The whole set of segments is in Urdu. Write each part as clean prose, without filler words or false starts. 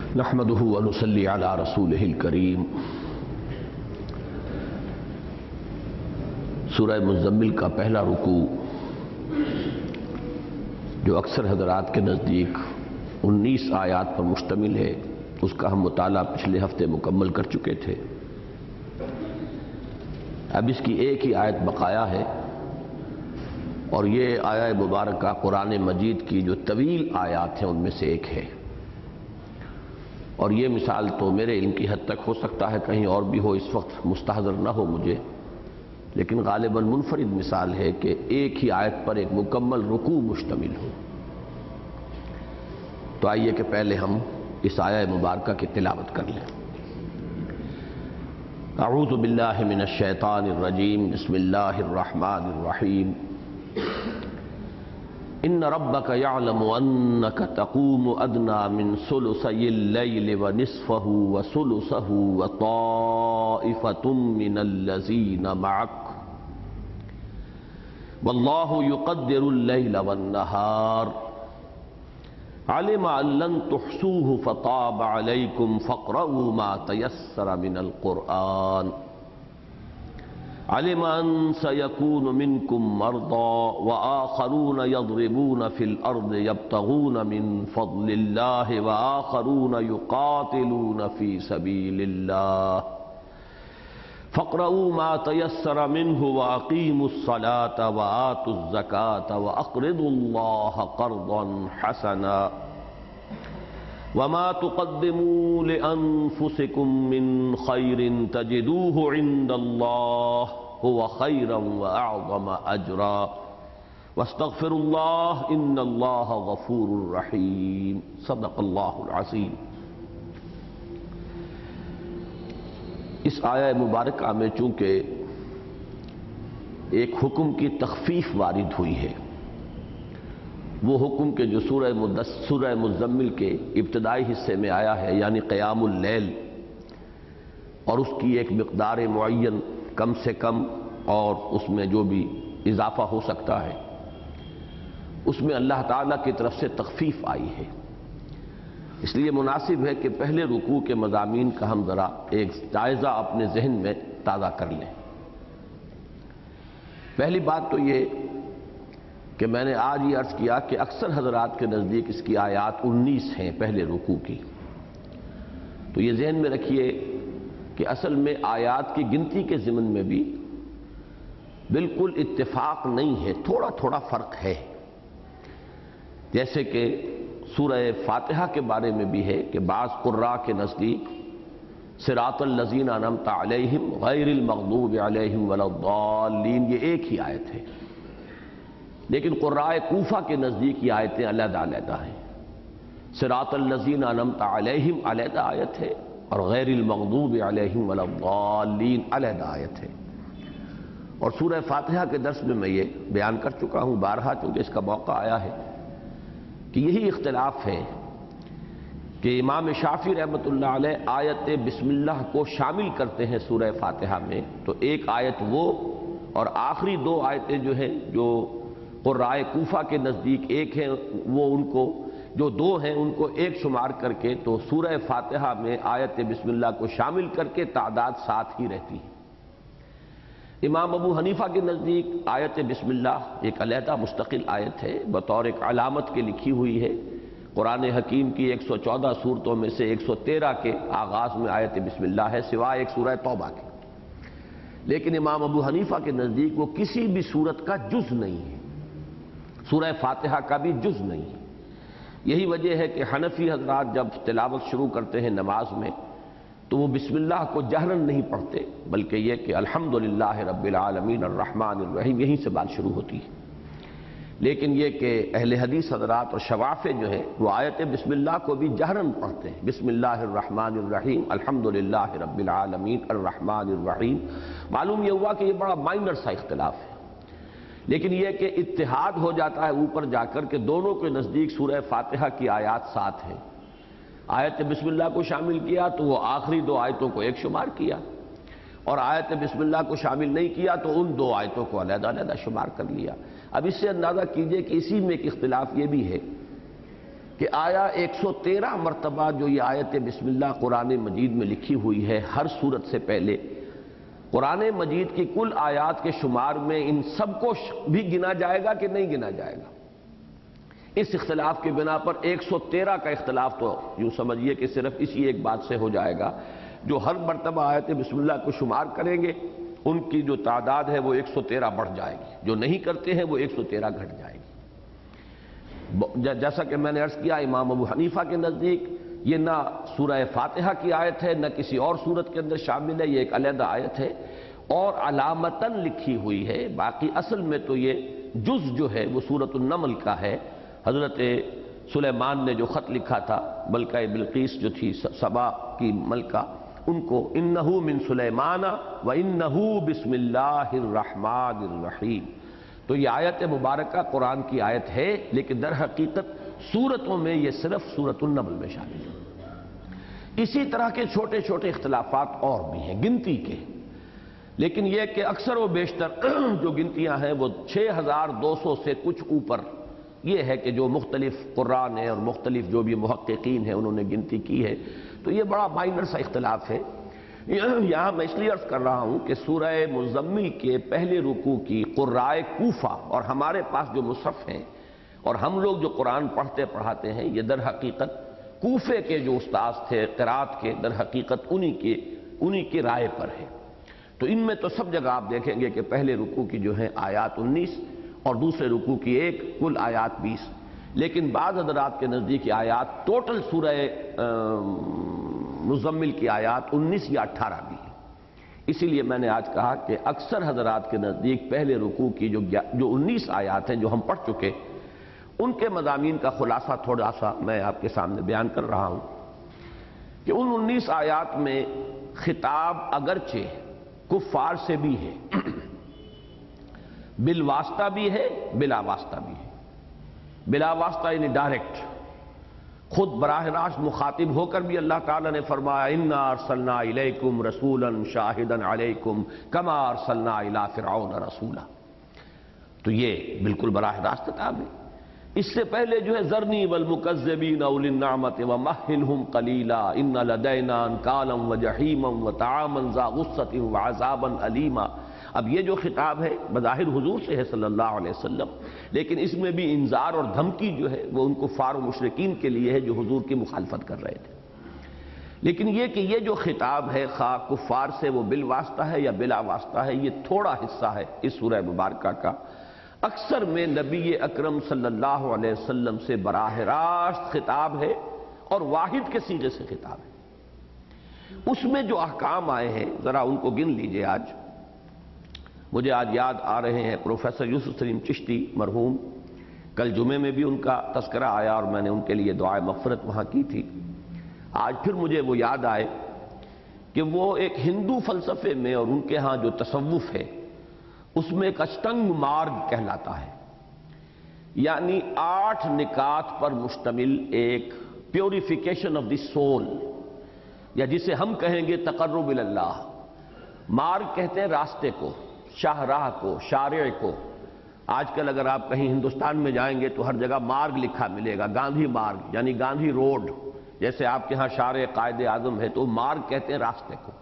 نحمده ونصلي على رسوله الكريم۔ سورہ مزمل کا پہلا رکوع جو اکثر حضرات کے نزدیک 19 آیات پر مشتمل ہے، اس کا ہم مطالعہ پچھلے ہفتے مکمل کر چکے تھے۔ اب اس کی ایک ہی آیت بقایا ہے، اور یہ آیہ مبارکہ قرآن مجید کی جو طویل آیات ہیں ان میں سے ایک ہے، اور یہ مثال تو میرے علم کی حد تک ہو سکتا ہے کہیں اور بھی ہو، اس وقت مستحضر نہ ہو مجھے، لیکن غالباً منفرد مثال ہے کہ ایک ہی آیت پر ایک مکمل رکوع مشتمل ہو۔ تو آئیے کہ پہلے ہم اس آیہ مبارکہ کی تلاوت کر لیں۔ اعوذ باللہ من الشیطان الرجیم، بسم اللہ الرحمن الرحیم۔ ان ربک یعلم انک تقوم ادنی من ثلثی اللیل ونصفہ وثلثہ وطائفۃ من الذین معک واللہ یقدر اللیل والنہار علم ان لن تحصوه فطاب علیکم فاقرؤوا ما تیسر من القرآن علم ان سيكون منكم مرضى وآخرون يضربون في الأرض يبتغون من فضل الله وآخرون يقاتلون في سبيل الله فاقرؤوا ما تيسر منه وأقيموا الصلاة وآتوا الزكاة وأقرضوا الله قرضا حسنا وما تقدموا لأنفسكم من خير تجدوه عند الله هو خيرا وأعظم أجرا واستغفروا الله إن الله غفور رحيم صدق الله العظيم۔ اس آیہ مبارکہ میں چونکہ ایک حکم کی تخفیف وارد ہوئی ہے، وہ حکم کے جو سورہ مزمل کے ابتدائی حصے میں آیا ہے، یعنی قیام اللیل، اور اس کی ایک مقدار معین کم سے کم اور اس میں جو بھی اضافہ ہو سکتا ہے، اس میں اللہ تعالیٰ کی طرف سے تخفیف آئی ہے۔ اس لیے مناسب ہے کہ پہلے رکوع کے مضامین کا ہم ذرا ایک جائزہ اپنے ذہن میں تازہ کر لیں۔ پہلی بات تو یہ کہ میں نے آج یہ عرض کیا کہ اکثر حضرات کے نزدیک اس کی آیات 19 ہیں پہلے رکوع کی، تو یہ ذہن میں رکھیے کہ اصل میں آیات کی گنتی کے ضمن میں بھی بالکل اتفاق نہیں ہے، تھوڑا تھوڑا فرق ہے۔ جیسے کہ سورہ فاتحہ کے بارے میں بھی ہے کہ بعض قراء کے نزدیک صراط الذین انعمت علیہم غیر المغضوب علیہم ولا الضالین، یہ ایک ہی آیت ہے، لیکن قراء کوفہ کے نزدیک یہ آیتیں علیحدہ علیحدہ ہیں۔ صراط الذین انعمت علیہم علیحدہ آیت ہے، اور غیر المغضوب علیہم ولا الضالین علیحدہ آیت ہے۔ اور سورہ فاتحہ کے درس میں یہ بیان کر چکا ہوں بارہا، چونکہ اس کا موقع آیا ہے، کہ یہی اختلاف ہے کہ امام شافعی رحمۃ اللہ علیہ آیت بسم اللہ کو شامل کرتے ہیں سورہ فاتحہ میں، تو ایک آیت وہ اور آخری دو آیتیں جو ہیں جو قراء کوفہ کے نزدیک ایک ہیں، وہ ان کو جو دو ہیں ان کو ایک شمار کر کے، تو سورہ فاتحہ میں آیت بسم اللہ کو شامل کر کے تعداد 7 ہی رہتی ہے۔ امام ابو حنیفہ کے نزدیک آیت بسم اللہ ایک علیحدہ مستقل آیت ہے، بطور ایک علامت کے لکھی ہوئی ہے۔ قرآن حکیم کی 114 صورتوں میں سے 113 کے آغاز میں آیت بسم اللہ ہے، سوائے ایک سورہ توبہ کے۔ لیکن امام ابو حنیفہ کے نزدیک وہ کسی بھی صورت کا جز نہیں ہے، سورہ فاتحہ کا بھی جز نہیں ہے۔ یہی وجہ ہے کہ حنفی حضرات جب تلاوت شروع کرتے ہیں نماز میں تو وہ بسم اللہ کو جہراً نہیں پڑھتے، بلکہ یہ کہ الحمدللہ رب العالمین الرحمن الرحیم، یہیں سے بات شروع ہوتی ہے۔ لیکن یہ کہ اہل حدیث حضرات اور شوافع جو ہیں وہ آیت بسم اللہ کو بھی جہراً پڑھتے ہیں، بسم اللہ الرحمن الرحیم الحمدللہ رب العالمین الرحمن الرحیم۔ معلوم یہ ہوا کہ یہ بڑا مائنر سا اختلاف ہے، لیکن یہ کہ اتحاد ہو جاتا ہے اوپر جا کر کہ دونوں کے نزدیک سورہ فاتحہ کی آیات 7 ہیں۔ آیت بسم اللہ کو شامل کیا تو وہ آخری دو آیتوں کو ایک شمار کیا، اور آیت بسم اللہ کو شامل نہیں کیا تو ان دو آیتوں کو علیحدہ علیحدہ شمار کر لیا۔ اب اس سے اندازہ کیجئے کہ اسی میں ایک اختلاف یہ بھی ہے کہ آیا 113 مرتبہ جو یہ آیت بسم اللہ قرآن مجید میں لکھی ہوئی ہے ہر سورت سے پہلے، قرآن مجید کی کل آیات کے شمار میں ان سب کو بھی گنا جائے گا کہ نہیں گنا جائے گا؟ اس اختلاف کی بنا پر 113 کا اختلاف تو یوں سمجھیے کہ صرف اسی ایک بات سے ہو جائے گا، جو ہر مرتبہ آیت بسم اللہ کو شمار کریں گے ان کی جو تعداد ہے وہ 113 بڑھ جائے گی، جو نہیں کرتے ہیں وہ 113 گھٹ جائے گی۔ جیسا کہ میں نے عرض کیا، امام ابو حنیفہ کے نزدیک یہ نہ سورہ فاتحہ کی آیت ہے، نہ کسی اور سورت کے اندر شامل ہے، یہ ایک علیحدہ آیت ہے اور علامتاً لکھی ہوئی ہے۔ باقی اصل میں تو یہ جز جو ہے وہ سورۃ النمل کا ہے۔ حضرت سلیمان نے جو خط لکھا تھا ملکہ بلقیس جو تھی سبا کی ملکہ، ان کو انہو من سلیمان و انہو بسم اللہ الرحمن الرحیم، تو یہ آیت مبارکہ قرآن کی آیت ہے، لیکن در حقیقت سورتوں میں یہ صرف سورۃ النمل میں شامل ہے۔ اسی طرح کے چھوٹے چھوٹے اختلافات اور بھی ہیں گنتی کے، لیکن یہ کہ اکثر و بیشتر جو گنتیاں ہیں وہ 6200 سے کچھ اوپر یہ ہے کہ جو مختلف قرآن ہیں اور مختلف جو بھی محققین ہیں انہوں نے گنتی کی ہے، تو یہ بڑا مائنر سا اختلاف ہے۔ یہاں میں اس لیے عرض کر رہا ہوں کہ سورہ مزمل کے پہلے رکوع کی قرائے کوفہ اور ہمارے پاس جو مصحف ہیں اور ہم لوگ جو قرآن پڑھتے پڑھاتے ہیں، یہ در حقیقت کوفے کے جو استاذ تھے قرات کے، در حقیقت انہی کی رائے پر ہے۔ تو ان میں تو سب جگہ آپ دیکھیں گے کہ پہلے رکوع کی جو ہیں آیات 19 اور دوسرے رکوع کی ایک، کل آیات 20، لیکن بعض حضرات کے نزدیک یہ آیات ٹوٹل سورہ مزمل کی آیات 19 یا 18 بھی ہیں۔ اسی لیے میں نے آج کہا کہ اکثر حضرات کے نزدیک پہلے رکوع کی جو 19 آیات ہیں جو ہم پڑھ چکے، ان کے مضامین کا خلاصہ تھوڑا سا میں آپ کے سامنے بیان کر رہا ہوں کہ ان 19 آیات میں خطاب اگرچہ کفار سے بھی ہے، بالواسطہ بھی ہے، بلا واسطہ بھی ہے۔ بلا واسطہ یعنی ڈائریکٹ، خود براہ راست مخاطب ہو کر بھی اللہ تعالیٰ نے فرمایا اِنَّا أَرْسَلْنَا إِلَيْكُمْ رَسُولًا شَاهِدًا عَلَيْكُمْ كَمَا أَرْسَلْنَا إِلَىٰ فِرْعَوْنَ رَسُولًا، تو یہ بالکل براہ راست خطاب ہے۔ اس سے پہلے جو ہے ذرنی والمکذبین اولی النعمت ومہلہم قلیلا ان لدینا انکالا وجحیما وطعاما ذا غصۃ وعذابا علیما۔ اب یہ جو خطاب ہے بظاہر حضور سے ہے صلی اللہ علیہ وسلم، لیکن اس میں بھی انذار اور دھمکی جو ہے وہ ان کفار و مشرکین کے لیے ہے جو حضور کی مخالفت کر رہے تھے۔ لیکن یہ کہ یہ جو خطاب ہے خواہ کفار سے وہ بالواسطہ ہے یا بلا واسطہ ہے، یہ تھوڑا حصہ ہے اس سورہ مبارکہ کا۔ اکثر میں نبی اکرم صلی اللہ علیہ وسلم سے براہ راست خطاب ہے اور واحد کے صیغے سے خطاب ہے۔ اس میں جو احکام آئے ہیں ذرا ان کو گن لیجئے۔ آج مجھے یاد آ رہے ہیں پروفیسر یوسف سلیم چشتی مرحوم، کل جمعے میں بھی ان کا تذکرہ آیا اور میں نے ان کے لیے دعائے مغفرت وہاں کی تھی۔ آج پھر مجھے وہ یاد آئے کہ وہ ایک ہندو فلسفے میں اور ان کے ہاں جو تصوف ہے اس میں ایک اشٹنگ مارگ کہلاتا ہے، یعنی 8 نکات پر مشتمل ایک پیوریفیکیشن آف دی سول، یا جسے ہم کہیں گے تقرب اللہ۔ مارگ کہتے ہیں راستے کو، شاہراہ کو، شارع کو۔ آج کل اگر آپ کہیں ہندوستان میں جائیں گے تو ہر جگہ مارگ لکھا ملے گا، گاندھی مارگ یعنی گاندھی روڈ، جیسے آپ کے ہاں شارع قائد اعظم ہے تو مارگ کہتے ہیں راستے کو۔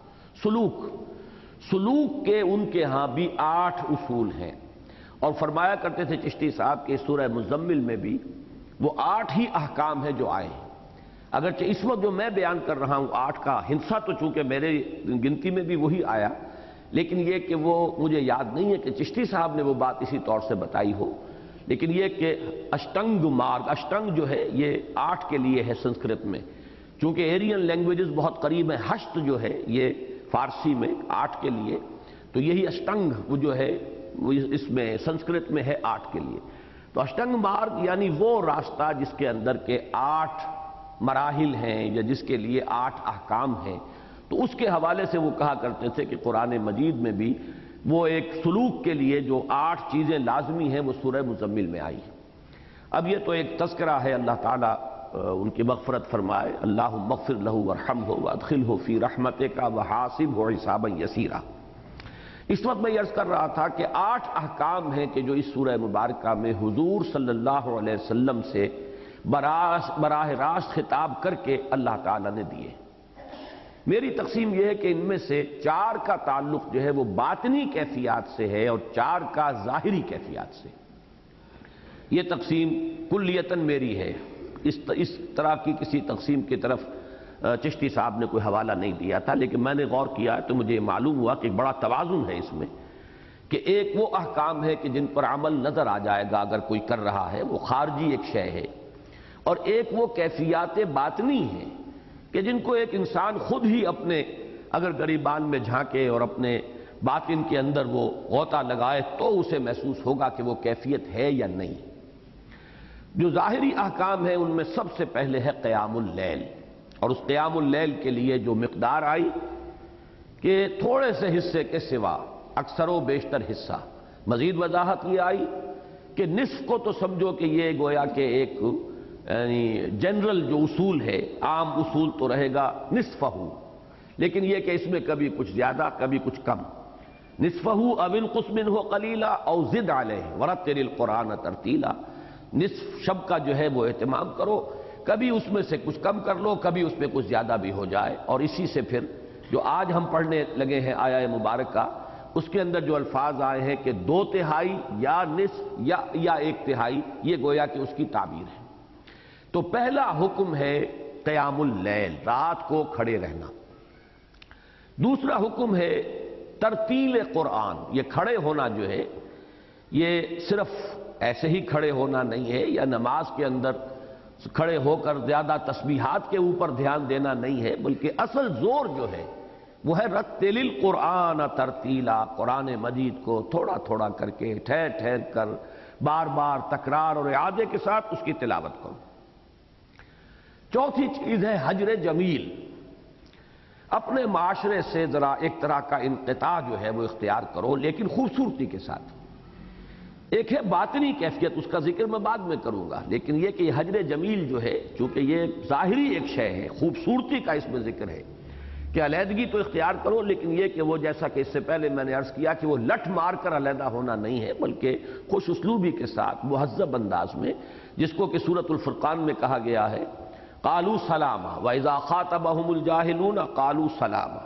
سلوک کے ان کے ہاں بھی 8 اصول ہیں، اور فرمایا کرتے تھے چشتی صاحب کہ سورہ مزمل میں بھی وہ 8 ہی احکام ہیں جو آئے ہیں۔ اگرچہ اس وقت جو میں بیان کر رہا ہوں 8 کا ہندسہ تو چونکہ میرے گنتی میں بھی وہی آیا، لیکن یہ کہ وہ مجھے یاد نہیں ہے کہ چشتی صاحب نے وہ بات اسی طور سے بتائی ہو، لیکن یہ کہ اشٹنگ مارگ، اشٹنگ جو ہے یہ 8 کے لیے ہے سنسکرت میں، چونکہ ایرین لینگویجز بہت قریب ہیں۔ ہشت جو ہے یہ فارسی میں 8 کے لیے، تو یہی اشٹنگ وہ جو ہے وہ اس میں سنسکرت میں ہے 8 کے لیے۔ تو اشٹنگ مارگ یعنی وہ راستہ جس کے اندر کے 8 مراحل ہیں یا جس کے لیے 8 احکام ہیں، تو اس کے حوالے سے وہ کہا کرتے تھے کہ قرآن مجید میں بھی وہ ایک سلوک کے لیے جو 8 چیزیں لازمی ہیں وہ سورہ مزمل میں آئی ہیں۔ اب یہ تو ایک تذکرہ ہے، اللہ تعالیٰ ان کی مغفرت فرمائے، اللہم اغفر لہ وارحمہ وادخلہ فی رحمتک وحاسبہ حسابا یسیرا۔ اس وقت میں یہ عرض کر رہا تھا کہ 8 احکام ہیں کہ جو اس سورہ مبارکہ میں حضور صلی اللہ علیہ وسلم سے براہ راست خطاب کر کے اللہ تعالیٰ نے دیے۔ میری تقسیم یہ ہے کہ ان میں سے 4 کا تعلق جو ہے وہ باطنی کیفیات سے ہے اور 4 کا ظاہری کیفیات سے۔ یہ تقسیم کلیتاً میری ہے، اس طرح کی کسی تقسیم کی طرف چشتی صاحب نے کوئی حوالہ نہیں دیا تھا، لیکن میں نے غور کیا تو مجھے معلوم ہوا کہ بڑا توازن ہے اس میں، کہ ایک وہ احکام ہے کہ جن پر عمل نظر آ جائے گا اگر کوئی کر رہا ہے، وہ خارجی ایک شے ہے، اور ایک وہ کیفیات باطنی ہیں کہ جن کو ایک انسان خود ہی اپنے اگر گریبان میں جھانکے اور اپنے باطن کے اندر وہ غوطہ لگائے تو اسے محسوس ہوگا کہ وہ کیفیت ہے یا نہیں۔ جو ظاہری احکام ہیں ان میں سب سے پہلے ہے قیام اللیل، اور اس قیام اللیل کے لیے جو مقدار آئی کہ تھوڑے سے حصے کے سوا اکثر و بیشتر حصہ، مزید وضاحت یہ آئی کہ نصف کو تو سمجھو کہ یہ گویا کہ ایک یعنی جنرل جو اصول ہے، عام اصول تو رہے گا نصفہ، لیکن یہ کہ اس میں کبھی کچھ زیادہ کبھی کچھ کم، نصفہ او انقص منہ قلیلا او زد علیہ ورتل القرآن ترتیلا، نصف شب کا جو ہے وہ اہتمام کرو، کبھی اس میں سے کچھ کم کر لو، کبھی اس میں کچھ زیادہ بھی ہو جائے، اور اسی سے پھر جو آج ہم پڑھنے لگے ہیں آیہ مبارکہ، اس کے اندر جو الفاظ آئے ہیں کہ 2/3 یا نصف یا 1/3، یہ گویا کہ اس کی تعبیر ہے۔ تو پہلا حکم ہے قیام اللیل، رات کو کھڑے رہنا۔ دوسرا حکم ہے ترتیل قرآن، یہ کھڑے ہونا جو ہے یہ صرف ایسے ہی کھڑے ہونا نہیں ہے، یا نماز کے اندر کھڑے ہو کر زیادہ تسبیحات کے اوپر دھیان دینا نہیں ہے، بلکہ اصل زور جو ہے وہ ہے رتل القرآن ترتیلا، قرآن مجید کو تھوڑا تھوڑا کر کے ٹھہر ٹھہر کر بار بار تکرار اور اعادے کے ساتھ اس کی تلاوت کرو۔ چوتھی چیز ہے حجر جمیل، اپنے معاشرے سے ذرا ایک طرح کا انقطاع جو ہے وہ اختیار کرو، لیکن خوبصورتی کے ساتھ۔ ایک ہے باطنی کیفیت، اس کا ذکر میں بعد میں کروں گا، لیکن یہ کہ یہ حجر جمیل جو ہے چونکہ یہ ظاہری ایک شے ہے، خوبصورتی کا اس میں ذکر ہے کہ علیحدگی تو اختیار کرو، لیکن یہ کہ وہ جیسا کہ اس سے پہلے میں نے عرض کیا کہ وہ لٹ مار کر علیحدہ ہونا نہیں ہے، بلکہ خوش اسلوبی کے ساتھ مہذب انداز میں، جس کو کہ سورۃ الفرقان میں کہا گیا ہے قالوا سلاما وَإِذَا خَاطَبَهُمُ الْجَاهِلُونَ قَالُوا سَلَامًا،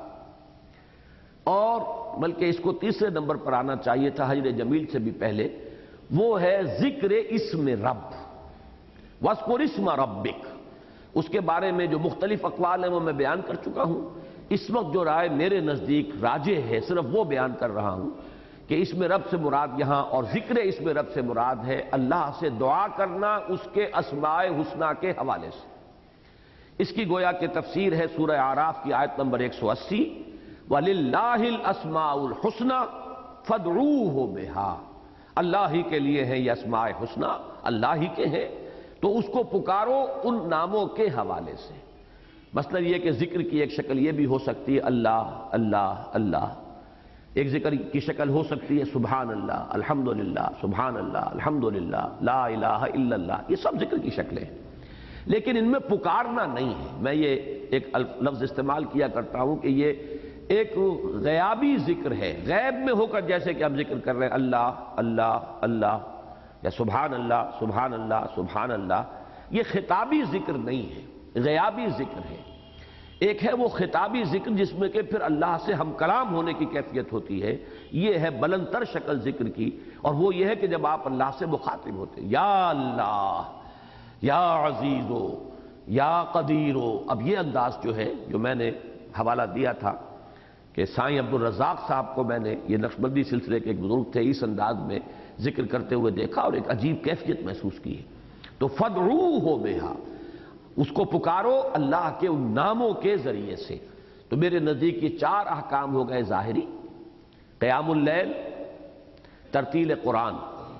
اور بلکہ اس کو تیسرے نمبر پر آنا چاہیے تھا حجر جمیل سے بھی پہلے، وہ ہے ذکر اسم رب، وَاذْكُرِ اسْمَ رَبِّكَ، اس کے بارے میں جو مختلف اقوال ہیں وہ میں بیان کر چکا ہوں۔ اس وقت جو رائے میرے نزدیک راجح ہے صرف وہ بیان کر رہا ہوں کہ اسم رب سے مراد یہاں اور ذکر اسم رب سے مراد ہے اللہ سے دعا کرنا اس کے اسماء حسنہ کے حوالے سے۔ اس کی گویا کہ تفسیر ہے سورہ اعراف کی آیت نمبر 180، وَلِلَّهِ الْأَسْمَاءُ الْحُسْنَى فَادْعُوهُ بِهَا، اللہ ہی کے لیے ہیں یہ اسماء حسنہ، اللہ ہی کے ہیں، تو اس کو پکارو ان ناموں کے حوالے سے۔ مثلا یہ کہ ذکر کی ایک شکل یہ بھی ہو سکتی ہے اللہ اللہ اللہ، ایک ذکر کی شکل ہو سکتی ہے سبحان اللہ الحمدللہ سبحان اللہ الحمدللہ لا الہ الا اللہ، یہ سب ذکر کی شکلیں ہیں، لیکن ان میں پکارنا نہیں ہے۔ میں یہ ایک لفظ استعمال کیا کرتا ہوں کہ یہ ایک غیابی ذکر ہے، غیب میں ہو کر جیسے کہ ہم ذکر کر رہے ہیں اللہ اللہ اللہ یا سبحان اللہ سبحان اللہ سبحان اللہ، یہ خطابی ذکر نہیں ہے، غیابی ذکر ہے۔ ایک ہے وہ خطابی ذکر جس میں کہ پھر اللہ سے ہم کلام ہونے کی کیفیت ہوتی ہے، یہ ہے بلند تر شکل ذکر کی، اور وہ یہ ہے کہ جب آپ اللہ سے مخاطب ہوتے ہیں یا اللہ یا عزیزو یا قدیرو۔ اب یہ انداز جو ہے جو میں نے حوالہ دیا تھا کہ سائیں عبدالرزاق صاحب کو میں نے یہ نقشبندی سلسلے کے ایک بزرگ تھے، اس انداز میں ذکر کرتے ہوئے دیکھا اور ایک عجیب کیفیت محسوس کی ہے۔ تو فَادْعُوهُ بِهَا، اس کو پکارو اللہ کے ان ناموں کے ذریعے سے۔ تو میرے نزدیک یہ 4 احکام ہو گئے ظاہری، قیام اللیل، ترتیل قرآن،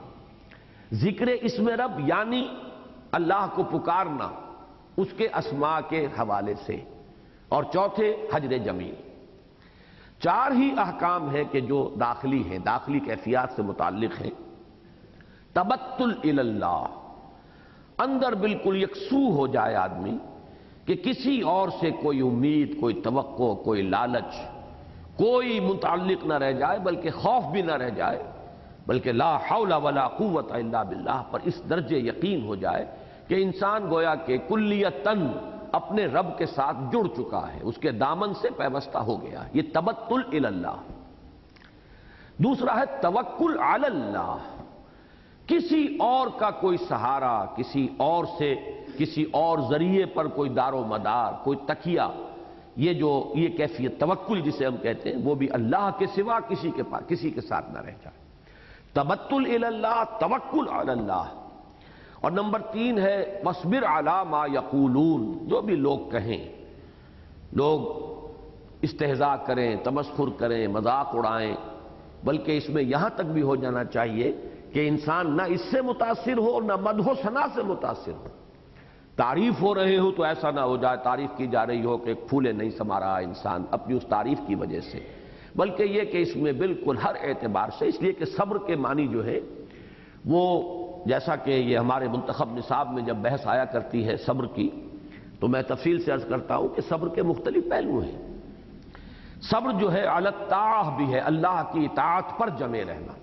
ذکر اسم رب یعنی اللہ کو پکارنا اس کے اسماء کے حوالے سے، اور چوتھے حجر جمیل۔ 4 ہی احکام ہیں کہ جو داخلی ہیں، داخلی کیفیات سے متعلق ہیں۔ تبتل الی اللہ، اندر بالکل یکسو ہو جائے آدمی کہ کسی اور سے کوئی امید، کوئی توقع، کوئی لالچ، کوئی متعلق نہ رہ جائے، بلکہ خوف بھی نہ رہ جائے، بلکہ لا حول ولا قوت الا باللہ پر اس درجے یقین ہو جائے کہ انسان گویا کہ کلیتاً اپنے رب کے ساتھ جڑ چکا ہے، اس کے دامن سے پیوستہ ہو گیا، یہ تبتل الی اللہ۔ دوسرا ہے توکل علی اللہ، کسی اور کا کوئی سہارا، کسی اور سے، کسی اور ذریعے پر کوئی دار و مدار، کوئی تکیہ، یہ کیفیت توکل جسے ہم کہتے ہیں، وہ بھی اللہ کے سوا کسی کے ساتھ نہ رہ جائے۔ تبتل الی اللہ، توکل علی اللہ۔ اور نمبر 3 ہے وَاصْبِرْ عَلَىٰ مَا يَقُولُونَ، جو بھی لوگ کہیں، لوگ استہزاء کریں، تمسخر کریں، مذاق اڑائیں، بلکہ اس میں یہاں تک بھی ہو جانا چاہیے کہ انسان نہ اس سے متاثر ہو نہ مدح و ثنا سے متاثر ہو۔ تعریف ہو رہے ہو تو ایسا نہ ہو جائے تعریف کی جا رہی ہو کہ پھولے نہیں سما رہا انسان اپنی اس تعریف کی وجہ سے، بلکہ یہ کہ اس میں بالکل ہر اعتبار سے، اس لیے کہ صبر کے معنی جو ہے وہ، جیسا کہ یہ ہمارے منتخب نصاب میں جب بحث آیا کرتی ہے صبر کی، تو میں تفصیل سے عرض کرتا ہوں کہ صبر کے مختلف پہلو ہیں۔ صبر جو ہے علی الطاعہ بھی ہے، اللہ کی اطاعت پر جمے رہنا۔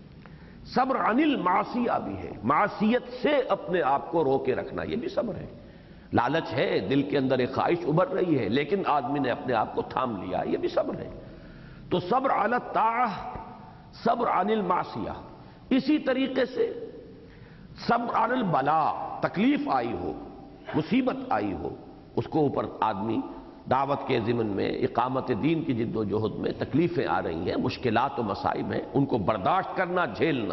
صبر عن المعصیہ بھی ہے، معصیت سے اپنے آپ کو روکے رکھنا، یہ بھی صبر ہے۔ لالچ ہے، دل کے اندر ایک خواہش ابھر رہی ہے، لیکن آدمی نے اپنے آپ کو تھام لیا، یہ بھی صبر ہے۔ تو صبر علی الطاعہ، صبر عن المعصیہ۔ اسی طریقے سے صبر علی البلاء، تکلیف آئی ہو، مصیبت آئی ہو، اس کو اوپر آدمی دعوت کے ضمن میں، اقامت دین کی جد و جہد میں تکلیفیں آ رہی ہیں، مشکلات و مصائب ہیں، ان کو برداشت کرنا، جھیلنا۔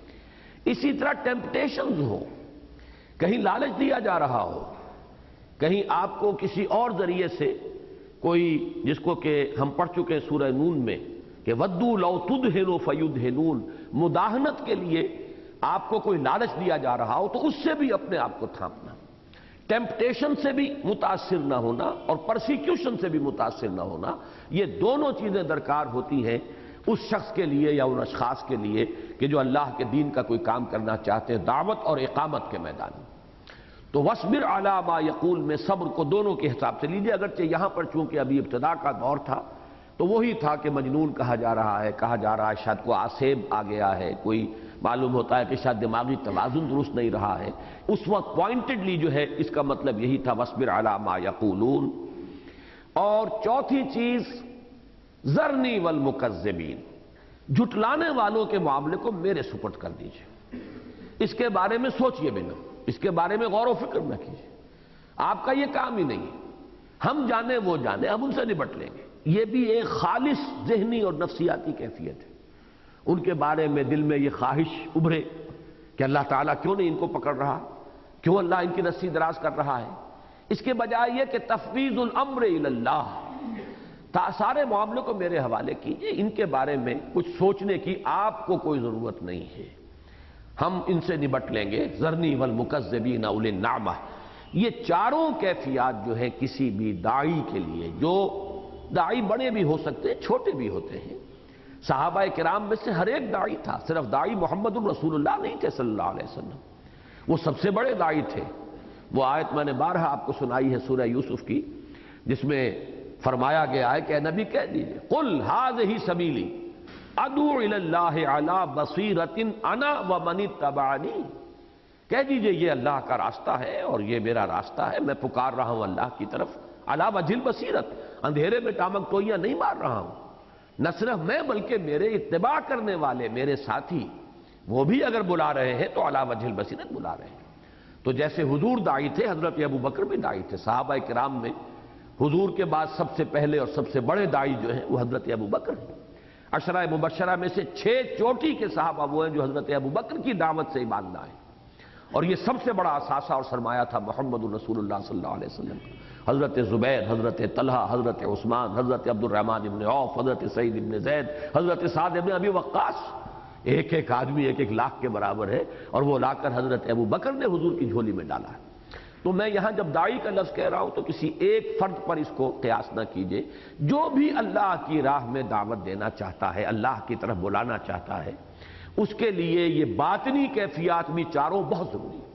اسی طرح ٹیمپٹیشنز ہو، کہیں لالچ دیا جا رہا ہو، کہیں آپ کو کسی اور ذریعے سے کوئی، جس کو کہ ہم پڑھ چکے ہیں سورہ نون میں کہ وَدُّوا لَوْ تُدْهِنُوا فَيُدْهِنُونَ، مداہنت کے لیے آپ کو کوئی لالچ دیا جا رہا ہو تو اس سے بھی اپنے آپ کو تھامنا، ٹیمپٹیشن سے بھی متاثر نہ ہونا اور پرسیکیوشن سے بھی متاثر نہ ہونا، یہ دونوں چیزیں درکار ہوتی ہیں اس شخص کے لیے یا ان اشخاص کے لیے کہ جو اللہ کے دین کا کوئی کام کرنا چاہتے ہیں دعوت اور اقامت کے میدان میں۔ تو وَاصْبِرْ عَلَىٰ مَا يَقُولُ میں صبر کو دونوں کے حساب سے لیجئے، اگرچہ یہاں پر چونکہ ابھی ابتدا کا دور تھا تو وہی تھا کہ مجنون کہا جا رہا ہے شاید کو آسیب آ گیا ہے، کوئی معلوم ہوتا ہے کہ شاید دماغی توازن درست نہیں رہا ہے، اس وقت پوائنٹڈلی جو ہے اس کا مطلب یہی تھا وَاصْبِرْ عَلَىٰ مَا يَقُولُونَ۔ اور چوتھی چیز ذَرْنِي وَالْمُكَذِّبِينَ، جھٹلانے والوں کے معاملے کو میرے سپرد کر دیجئے، اس کے بارے میں سوچئے بھی نہ، اس کے بارے میں غور و فکر نہ کیجئے، آپ کا یہ کام ہی نہیں ہے، ہم جانے وہ جانے، ہم ان سے نپٹ لیں گے۔ یہ بھی ایک خالص ذہنی اور نفسیاتی کیفیت ہے، ان کے بارے میں دل میں یہ خواہش ابھرے کہ اللہ تعالیٰ کیوں نہیں ان کو پکڑ رہا، کیوں اللہ ان کی رسی دراز کر رہا ہے، اس کے بجائے یہ کہ تفویض الامر الی اللہ، سارے معاملے کو میرے حوالے کیجئے، ان کے بارے میں کچھ سوچنے کی آپ کو کوئی ضرورت نہیں ہے، ہم ان سے نبٹ لیں گے۔ ذرنی والمکذبین اولی النعمہ، یہ چاروں کیفیات جو ہے کسی بھی داعی کے لیے، جو داعی بڑے بھی ہو سکتے ہیں چھوٹے بھی ہوتے ہیں، صحابہ کرام میں سے ہر ایک داعی تھا، صرف داعی محمد الرسول اللہ نہیں تھے صلی اللہ علیہ وسلم، وہ سب سے بڑے داعی تھے۔ وہ آیت میں نے بارہا آپ کو سنائی ہے سورہ یوسف کی، جس میں فرمایا گیا ہے کہ اے نبی کہہ دیجئے قل ھذہ سبیلی ادعو الی اللہ علی بصیرۃ انا ومن اتبعنی، کہہ دیجئے یہ اللہ کا راستہ ہے اور یہ میرا راستہ ہے، میں پکار رہا ہوں اللہ کی طرف، علی وجہ البصیرۃ، اندھیرے میں ٹامک ٹوئیاں نہیں مار رہا ہوں، نہ صرف میں بلکہ میرے اتباع کرنے والے میرے ساتھی وہ بھی اگر بلا رہے ہیں تو علی وجہ البصیرۃ بلا رہے ہیں۔ تو جیسے حضور داعی تھے، حضرت ابو بکر بھی داعی تھے، صحابہ کرام میں حضور کے بعد سب سے پہلے اور سب سے بڑے داعی جو ہیں وہ حضرت ابو بکر ہیں۔ عشرہ مبشرہ میں سے 6 چوٹی کے صحابہ وہ ہیں جو حضرت ابو بکر کی دعوت سے ایمان لائے، اور یہ سب سے بڑا اثاثہ اور سرمایہ تھا محمد الرسول اللہ صلی اللہ علیہ وسلم کا۔ حضرت زبیر، حضرت طلحہ، حضرت عثمان، حضرت عبد الرحمن بن عوف، حضرت سعید بن زید، حضرت سعد بن ابی وقاص، ایک ایک آدمی 1-1 لاکھ کے برابر ہے، اور وہ لا کر حضرت ابو بکر نے حضور کی جھولی میں ڈالا ہے۔ تو میں یہاں جب داعی کا لفظ کہہ رہا ہوں تو کسی ایک فرد پر اس کو قیاس نہ کیجئے، جو بھی اللہ کی راہ میں دعوت دینا چاہتا ہے، اللہ کی طرف بلانا چاہتا ہے، اس کے لیے یہ باطنی کیفیات بھی چاروں بہت ضروری ہیں۔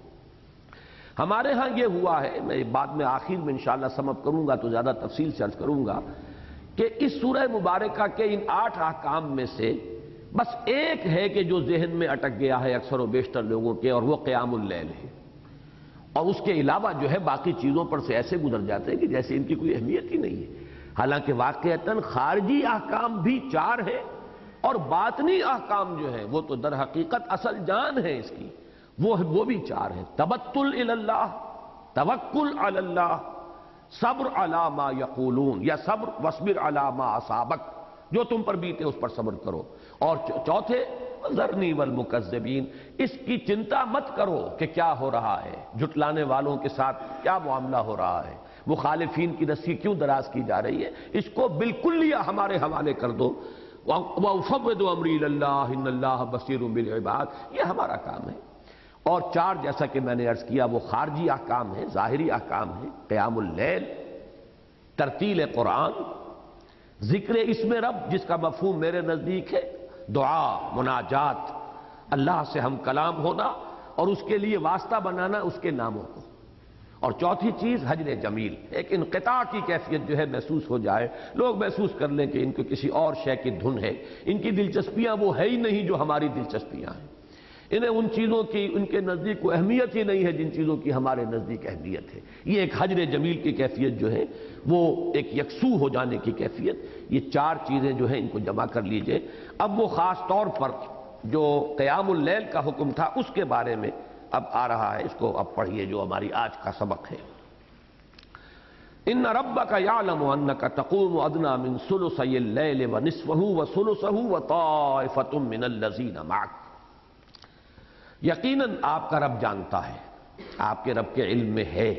ہمارے ہاں یہ ہوا ہے، میں بعد میں آخر میں انشاءاللہ سمپ کروں گا تو زیادہ تفصیل سے عرض کروں گا کہ اس سورہ مبارکہ کے ان 8 احکام میں سے بس ایک ہے کہ جو ذہن میں اٹک گیا ہے اکثر و بیشتر لوگوں کے، اور وہ قیام اللیل ہے، اور اس کے علاوہ جو ہے باقی چیزوں پر سے ایسے گزر جاتے ہیں کہ جیسے ان کی کوئی اہمیت ہی نہیں ہے، حالانکہ واقعتاً خارجی احکام بھی 4 ہیں اور باطنی احکام جو ہے وہ تو در حقیقت اصل جان ہے اس کی، وہ بھی 4 ہیں: تبتل الی اللہ، توکل علی اللہ، صبر علی ما یقولون، یا صبر واصبر علی ما اصابک، جو تم پر بیتے اس پر صبر کرو، اور چوتھے ذرنی والمکذبین، اس کی چنتا مت کرو کہ کیا ہو رہا ہے، جھٹلانے والوں کے ساتھ کیا معاملہ ہو رہا ہے، مخالفین کی رسی کیوں دراز کی جا رہی ہے، اس کو بالکل ہمارے حوالے کر دو، وَأُفَوِّضُ أَمْرِي إِلَى اللَّهِ إِنَّ اللَّهَ بَصِيرٌ بِالْعِبَادِ، یہ ہمارا کام ہے۔ اور 4 جیسا کہ میں نے عرض کیا وہ خارجی احکام ہیں، ظاہری احکام ہیں: قیام اللیل، ترتیل قرآن، ذکر اسم رب جس کا مفہوم میرے نزدیک ہے دعا، مناجات، اللہ سے ہم کلام ہونا اور اس کے لیے واسطہ بنانا اس کے ناموں کو، اور چوتھی چیز حجر جمیل، ایک انقطاع کی کیفیت جو ہے محسوس ہو جائے، لوگ محسوس کر لیں کہ ان کو کسی اور شے کی دھن ہے، ان کی دلچسپیاں وہ ہے ہی نہیں جو ہماری دلچسپیاں ہیں، انہیں ان چیزوں کی ان کے نزدیک کوئی اہمیت ہی نہیں ہے جن چیزوں کی ہمارے نزدیک اہمیت ہے۔ یہ ایک حجر جمیل کی کیفیت جو ہے وہ ایک یکسو ہو جانے کی کیفیت، یہ 4 چیزیں جو ہیں ان کو جمع کر لیجئے۔ اب وہ خاص طور پر جو قیام اللیل کا حکم تھا اس کے بارے میں اب آ رہا ہے، اس کو اب پڑھیے جو ہماری آج کا سبق ہے۔ ان ربک یعلم انک تقوم ادنی من ثلثی اللیل ونصفہ وثلثہ وطائفۃ من الذین معک، یقیناً آپ کا رب جانتا ہے، آپ کے رب کے علم میں ہے،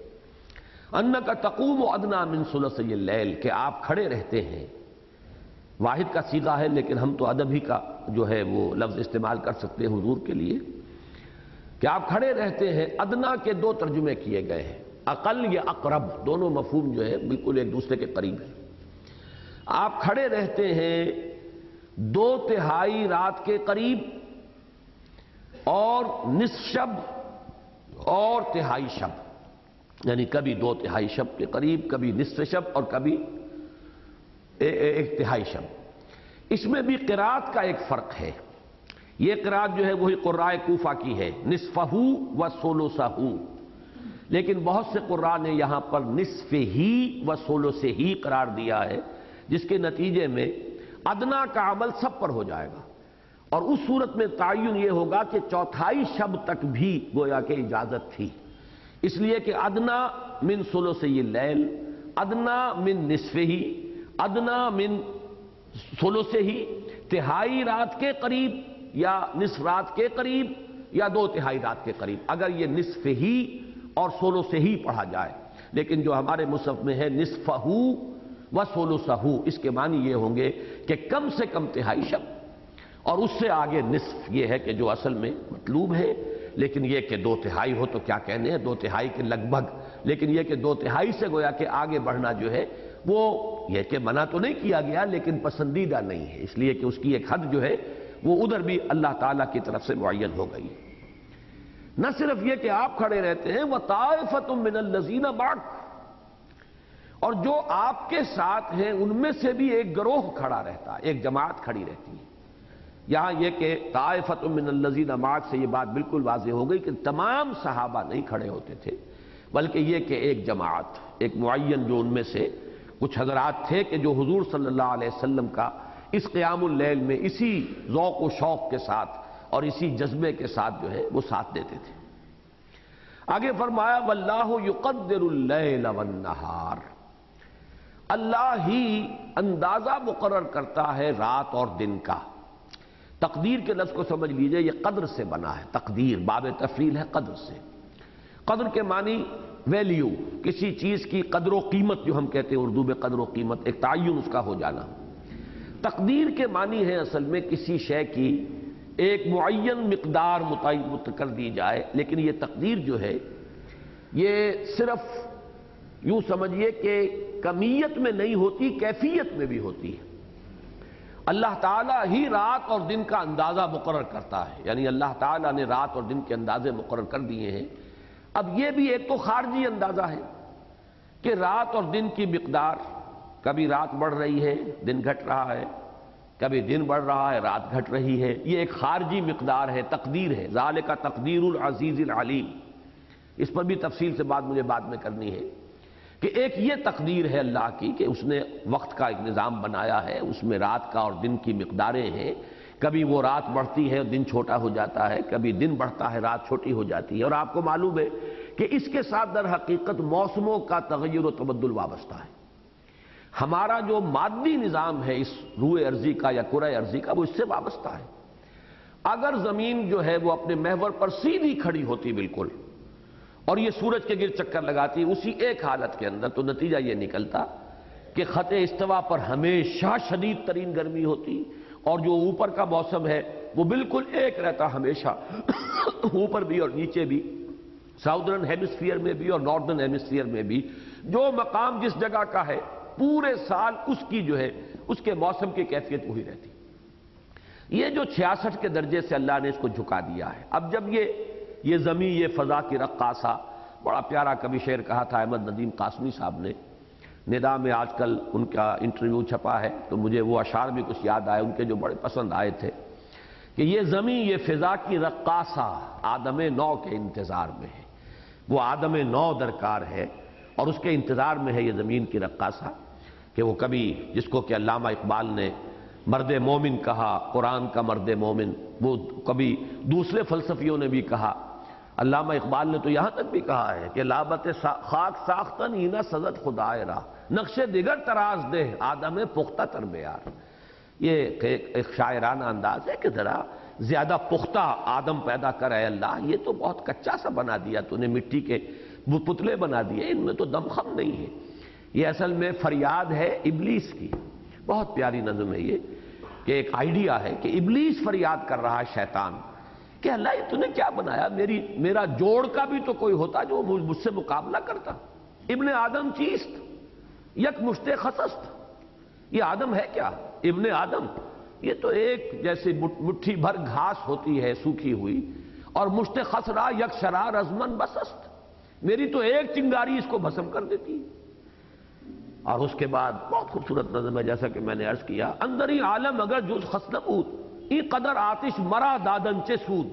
انک تقوم ادنی من ثلثی اللیل، کہ آپ کھڑے رہتے ہیں، واحد کا صیغہ ہے لیکن ہم تو ادب ہی کا جو ہے وہ لفظ استعمال کر سکتے ہیں حضور کے لیے، کہ آپ کھڑے رہتے ہیں۔ ادنا کے 2 ترجمے کیے گئے ہیں، اقل یا اقرب، دونوں مفہوم جو ہے بالکل ایک دوسرے کے قریب ہیں۔ آپ کھڑے رہتے ہیں 2/3 رات کے قریب اور نصف شب اور تہائی شب، یعنی کبھی 2/3 شب کے قریب، کبھی نصف شب اور کبھی 1/3 شب۔ اس میں بھی قرات کا ایک فرق ہے، یہ قرات جو ہے وہی قراء کوفہ کی ہے، نصفہ و ثلثہ، لیکن بہت سے قراء نے یہاں پر نصف ہی و ثلثہ ہی قرار دیا ہے، جس کے نتیجے میں ادنا کا عمل سب پر ہو جائے گا، اور اس صورت میں تعین یہ ہوگا کہ 1/4 شب تک بھی گویا کہ اجازت تھی، اس لیے کہ ادنا من ثلثی اللیل، ادنا من نصفہ، ادنا من ثلثہ، تہائی رات کے قریب یا نصف رات کے قریب یا 2/3 رات کے قریب، اگر یہ نصف ہی اور ثلثہ ہی پڑھا جائے، لیکن جو ہمارے مصحف میں ہے نصفہ و ثلثہ، اس کے معنی یہ ہوں گے کہ کم سے کم تہائی شب، اور اس سے آگے نصف یہ ہے کہ جو اصل میں مطلوب ہے، لیکن یہ کہ 2/3 ہو تو کیا کہنے ہیں، 2/3 کے لگ بھگ، لیکن یہ کہ 2/3 سے گویا کہ آگے بڑھنا جو ہے وہ یہ کہ منع تو نہیں کیا گیا لیکن پسندیدہ نہیں ہے، اس لیے کہ اس کی ایک حد جو ہے وہ ادھر بھی اللہ تعالیٰ کی طرف سے معین ہو گئی۔ نہ صرف یہ کہ آپ کھڑے رہتے ہیں، وَطَائِفَةٌ مِّنَ الَّذِينَ مَعَكَ، اور جو آپ کے ساتھ ہیں ان میں سے بھی ایک گروہ کھڑا رہتا ہے، ایک جماعت کھڑی رہتی ہے۔ یہاں یہ کہ طائفۃ من الذین معک سے یہ بات بالکل واضح ہو گئی کہ تمام صحابہ نہیں کھڑے ہوتے تھے، بلکہ یہ کہ ایک جماعت، ایک معین جو ان میں سے کچھ حضرات تھے کہ جو حضور صلی اللہ علیہ وسلم کا اس قیام اللیل میں اسی ذوق و شوق کے ساتھ اور اسی جذبے کے ساتھ جو ہے وہ ساتھ دیتے تھے۔ آگے فرمایا واللہ یقدر اللیل والنہار، اللہ ہی اندازہ مقرر کرتا ہے رات اور دن کا۔ تقدیر کے لفظ کو سمجھ لیجئے، یہ قدر سے بنا ہے، تقدیر باب تفعیل ہے قدر سے۔ قدر کے معنی ویلیو، کسی چیز کی قدر و قیمت جو ہم کہتے ہیں اردو میں قدر و قیمت، ایک تعین اس کا ہو جانا۔ تقدیر کے معنی ہے اصل میں کسی شے کی ایک معین مقدار متعین کر دی جائے، لیکن یہ تقدیر جو ہے یہ صرف یوں سمجھیے کہ کمیت میں نہیں ہوتی، کیفیت میں بھی ہوتی ہے۔ اللہ تعالیٰ ہی رات اور دن کا اندازہ مقرر کرتا ہے، یعنی اللہ تعالیٰ نے رات اور دن کے اندازے مقرر کر دیے ہیں۔ اب یہ بھی ایک تو خارجی اندازہ ہے کہ رات اور دن کی مقدار، کبھی رات بڑھ رہی ہے دن گھٹ رہا ہے، کبھی دن بڑھ رہا ہے رات گھٹ رہی ہے، یہ ایک خارجی مقدار ہے، تقدیر ہے، ذالک تقدیر العزیز العلیم۔ اس پر بھی تفصیل سے بات مجھے بعد میں کرنی ہے کہ ایک یہ تقدیر ہے اللہ کی کہ اس نے وقت کا ایک نظام بنایا ہے، اس میں رات کا اور دن کی مقداریں ہیں، کبھی وہ رات بڑھتی ہے اور دن چھوٹا ہو جاتا ہے، کبھی دن بڑھتا ہے رات چھوٹی ہو جاتی ہے، اور آپ کو معلوم ہے کہ اس کے ساتھ در حقیقت موسموں کا تغیر و تبدل وابستہ ہے۔ ہمارا جو مادی نظام ہے اس روئے ارضی کا یا کرۂ ارضی کا، وہ اس سے وابستہ ہے۔ اگر زمین جو ہے وہ اپنے محور پر سیدھی کھڑی ہوتی بالکل، اور یہ سورج کے گرد چکر لگاتی اسی ایک حالت کے اندر، تو نتیجہ یہ نکلتا کہ خط استوا پر ہمیشہ شدید ترین گرمی ہوتی، اور جو اوپر کا موسم ہے وہ بالکل ایک رہتا ہمیشہ، اوپر بھی اور نیچے بھی، ساؤدرن ہیمسفیئر میں بھی اور ناردرن ہیمسفیئر میں بھی، جو مقام جس جگہ کا ہے پورے سال اس کی جو ہے اس کے موسم کی کیفیت وہی رہتی۔ یہ جو 66 کے درجے سے اللہ نے اس کو جھکا دیا ہے، اب جب یہ زمین، یہ فضا کی رقاصہ، بڑا پیارا کبھی شعر کہا تھا احمد ندیم قاسمی صاحب نے، ندا میں آج کل ان کا انٹرویو چھپا ہے تو مجھے وہ اشعار بھی کچھ یاد آئے ان کے جو بڑے پسند آئے تھے کہ یہ زمین، یہ فضا کی رقاصہ آدم نو کے انتظار میں ہے۔ وہ آدم نو درکار ہے اور اس کے انتظار میں ہے یہ زمین کی رقاصہ، کہ وہ کبھی جس کو کہ علامہ اقبال نے مرد مومن کہا، قرآن کا مرد مومن، وہ کبھی دوسرے فلسفیوں نے بھی کہا، علامہ اقبال نے تو یہاں تک بھی کہا ہے کہ لابت خاک ساختن ہینا سزد خدائے را، نقش دیگر تراز دے آدم پختہ تر بیار۔ یہ ایک شاعرانہ انداز ہے کہ ذرا زیادہ پختہ آدم پیدا کر اے اللہ، یہ تو بہت کچا سا بنا دیا تو نے، مٹی کے وہ پتلے بنا دیے، ان میں تو دم خم نہیں ہے۔ یہ اصل میں فریاد ہے ابلیس کی، بہت پیاری نظم ہے یہ، کہ ایک آئیڈیا ہے کہ ابلیس فریاد کر رہا ہے شیطان کہ اللہ یہ تو نے کیا بنایا، میرا جوڑ کا بھی تو کوئی ہوتا جو مجھ سے مقابلہ کرتا۔ ابن آدم چیست یک مشت خسست، یہ آدم ہے کیا؟ ابن آدم یہ تو ایک جیسے مٹھی بھر گھاس ہوتی ہے سوکھی ہوئی، اور مشت خسرا یک شرار ازمن بسست، میری تو ایک چنگاری اس کو بھسم کر دیتی ہے۔ اور اس کے بعد بہت خوبصورت نظم ہے، جیسا کہ میں نے عرض کیا، اندری عالم اگر جز خس نبود ای قدر آتش مرا دادن چے سود،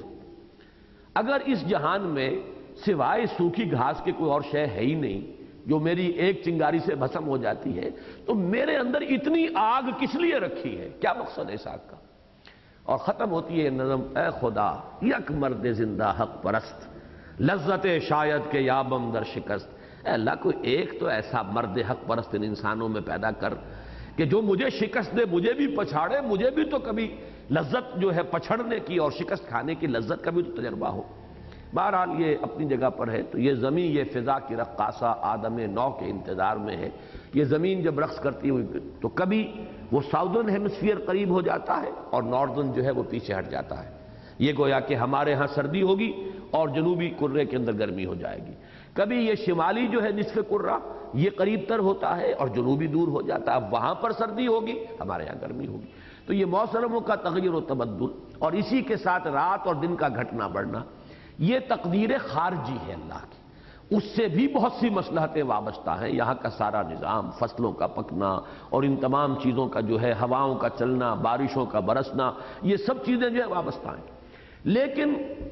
اگر اس جہان میں سوائے سوکھی گھاس کے کوئی اور شے ہے ہی نہیں جو میری ایک چنگاری سے بھسم ہو جاتی ہے، تو میرے اندر اتنی آگ کس لیے رکھی ہے، کیا مقصد ہے اس آگ کا؟ اور ختم ہوتی ہے نظم، اے خدا یک مرد زندہ حق پرست، لذت شاید کے یابم در شکست، اے اللہ کوئی ایک تو ایسا مرد حق پرست ان انسانوں میں پیدا کر کہ جو مجھے شکست دے، مجھے بھی پچھاڑے، مجھے بھی تو کبھی لذت جو ہے پچھڑنے کی اور شکست کھانے کی لذت کا بھی تو تجربہ ہو۔ بہرحال یہ اپنی جگہ پر ہے، تو یہ زمین، یہ فضا کی رقاصہ آدم نو کے انتظار میں ہے۔ یہ زمین جب رقص کرتی ہوئی تو کبھی وہ ساؤدرن ہیمسفیئر قریب ہو جاتا ہے اور ناردرن جو ہے وہ پیچھے ہٹ جاتا ہے۔ یہ گویا کہ ہمارے ہاں سردی ہوگی اور جنوبی کرے کے اندر گرمی ہو جائے گی، کبھی یہ شمالی جو ہے نصف کرہ یہ قریب تر ہوتا ہے اور جنوبی دور ہو جاتا ہے، اب وہاں پر سردی ہوگی، ہمارے یہاں گرمی ہوگی۔ تو یہ موسموں کا تغیر و تبدل اور اسی کے ساتھ رات اور دن کا گھٹنا بڑھنا، یہ تقدیر خارجی ہے اللہ کی، اس سے بھی بہت سی مصلحتیں وابستہ ہیں۔ یہاں کا سارا نظام، فصلوں کا پکنا اور ان تمام چیزوں کا جو ہے ہواؤں کا چلنا، بارشوں کا برسنا، یہ سب چیزیں جو ہے وابستہ ہیں۔ لیکن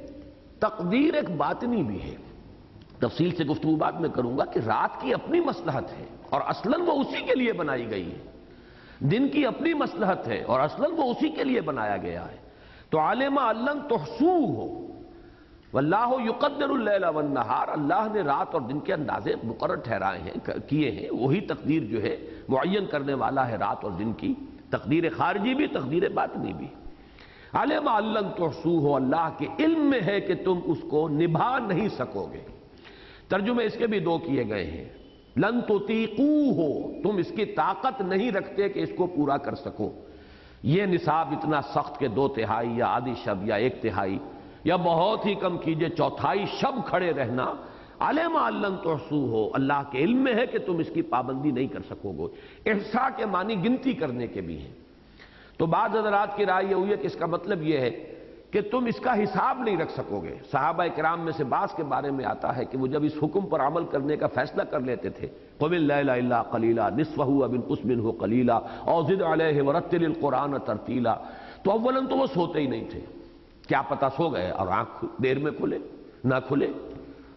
تقدیر ایک باطنی بھی ہے، تفصیل سے گفتگو بعد میں کروں گا، کہ رات کی اپنی مصلحت ہے اور اصلاً وہ اسی کے لیے بنائی گئی ہے، دن کی اپنی مصلحت ہے اور اصلاً وہ اسی کے لیے بنایا گیا ہے۔ تو عالم علم تحصوہ واللہ یقدر اللیل والنہار، اللہ نے رات اور دن کے اندازے مقرر ٹھہرائے ہیں، کیے ہیں، وہی تقدیر جو ہے معین کرنے والا ہے رات اور دن کی، تقدیر خارجی بھی، تقدیر باطنی بھی۔ علم علم تحصوہ، اللہ کے علم میں ہے کہ تم اس کو نبھا نہیں سکو گے۔ ترجمے اس کے بھی دو کیے گئے ہیں، لن تطیقوہ، تم اس کی طاقت نہیں رکھتے کہ اس کو پورا کر سکو۔ یہ نصاب اتنا سخت کہ 2/3 یا آدھی شب یا 1/3 یا بہت ہی کم کیجئے 1/4 شب کھڑے رہنا، علم علم تحصوہ، اللہ کے علم میں ہے کہ تم اس کی پابندی نہیں کر سکو گے۔ احصاء کے معنی گنتی کرنے کے بھی ہیں، تو بعض حضرات کی رائے یہ ہوئی ہے کہ اس کا مطلب یہ ہے کہ تم اس کا حساب نہیں رکھ سکو گے۔ صحابہ کرام میں سے بعض کے بارے میں آتا ہے کہ وہ جب اس حکم پر عمل کرنے کا فیصلہ کر لیتے تھے، قُمِ اللَّيْلَ إِلَّا قَلِيلًا نِصْفَهُ وَانقُصْ مِنْهُ قَلِيلًا أَوْ زِدْ عَلَيْهِ وَرَتِّلِ الْقُرْآنَ تَرْتِيلًا، تو اولاً تو وہ سوتے ہی نہیں تھے، کیا پتہ سو گئے اور آنکھ دیر میں کھلے نہ کھلے،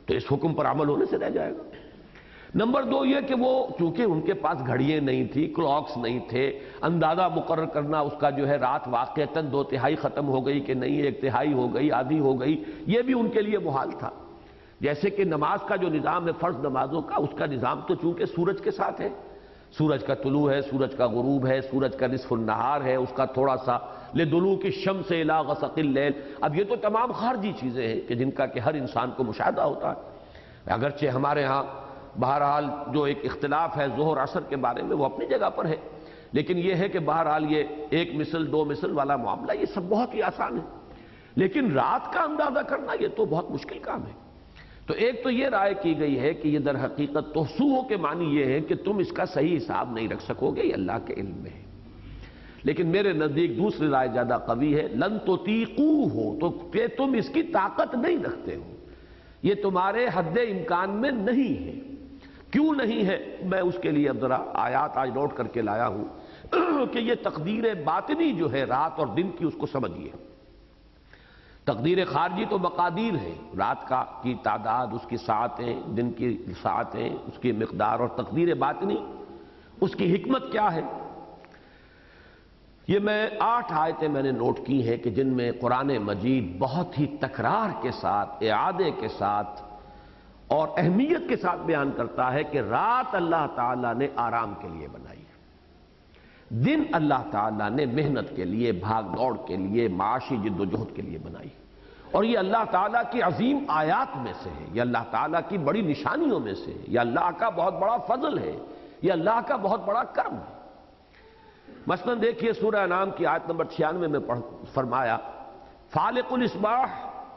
تو اس حکم پر عمل ہونے سے رہ جائے گا۔ نمبر دو یہ کہ وہ چونکہ ان کے پاس گھڑیاں نہیں تھی، کلاکس نہیں تھے، اندازہ مقرر کرنا اس کا جو ہے رات واقعتاً 2/3 ختم ہو گئی کہ نہیں 1/3 ہو گئی، آدھی ہو گئی، یہ بھی ان کے لیے محال تھا۔ جیسے کہ نماز کا جو نظام ہے فرض نمازوں کا، اس کا نظام تو چونکہ سورج کے ساتھ ہے، سورج کا طلوع ہے، سورج کا غروب ہے، سورج کا نصف النہار ہے، اس کا تھوڑا سا لدلوک الشمس الی غسق اللیل۔ اب یہ تو تمام خارجی چیزیں ہیں کہ جن کا کہ ہر انسان کو مشاہدہ ہوتا ہے۔ اگرچہ ہمارے ہاں بہرحال جو ایک اختلاف ہے ظہر عصر کے بارے میں وہ اپنی جگہ پر ہے، لیکن یہ ہے کہ بہرحال یہ 1 مثل 2 مثل والا معاملہ یہ سب بہت ہی آسان ہے، لیکن رات کا اندازہ کرنا یہ تو بہت مشکل کام ہے۔ تو ایک تو یہ رائے کی گئی ہے کہ یہ در حقیقت توسوع کے معنی یہ ہے کہ تم اس کا صحیح حساب نہیں رکھ سکو گے، یہ اللہ کے علم میں ہے۔ لیکن میرے نزدیک دوسری رائے زیادہ قوی ہے، لن تطیقوہ، تو کہ تم اس کی طاقت نہیں رکھتے ہو، یہ تمہارے حد امکان میں نہیں ہے۔ کیوں نہیں ہے؟ میں اس کے لیے اب ذرا آیات آج نوٹ کر کے لایا ہوں کہ یہ تقدیر باطنی جو ہے رات اور دن کی اس کو سمجھیے۔ تقدیر خارجی تو مقادیر ہے، رات کی تعداد، اس کی ساعتیں، دن کی ساعتیں، اس کی مقدار، اور تقدیر باطنی اس کی حکمت کیا ہے۔ یہ میں 8 آیتیں میں نے نوٹ کی ہیں کہ جن میں قرآن مجید بہت ہی تکرار کے ساتھ، اعادے کے ساتھ اور اہمیت کے ساتھ بیان کرتا ہے کہ رات اللہ تعالیٰ نے آرام کے لیے بنائی ہے، دن اللہ تعالیٰ نے محنت کے لیے، بھاگ دوڑ کے لیے، معاشی جد و جہد کے لیے بنائی، اور یہ اللہ تعالیٰ کی عظیم آیات میں سے ہے، یہ اللہ تعالیٰ کی بڑی نشانیوں میں سے ہے، یہ اللہ کا بہت بڑا فضل ہے، یہ اللہ کا بہت بڑا کرم ہے۔ مثلا دیکھیے سورہ انعام کی آیت نمبر 96 میں فرمایا فالق الاصباح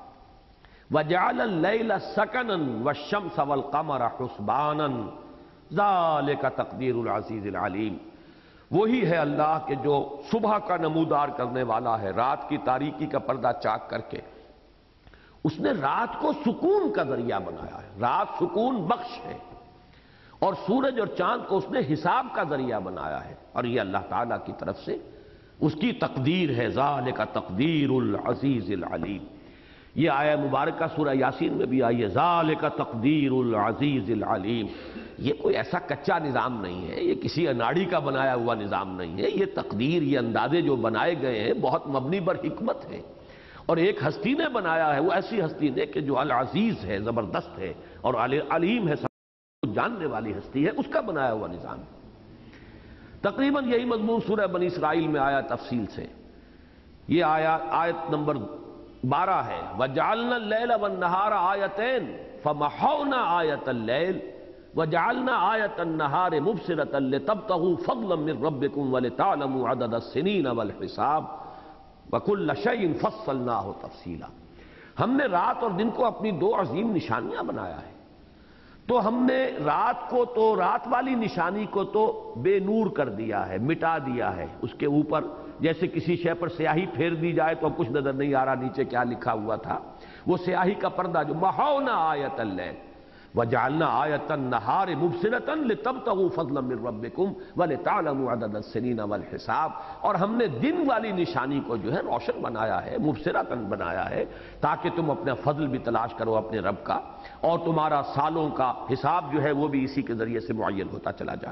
وجعل اللیل سکنا والشمس والقمر حسبانا ذالک تقدیر العزیز العلیم۔ وہی ہے اللہ کہ جو صبح کا نمودار کرنے والا ہے، رات کی تاریکی کا پردہ چاک کر کے اس نے رات کو سکون کا ذریعہ بنایا ہے، رات سکون بخش ہے، اور سورج اور چاند کو اس نے حساب کا ذریعہ بنایا ہے، اور یہ اللہ تعالیٰ کی طرف سے اس کی تقدیر ہے، ذالک تقدیر العزیز العلیم۔ یہ آیہ مبارکہ سورہ یاسین میں بھی آئی ہے، ذالک تقدیر العزیز العلیم۔ یہ کوئی ایسا کچا نظام نہیں ہے، یہ کسی اناڑی کا بنایا ہوا نظام نہیں ہے، یہ تقدیر، یہ اندازے جو بنائے گئے ہیں بہت مبنی بر حکمت ہے، اور ایک ہستی نے بنایا ہے، وہ ایسی ہستی نے کہ جو العزیز ہے، زبردست ہے، اور علیم ہے، جاننے والی ہستی ہے، اس کا بنایا ہوا نظام۔ تقریباً یہی مضمون سورہ بنی اسرائیل میں آیا تفصیل سے، یہ آیت نمبر 12 ہے، وَجَعَلْنَا اللَّيْلَ وَالنَّهَارَ آیَتَيْنِ فَمَحَوْنَا آیَةَ اللَّيْلِ وَجَعَلْنَا آیَةَ النَّهَارِ مُبْصِرَةً لِتَبْتَغُوا فَضْلًا مِّن رَّبِّكُمْ وَلِتَعْلَمُوا عَدَدَ السِّنِينَ وَالْحِسَابَ وَكُلَّ شَيْءٍ فَصَّلْنَاهُ تَفْصِيلًا۔ ہم نے رات اور دن کو اپنی 2 عظیم نشانیاں بنایا ہے، تو ہم نے رات کو تو، رات والی نشانی کو تو بے نور کر دیا ہے، مٹا دیا ہے، اس کے اوپر جیسے کسی شے پر سیاہی پھیر دی جائے تو اب کچھ نظر نہیں آ رہا نیچے کیا لکھا ہوا تھا، وہ سیاہی کا پردہ جو محونا آیت اللیل وجعلنا آیت النہار مبصرۃ لتبتغوا فضلا من ربکم ولتعلموا عدد السنین والحساب، اور ہم نے دن والی نشانی کو جو ہے روشن بنایا ہے، مبصرۃ بنایا ہے، تاکہ تم اپنا فضل بھی تلاش کرو اپنے رب کا، اور تمہارا سالوں کا حساب جو ہے وہ بھی اسی کے ذریعے سے معین ہوتا چلا جائے۔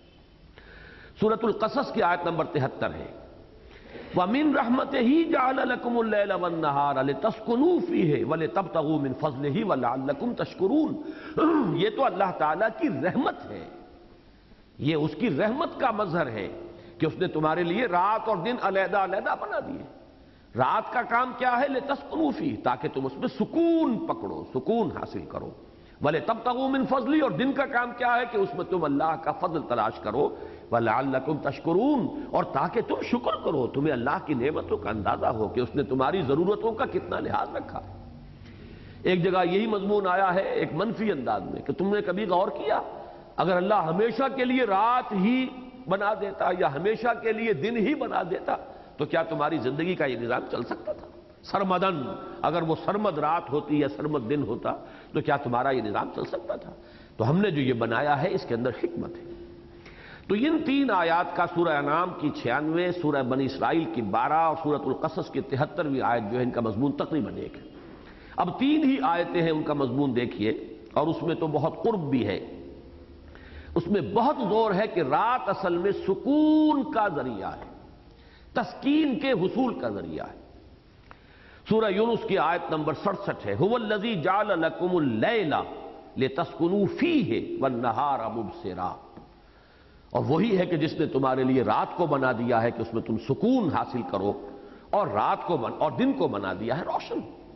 سورۃ القصص کی آیت نمبر 73 ہے، وَمِن رَحْمَتِهِ جَعَلَ لَكُمُ اللَّيْلَ وَالنَّهَارَ لِتَسْكُنُوا فِيهِ وَلِتَبْتَغُوا مِن فَضْلِهِ وَلَعَلَّكُمْ تَشْكُرُونَ۔ یہ تو اللہ تعالیٰ کی رحمت ہے، یہ اس کی رحمت کا مظہر ہے کہ اس نے تمہارے لیے رات اور دن علیحدہ علیحدہ بنا دیے۔ رات کا کام کیا ہے؟ لِتَسْكُنُوا فِيهِ، تاکہ تم اس میں سکون پکڑو، سکون حاصل کرو، وَلِتَبْتَغُوا مِن فَضْلِهِ، اور دن کا کام کیا ہے کہ اس میں تم اللہ کا فضل تلاش کرو، وَلَعَلَّكُمْ تَشْكُرُونَ، اور تاکہ تم شکر کرو، تمہیں اللہ کی نعمتوں کا اندازہ ہو کہ اس نے تمہاری ضرورتوں کا کتنا لحاظ رکھا۔ ایک جگہ یہی مضمون آیا ہے ایک منفی انداز میں کہ تم نے کبھی غور کیا اگر اللہ ہمیشہ کے لیے رات ہی بنا دیتا یا ہمیشہ کے لیے دن ہی بنا دیتا تو کیا تمہاری زندگی کا یہ نظام چل سکتا تھا؟ سرمدن، اگر وہ سرمد رات ہوتی یا سرمد دن ہوتا تو کیا تمہارا یہ نظام چل سکتا تھا؟ تو ہم نے جو یہ بنایا ہے اس کے اندر حکمت ہے۔ تو ان 3 آیات کا سورہ انعام کی 96، سورہ بنی اسرائیل کی 12 اور سورۃ القصص کی 73ویں آیت جو ہے ان کا مضمون تقریباً ایک ہے۔ اب 3 ہی آیتیں ہیں، ان کا مضمون دیکھیے، اور اس میں تو بہت قرب بھی ہے، اس میں بہت زور ہے کہ رات اصل میں سکون کا ذریعہ ہے، تسکین کے حصول کا ذریعہ ہے۔ سورہ یونس کی آیت نمبر 67 ہے، هو الذی جعل لکم اللیل لتسکنوا فیہ والنہار مبصرا، اور وہی ہے کہ جس نے تمہارے لیے رات کو بنا دیا ہے کہ اس میں تم سکون حاصل کرو، اور اور دن کو بنا دیا ہے روشن۔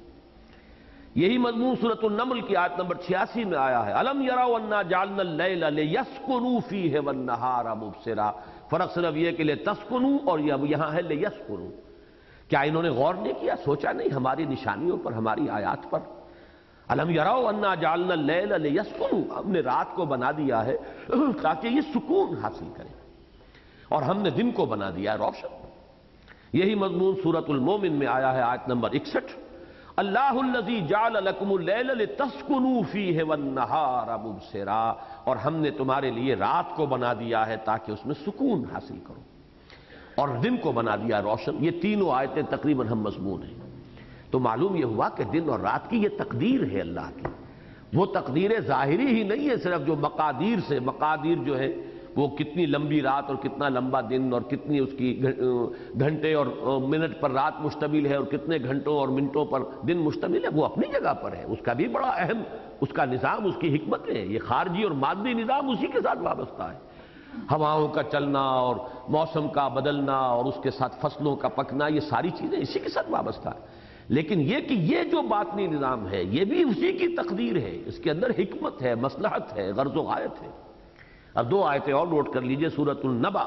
یہی مضمون سورۃ النمل کی آیت نمبر 86 میں آیا ہے، الم یروا انا جعلنا اللیل لیسکنوا فیہ والنہار مبصرا، فرق صرف یہ کہ لتسکنوا اور یہاں ہے لیسکنوا۔ کیا انہوں نے غور نہیں کیا، سوچا نہیں ہماری نشانیوں پر، ہماری آیات پر؟ الم یروا انا جعلنا اللیل لیسکنوا، ہم نے رات کو بنا دیا ہے تاکہ یہ سکون حاصل کرے، اور ہم نے دن کو بنا دیا ہے روشن۔ یہی مضمون سورۃ المومن میں آیا ہے، آیت نمبر 61، اللہ الذی جعل لکم اللیل لتسکنوا فیہ والنہار مبصرا، اور ہم نے تمہارے لیے رات کو بنا دیا ہے تاکہ اس میں سکون حاصل کرو، اور دن کو بنا دیا روشن۔ یہ تینوں آیتیں تقریباً ہم مضمون ہیں۔ تو معلوم یہ ہوا کہ دن اور رات کی یہ تقدیر ہے اللہ کی، وہ تقدیر ظاہری ہی نہیں ہے صرف، جو مقادیر سے، مقادیر جو ہے وہ کتنی لمبی رات اور کتنا لمبا دن اور کتنی اس کی گھنٹے اور منٹ پر رات مشتمل ہے اور کتنے گھنٹوں اور منٹوں پر دن مشتمل ہے، وہ اپنی جگہ پر ہے، اس کا بھی بڑا اہم اس کا نظام، اس کی حکمت ہے۔ یہ خارجی اور مادی نظام اسی کے ساتھ وابستہ ہے، ہواؤں کا چلنا اور موسم کا بدلنا اور اس کے ساتھ فصلوں کا پکنا، یہ ساری چیزیں اسی کے ساتھ وابستہ ہے۔ لیکن یہ کہ یہ جو باطنی نظام ہے یہ بھی اسی کی تقدیر ہے، اس کے اندر حکمت ہے، مصلحت ہے، غرض و غایت ہے۔ اب 2 آیتیں اور نوٹ کر لیجئے، سورۃ النبا،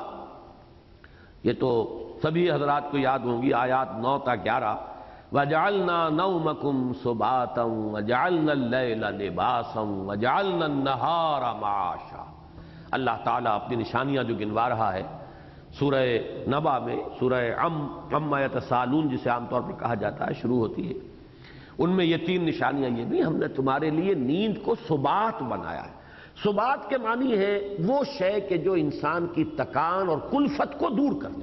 یہ تو سبھی حضرات کو یاد ہوں گی، آیات 9 تا 11، وَجَعَلْنَا نَوْمَكُمْ سُبَاتًا وَجَعَلْنَا اللَّيْلَ لِبَاسًا وَجَعَلْنَا النَّهَارَ مَعَاشًا۔ اللہ تعالیٰ اپنی نشانیاں جو گنوا رہا ہے سورہ نبا میں، سورہ عما یتساءلون جسے عام طور پر کہا جاتا ہے، شروع ہوتی ہے، ان میں یہ 3 نشانیاں یہ بھی، ہم نے تمہارے لیے نیند کو سبات بنایا ہے۔ سبات کے معنی ہے وہ شے کہ جو انسان کی تکان اور کلفت کو دور کر دے،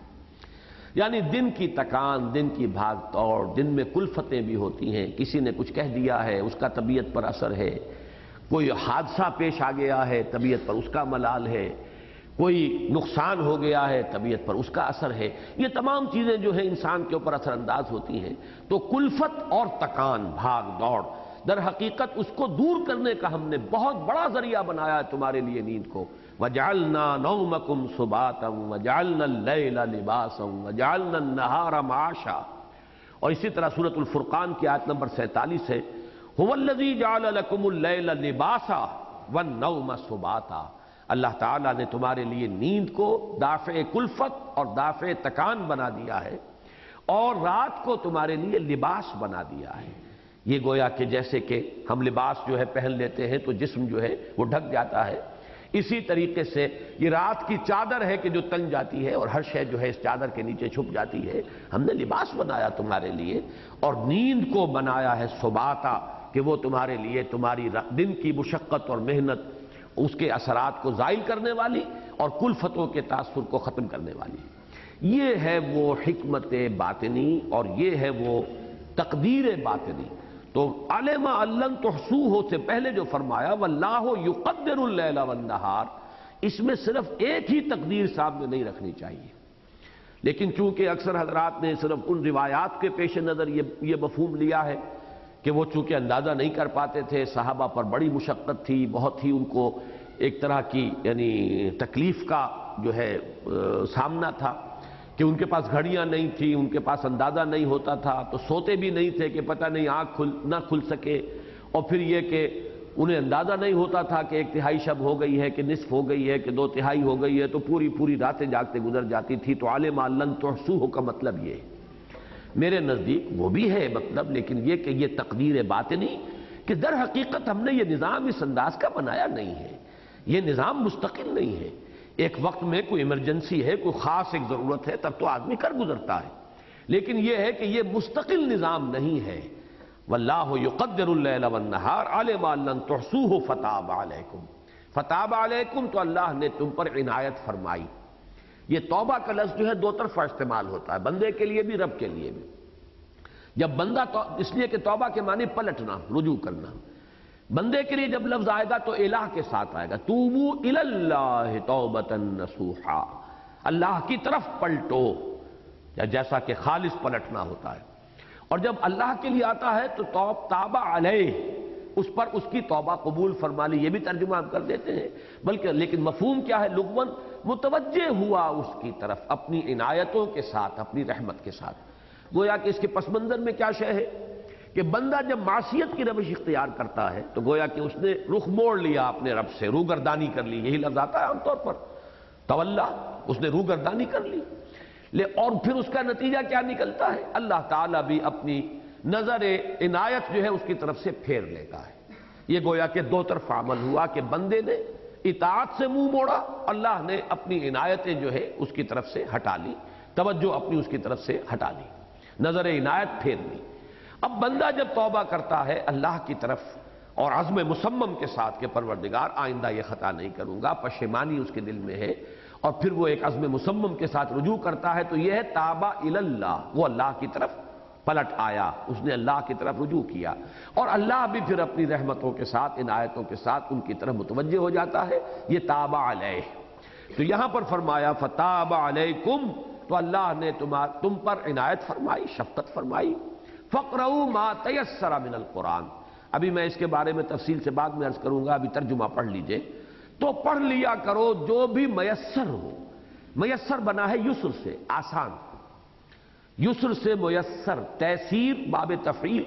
یعنی دن کی تکان، دن کی بھاگ دوڑ، دن میں کلفتیں بھی ہوتی ہیں، کسی نے کچھ کہہ دیا ہے اس کا طبیعت پر اثر ہے، کوئی حادثہ پیش آ گیا ہے طبیعت پر اس کا ملال ہے، کوئی نقصان ہو گیا ہے طبیعت پر اس کا اثر ہے، یہ تمام چیزیں جو ہیں انسان کے اوپر اثر انداز ہوتی ہیں۔ تو کلفت اور تکان، بھاگ دوڑ، در حقیقت اس کو دور کرنے کا ہم نے بہت بڑا ذریعہ بنایا ہے تمہارے لیے نیند کو۔ وَجَعَلْنَا نَوْمَكُمْ سُبَاتًا وَجَعَلْنَا اللَّيْلَ لِبَاسًا وَجَعَلْنَا النَّهَارَ مَعَاشًا۔ اور اسی طرح سورۃ الفرقان کی آیت نمبر 47 ہے، هُوَ الَّذِي جَعَلَ لَكُمُ اللَّيْلَ لِبَاسًا وَالنَّوْمَ سُبَاتًا، اللہ تعالیٰ نے تمہارے لیے نیند کو دافع کلفت اور دافع تکان بنا دیا ہے، اور رات کو تمہارے لیے لباس بنا دیا ہے۔ یہ گویا کہ جیسے کہ ہم لباس جو ہے پہن لیتے ہیں تو جسم جو ہے وہ ڈھک جاتا ہے، اسی طریقے سے یہ رات کی چادر ہے کہ جو تن جاتی ہے اور ہر شے جو ہے اس چادر کے نیچے چھپ جاتی ہے، ہم نے لباس بنایا تمہارے لیے، اور نیند کو بنایا ہے سباتا کہ وہ تمہارے لیے تمہاری دن کی مشقت اور محنت، اس کے اثرات کو زائل کرنے والی اور کلفتوں کے تاثر کو ختم کرنے والی۔ یہ ہے وہ حکمت باطنی اور یہ ہے وہ تقدیر باطنی۔ تو علم ان لن تحصوہ سے پہلے جو فرمایا واللہ یقدر اللیل والنہار، اس میں صرف ایک ہی تقدیر سامنے نہیں رکھنی چاہیے، لیکن چونکہ اکثر حضرات نے صرف ان روایات کے پیش نظر یہ مفہوم لیا ہے کہ وہ چونکہ اندازہ نہیں کر پاتے تھے، صحابہ پر بڑی مشقت تھی، بہت ہی ان کو ایک طرح کی یعنی تکلیف کا جو ہے سامنا تھا کہ ان کے پاس گھڑیاں نہیں تھیں، ان کے پاس اندازہ نہیں ہوتا تھا، تو سوتے بھی نہیں تھے کہ پتہ نہیں آنکھ نہ کھل سکے، اور پھر یہ کہ انہیں اندازہ نہیں ہوتا تھا کہ 1/3 شب ہو گئی ہے کہ نصف ہو گئی ہے کہ 2/3 ہو گئی ہے، تو پوری راتیں جاگتے گزر جاتی تھی۔ تو علم ان لن تحصوہ کا مطلب یہ ہے، میرے نزدیک وہ بھی ہے مطلب، لیکن یہ کہ یہ تقدیر باطنی کہ در حقیقت ہم نے یہ نظام اس انداز کا بنایا نہیں ہے، یہ نظام مستقل نہیں ہے، ایک وقت میں کوئی ایمرجنسی ہے، کوئی خاص ایک ضرورت ہے تب تو آدمی کر گزرتا ہے، لیکن یہ ہے کہ یہ مستقل نظام نہیں ہے۔ واللہ یقدر اللیل والنہار علم ان لن تحصوہ فتاب علیکم، فتاب علیکم تو اللہ نے تم پر عنایت فرمائی۔ یہ توبہ کا لفظ جو ہے 2 طرفہ استعمال ہوتا ہے، بندے کے لیے بھی رب کے لیے بھی۔ جب بندہ اس لیے کہ توبہ کے معنی پلٹنا، رجوع کرنا، بندے کے لیے جب لفظ آئے گا تو الہ کے ساتھ آئے گا، توبو الی اللہ توبۃ نصوحا، اللہ کی طرف پلٹو، جیسا کہ خالص پلٹنا ہوتا ہے۔ اور جب اللہ کے لیے آتا ہے تو تاب علیہ، اس پر اس کی توبہ قبول فرما لی، یہ بھی ترجمہ ہم کر دیتے ہیں، بلکہ لیکن مفہوم کیا ہے لغوً؟ متوجہ ہوا اس کی طرف اپنی عنایتوں کے ساتھ، اپنی رحمت کے ساتھ۔ گویا کہ اس کے پس منظر میں کیا شے ہے کہ بندہ جب معصیت کی روش اختیار کرتا ہے تو گویا کہ اس نے رخ موڑ لیا اپنے رب سے، روگردانی کر لی، یہی لفظ آتا ہے عام طور پر، تولا، اس نے روگردانی کر لی، اور پھر اس کا نتیجہ کیا نکلتا ہے؟ اللہ تعالیٰ بھی اپنی نظر عنایت جو ہے اس کی طرف سے پھیر لیتا ہے۔ یہ گویا کہ دو طرف عمل ہوا کہ بندے نے اطاعت سے منہ موڑا، اللہ نے اپنی عنایتیں جو ہے اس کی طرف سے ہٹا لی، توجہ اپنی اس کی طرف سے ہٹا لی، نظر عنایت پھیر لی۔ اب بندہ جب توبہ کرتا ہے اللہ کی طرف اور عزم مصمم کے ساتھ کہ پروردگار آئندہ یہ خطا نہیں کروں گا، پشیمانی اس کے دل میں ہے، اور پھر وہ ایک عزم مصمم کے ساتھ رجوع کرتا ہے، تو یہ ہے تابا الی اللہ، وہ اللہ کی طرف پلٹ آیا، اس نے اللہ کی طرف رجوع کیا، اور اللہ بھی پھر اپنی رحمتوں کے ساتھ، عنایتوں کے ساتھ ان کی طرف متوجہ ہو جاتا ہے، یہ تابا علیہ۔ تو یہاں پر فرمایا فتاب علیکم، تو اللہ نے تم پر عنایت فرمائی، شفقت فرمائی۔ فقرؤوا ما تیسر من القرآن، ابھی میں اس کے بارے میں تفصیل سے بعد میں عرض کروں گا، ابھی ترجمہ پڑھ لیجئے۔ تو پڑھ لیا کرو جو بھی میسر ہو، میسر بنا ہے یسر سے، آسان، یسر سے میسر، تیسیر باب تفعیل،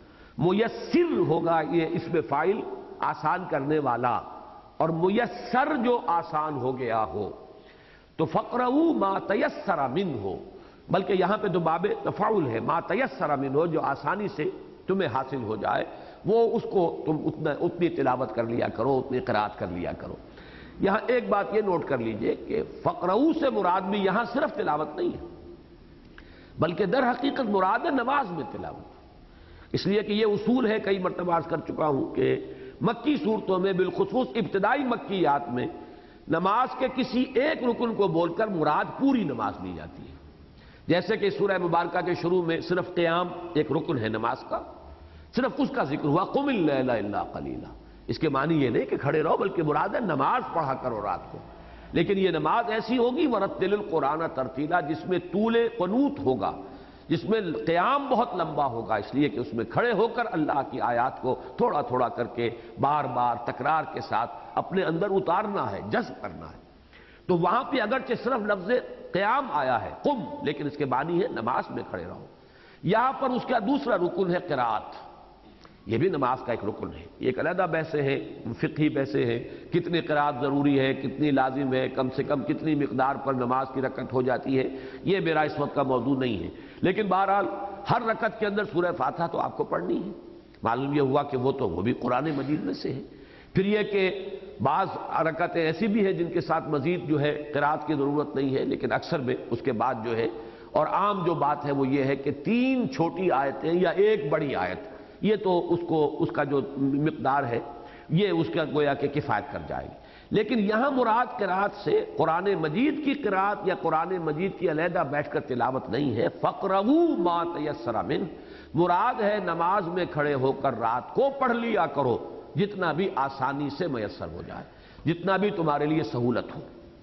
میسر ہوگا یہ اسم فاعل، آسان کرنے والا، اور میسر جو آسان ہو گیا ہو، تو فقرؤوا ما تیسر منہ، بلکہ یہاں پہ تو باب تفاعل ہے، ما تیسر منہ، جو آسانی سے تمہیں حاصل ہو جائے وہ اس کو تم اتنی تلاوت کر لیا کرو، اتنی قرات کر لیا کرو۔ یہاں ایک بات یہ نوٹ کر لیجئے کہ فقرؤ سے مراد بھی یہاں صرف تلاوت نہیں ہے، بلکہ در حقیقت مراد ہے نماز میں تلاوت، اس لیے کہ یہ اصول ہے، کئی مرتبہ عرض کر چکا ہوں کہ مکی صورتوں میں بالخصوص ابتدائی مکیات میں نماز کے کسی ایک رکن کو بول کر مراد پوری نماز لی جاتی ہے، جیسے کہ سورہ مبارکہ کے شروع میں صرف قیام ایک رکن ہے نماز کا، صرف اس کا ذکر ہوا، قم اللیل الا قلیلا، اس کے معنی یہ نہیں کہ کھڑے رہو، بلکہ مراد ہے نماز پڑھا کرو رات کو، لیکن یہ نماز ایسی ہوگی ورتل القرآن ترتیلا، جس میں طول قنوت ہوگا، جس میں قیام بہت لمبا ہوگا، اس لیے کہ اس میں کھڑے ہو کر اللہ کی آیات کو تھوڑا تھوڑا کر کے بار بار تکرار کے ساتھ اپنے اندر اتارنا ہے، جذب کرنا ہے۔ تو وہاں پہ اگرچہ صرف لفظ قیام آیا ہے قم، لیکن اس کے معنی ہے نماز میں کھڑے رہو۔ یہاں پر اس کا دوسرا رکن ہے قرات، یہ بھی نماز کا ایک رکن ہے، یہ ایک علیحدہ بحثیں ہیں، فقہی بحثیں ہیں، کتنی قرات ضروری ہے، کتنی لازم ہے، کم سے کم کتنی مقدار پر نماز کی رکعت ہو جاتی ہے، یہ میرا اس وقت کا موضوع نہیں ہے، لیکن بہرحال ہر رکعت کے اندر سورہ فاتحہ تو آپ کو پڑھنی ہے۔ معلوم یہ ہوا کہ وہ بھی قرآن مجید میں سے ہے۔ پھر یہ کہ بعض رکعتیں ایسی بھی ہیں جن کے ساتھ مزید جو ہے قرات کی ضرورت نہیں ہے، لیکن اکثر میں اس کے بعد جو ہے، اور عام جو بات ہے وہ یہ ہے کہ 3 چھوٹی آیتیں یا ایک بڑی آیت، یہ تو اس کا جو مقدار ہے یہ اس کا گویا کہ کفایت کر جائے گی، لیکن یہاں مراد قرات سے قرآن مجید کی قرات یا قرآن مجید کی علیحدہ بیٹھ کر تلاوت نہیں ہے۔ فقرؤوا ما تیسر منہ، مراد ہے نماز میں کھڑے ہو کر رات کو پڑھ لیا کرو جتنا بھی آسانی سے میسر ہو جائے، جتنا بھی تمہارے لیے سہولت ہو۔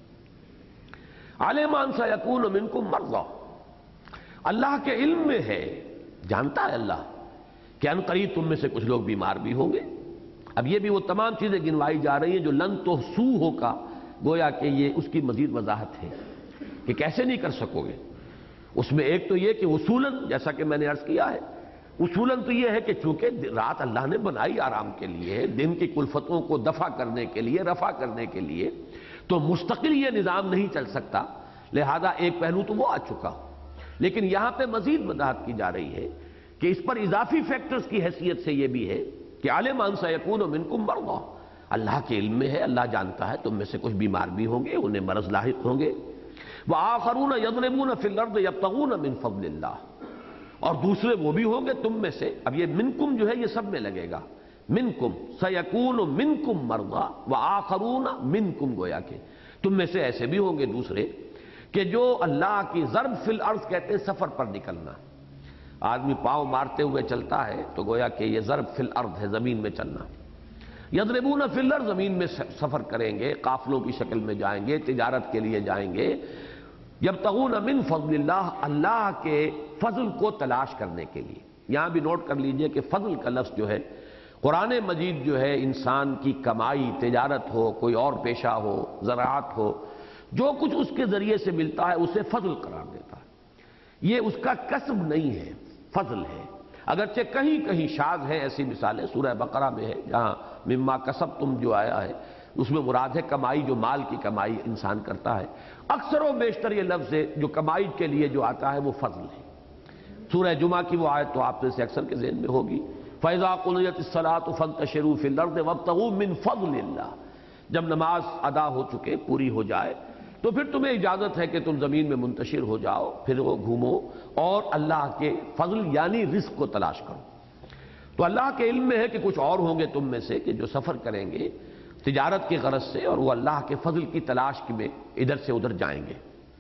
عَلِمَ أَن سَيَكُونُ مِنكُم مَرْضَىٰ، اللہ کے علم میں ہے، جانتا ہے اللہ کہ ان قریب تم میں سے کچھ لوگ بیمار بھی ہوں گے۔ اب یہ بھی وہ تمام چیزیں گنوائی جا رہی ہیں جو لن تحصوہ کا، گویا کہ یہ اس کی مزید وضاحت ہے کہ کیسے نہیں کر سکو گے۔ اس میں ایک تو یہ کہ اصولاً، جیسا کہ میں نے عرض کیا ہے، اصولاً تو یہ ہے کہ چونکہ رات اللہ نے بنائی آرام کے لیے، دن کی کلفتوں کو دفع کرنے کے لیے، رفع کرنے کے لیے، تو مستقل یہ نظام نہیں چل سکتا، لہذا ایک پہلو تو وہ آ چکا، لیکن یہاں پہ مزید وضاحت کی جا رہی ہے کہ اس پر اضافی فیکٹرز کی حیثیت سے یہ بھی ہے کہ عَلِمَ أَن سَيَكُونُ مِنكُم مَرْضَىٰ، اللہ کے علم میں ہے، اللہ جانتا ہے تم میں سے کچھ بیمار بھی ہوں گے، انہیں مرض لاحق ہوں گے۔ وَآخَرُونَ يَضْرِبُونَ فِي الْأَرْضِ يَبْتَغُونَ مِن فَضْلِ اللَّهِ، اور دوسرے وہ بھی ہوں گے تم میں سے، اب یہ منکم جو ہے یہ سب میں لگے گا، منکم سیکون منکم مرضا وآخرون منکم، گویا کہ تم میں سے ایسے بھی ہوں گے دوسرے کہ جو اللہ کی ضرب فی الارض کہتے ہیں سفر پر نکلنا، آدمی پاؤں مارتے ہوئے چلتا ہے تو گویا کہ یہ ضرب فی الارض ہے، زمین میں چلنا۔ یضربون فی الارض، زمین میں سفر کریں گے، قافلوں کی شکل میں جائیں گے، تجارت کے لیے جائیں گے۔ یبتغون من فضل اللہ، اللہ کے فضل کو تلاش کرنے کے لیے۔ یہاں بھی نوٹ کر لیجئے کہ فضل کا لفظ جو ہے قرآن مجید جو ہے انسان کی کمائی، تجارت ہو، کوئی اور پیشہ ہو، زراعت ہو، جو کچھ اس کے ذریعے سے ملتا ہے اسے فضل قرار دیتا ہے۔ یہ اس کا کسب نہیں ہے، فضل ہے۔ اگرچہ کہیں کہیں شاذ ہے ایسی مثالیں، سورہ بقرہ میں ہے جہاں مما کسبتم جو آیا ہے اس میں مراد ہے کمائی، جو مال کی کمائی انسان کرتا ہے۔ اکثر و بیشتر یہ لفظ ہے جو کمائی کے لیے جو آتا ہے وہ فضل ہے۔ سورہ جمعہ کی وہ آیت تو آپ سے اکثر کے ذہن میں ہوگی، فَإِذَا قُضِيَتِ الصَّلَاةُ فَانتَشِرُوا فِي الْأَرْضِ وَابْتَغُوا مِن فَضْلِ اللَّهِ، جب نماز ادا ہو چکے، پوری ہو جائے، تو پھر تمہیں اجازت ہے کہ تم زمین میں منتشر ہو جاؤ، پھرو، گھومو اور اللہ کے فضل یعنی رزق کو تلاش کرو۔ تو اللہ کے علم میں ہے کہ کچھ اور ہوں گے تم میں سے کہ جو سفر کریں گے تجارت کی غرض سے، اور وہ اللہ کے فضل کی تلاش میں ادھر سے ادھر جائیں گے۔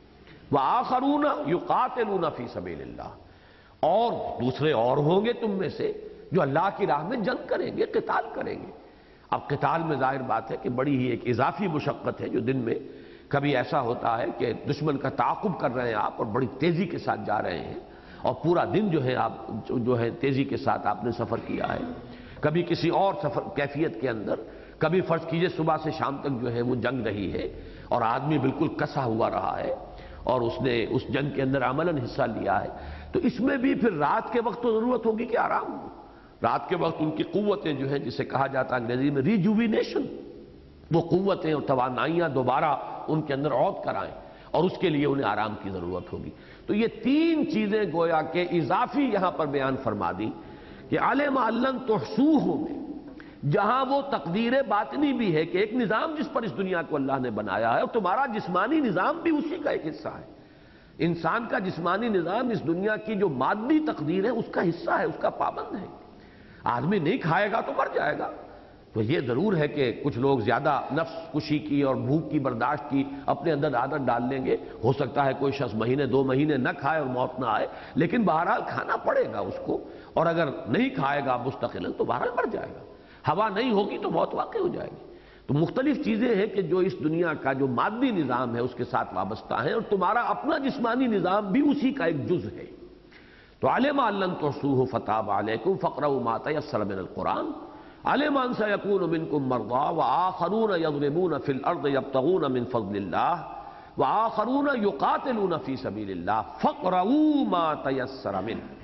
وَآخَرُونَ يُقَاتِلُونَ فِي سَبِيلِ اللَّهِ، اور دوسرے اور ہوں گے تم میں سے جو اللہ کی راہ میں جنگ کریں گے، قتال کریں گے۔ اب قتال میں ظاہر بات ہے کہ بڑی ہی ایک اضافی مشقت ہے، جو دن میں کبھی ایسا ہوتا ہے کہ دشمن کا تعاقب کر رہے ہیں آپ اور بڑی تیزی کے ساتھ جا رہے ہیں، اور پورا دن جو ہے آپ جو ہے تیزی کے ساتھ آپ نے سفر کیا ہے، کبھی کسی اور سفر کیفیت کے اندر، کبھی فرض کیجئے صبح سے شام تک جو ہے وہ جنگ رہی ہے اور آدمی بالکل کسا ہوا رہا ہے اور اس نے اس جنگ کے اندر عملاً حصہ لیا ہے، تو اس میں بھی پھر رات کے وقت تو ضرورت ہوگی کہ آرام ہو۔ رات کے وقت ان کی قوتیں جو ہیں، جسے کہا جاتا ہے انگریزی میں ریجوینیشن، وہ قوتیں اور توانائیاں دوبارہ ان کے اندر عود کرائیں، اور اس کے لیے انہیں آرام کی ضرورت ہوگی۔ تو یہ تین چیزیں گویا کہ اضافی یہاں پر بیان فرما دی کہ عَلِمَ أَن لَّن تُحْصُوهُ میں جہاں وہ تقدیر باطنی بھی ہے کہ ایک نظام جس پر اس دنیا کو اللہ نے بنایا ہے، اور تمہارا جسمانی نظام بھی اسی کا ایک حصہ ہے۔ انسان کا جسمانی نظام اس دنیا کی جو مادی تقدیر ہے اس کا حصہ ہے، اس کا پابند ہے۔ آدمی نہیں کھائے گا تو مر جائے گا۔ تو یہ ضرور ہے کہ کچھ لوگ زیادہ نفس کشی کی اور بھوک کی برداشت کی اپنے اندر عادت ڈال لیں گے، ہو سکتا ہے کوئی شخص مہینے 2 مہینے نہ کھائے اور موت نہ آئے، لیکن بہرحال کھانا پڑے گا اس کو، اور اگر نہیں کھائے گا مستقلاً تو بہرحال مر جائے گا۔ ہوا نہیں ہوگی تو موت واقع ہو جائے گی۔ تو مختلف چیزیں ہیں کہ جو اس دنیا کا جو مادی نظام ہے اس کے ساتھ وابستہ ہیں، اور تمہارا اپنا جسمانی نظام بھی اسی کا ایک جز ہے۔ تو عَلِمَ أَن لَّن تُحْصُوهُ فَتَابَ عَلَيْكُمْ فَاقْرَؤُوا مَا تَيَسَّرَ مِنَ الْقُرْآنِ عَلِمَ أَن سَيَكُونُ مِنكُم مَّرْضَىٰ وَآخَرُونَ يَضْرِبُونَ فِي الْأَرْضِ يَبْتَغُونَ مِن فَضْلِ اللَّهِ وَآخَرُونَ يُقَاتِلُونَ فِي سَبِيلِ اللَّهِ فَاقْرَؤُوا مَا تَيَسَّرَ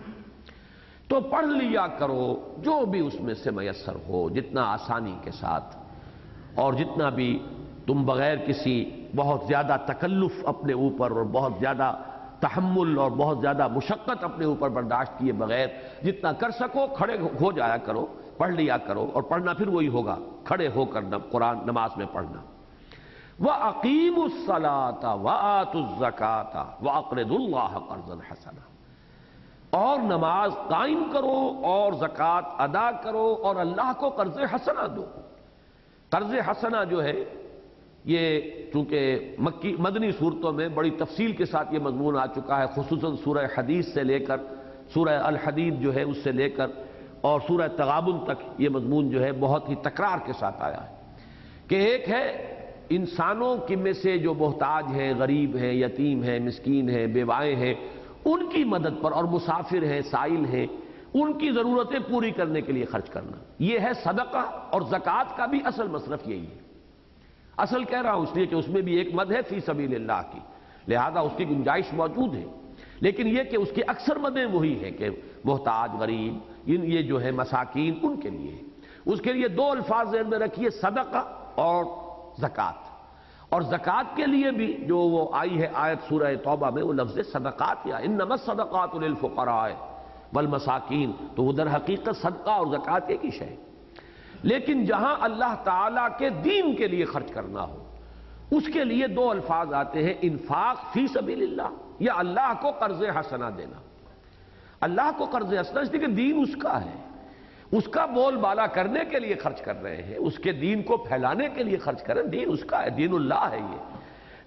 مِنْهُ، تو پڑھ لیا کرو جو بھی اس میں سے میسر ہو، جتنا آسانی کے ساتھ، اور جتنا بھی تم بغیر کسی بہت زیادہ تکلف اپنے اوپر اور بہت زیادہ تحمل اور بہت زیادہ مشقت اپنے اوپر برداشت کیے بغیر جتنا کر سکو کھڑے ہو جایا کرو، پڑھ لیا کرو، اور پڑھنا پھر وہی ہوگا کھڑے ہو کر قرآن نماز میں پڑھنا۔ وَأَقِيمُوا الصَّلَاةَ وَآتُوا الزَّكَاةَ وَأَقْرِضُوا اللَّهَ قَرْضًا حَسَنًا، اور نماز قائم کرو اور زکوٰۃ ادا کرو اور اللہ کو قرض حسنہ دو۔ قرض حسنہ جو ہے یہ چونکہ مدنی صورتوں میں بڑی تفصیل کے ساتھ یہ مضمون آ چکا ہے، خصوصاً سورہ حدیث سے لے کر سورہ الحدید جو ہے اس سے لے کر اور سورہ تغابن تک یہ مضمون جو ہے بہت ہی تکرار کے ساتھ آیا ہے کہ ایک ہے انسانوں کی میں سے جو محتاج ہیں، غریب ہیں، یتیم ہیں، مسکین ہیں، بیوائیں ہیں، ان کی مدد پر، اور مسافر ہیں، سائل ہیں، ان کی ضرورتیں پوری کرنے کے لیے خرچ کرنا، یہ ہے صدقہ۔ اور زکوٰۃ کا بھی اصل مصرف یہی ہے۔ اصل کہہ رہا ہوں اس لیے کہ اس میں بھی ایک مد ہے فی سبیل اللہ کی، لہذا اس کی گنجائش موجود ہے، لیکن یہ کہ اس کی اکثر مدیں وہی ہیں کہ محتاج، غریب، یہ جو ہے مساکین، ان کے لیے اس کے لیے 2 الفاظ ذہن میں رکھیے، صدقہ اور زکوٰۃ۔ اور زکوٰۃ کے لیے بھی جو وہ آئی ہے آیت سورہ توبہ میں، وہ لفظ صدقات یا انما الصدقات للفقراء والمساکین، تو وہ در حقیقت صدقہ اور زکوٰۃ ایک ہی شے ہے۔ لیکن جہاں اللہ تعالیٰ کے دین کے لیے خرچ کرنا ہو، اس کے لیے 2 الفاظ آتے ہیں، انفاق فی سبیل اللہ یا اللہ کو قرض حسنہ دینا۔ اللہ کو قرض حسنہ اس لیے کہ دین اس کا ہے، اس کا بول بالا کرنے کے لیے خرچ کر رہے ہیں، اس کے دین کو پھیلانے کے لیے خرچ کر رہے ہیں، دین اس کا ہے، دین اللہ ہے یہ۔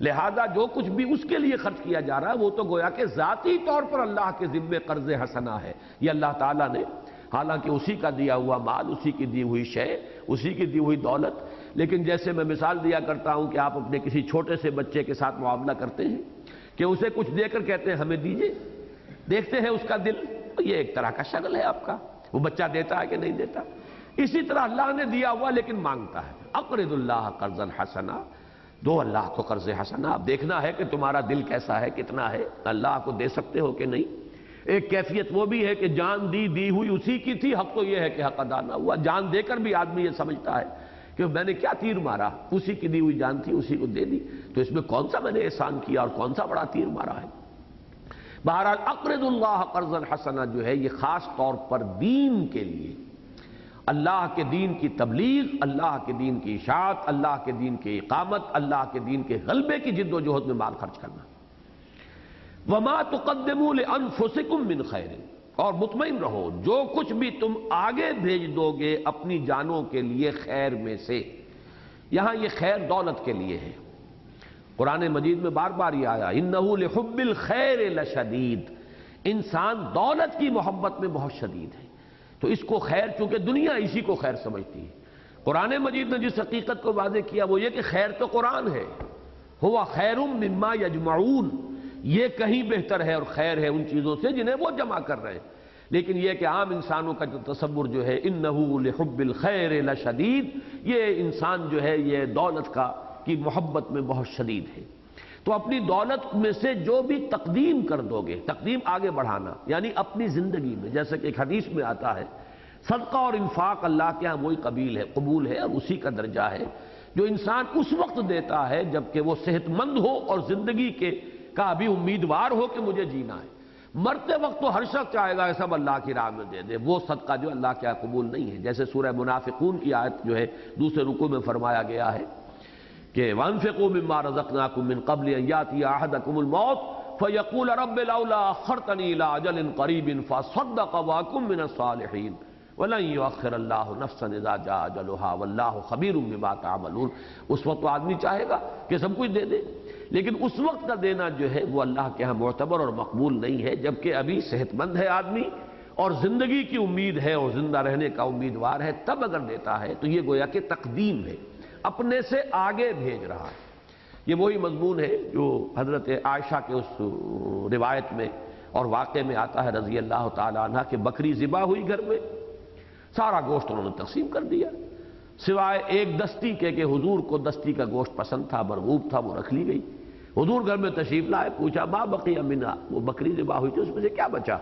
لہذا جو کچھ بھی اس کے لیے خرچ کیا جا رہا ہے وہ تو گویا کہ ذاتی طور پر اللہ کے ذمے قرض حسنہ ہے. یہ اللہ تعالیٰ نے، حالانکہ اسی کا دیا ہوا مال، اسی کی دی ہوئی شے، اسی کی دی ہوئی دولت، لیکن جیسے میں مثال دیا کرتا ہوں کہ آپ اپنے کسی چھوٹے سے بچے کے ساتھ معاملہ کرتے ہیں کہ اسے کچھ دے کر کہتے ہیں ہمیں دیجئے، دیکھتے ہیں اس کا دل، یہ ایک طرح کا شغل ہے آپ کا، وہ بچہ دیتا ہے کہ نہیں دیتا. اسی طرح اللہ نے دیا ہوا لیکن مانگتا ہے. اقرض اللہ قرضا حسنا، دو اللہ کو قرض حسنا. اب دیکھنا ہے کہ تمہارا دل کیسا ہے، کتنا ہے، اللہ کو دے سکتے ہو کہ نہیں. ایک کیفیت وہ بھی ہے کہ جان دی ہوئی اسی کی تھی، حق تو یہ ہے کہ حق ادا نہ ہوا. جان دے کر بھی آدمی یہ سمجھتا ہے کہ میں نے کیا تیر مارا، اسی کی دی ہوئی جان تھی، اسی کو دے دی، تو اس میں کون سا میں نے احسان کیا اور کون سا بڑا تیر مارا ہے. بہرحال اقرض اللہ قرضا حسنا جو ہے یہ خاص طور پر دین کے لیے، اللہ کے دین کی تبلیغ، اللہ کے دین کی اشاعت، اللہ کے دین کی اقامت، اللہ کے دین کے غلبے کی جد و جہد میں مال خرچ کرنا. وما تقدموا لانفسکم من خیر، اور مطمئن رہو جو کچھ بھی تم آگے بھیج دو گے اپنی جانوں کے لیے خیر میں سے. یہاں یہ خیر دولت کے لیے ہے. قرآن مجید میں بار بار یہ آیا انہ لحب الخیر لشدید، انسان دولت کی محبت میں بہت شدید ہے. تو اس کو خیر، چونکہ دنیا اسی کو خیر سمجھتی ہے. قرآن مجید نے جس حقیقت کو واضح کیا وہ یہ کہ خیر تو قرآن ہے، ہوا خیر مما یجمعون، یہ کہیں بہتر ہے اور خیر ہے ان چیزوں سے جنہیں وہ جمع کر رہے ہیں. لیکن یہ کہ عام انسانوں کا جو تصور جو ہے انہ لحب الخیر لشدید، یہ انسان جو ہے یہ دولت کی محبت میں بہت شدید ہے. تو اپنی دولت میں سے جو بھی تقدیم کر دو گے، تقدیم آگے بڑھانا یعنی اپنی زندگی میں، جیسے کہ ایک حدیث میں آتا ہے صدقہ اور انفاق اللہ کے ہاں وہی قبول ہے اور اسی کا درجہ ہے جو انسان اس وقت دیتا ہے جبکہ وہ صحت مند ہو اور زندگی کا ابھی امیدوار ہو کہ مجھے جینا ہے. مرتے وقت تو ہر شخص چاہے گا سب اللہ کی راہ میں دے دے، وہ صدقہ جو اللہ کے ہاں قبول نہیں ہے. جیسے سورہ منافقون کی آیت جو ہے دوسرے رکوع میں فرمایا گیا ہے کہ وَأَنفِقُوا مِمَّا رَزَقْنَاكُم مِّن قَبْلِ أَن يَأْتِيَ أَحَدَكُمُ الْمَوْتُ فَيَقُولَ رَبِّ لَوْلَا أَخَّرْتَنِي إِلَىٰ أَجَلٍ قَرِيبٍ فَأَصَّدَّقَ وَأَكُن مِّنَ الصَّالِحِينَ وَلَن يُؤَخِّرَ اللَّهُ نَفْسًا إِذَا جَاءَ أَجَلُهَا وَاللَّهُ خَبِيرٌ بِمَا تَعْمَلُونَ. اس وقت تو آدمی چاہے گا کہ سب کچھ دے دے، لیکن اس وقت کا دینا جو ہے وہ اللہ کے ہاں معتبر اور مقبول نہیں ہے جبکہ ابھی صحت مند ہے آدمی اور زندگی کی امید ہے اور زندہ رہنے کا امیدوار ہے. تب اگر دیتا ہے تو یہ گویا کہ تقدیم ہے، اپنے سے آگے بھیج رہا ہے. یہ وہی مضمون ہے جو حضرت عائشہ کے اس روایت میں اور واقعے میں آتا ہے رضی اللہ تعالی عنہ کہ بکری ذبح ہوئی گھر میں، سارا گوشت انہوں نے تقسیم کر دیا سوائے ایک دستی کے کہ حضور کو دستی کا گوشت پسند تھا، مرغوب تھا، وہ رکھ لی گئی. حضور گھر میں تشریف لائے، پوچھا ما بقی منہا، وہ بکری ذبح ہوئی تھی اس میں سے کیا بچا؟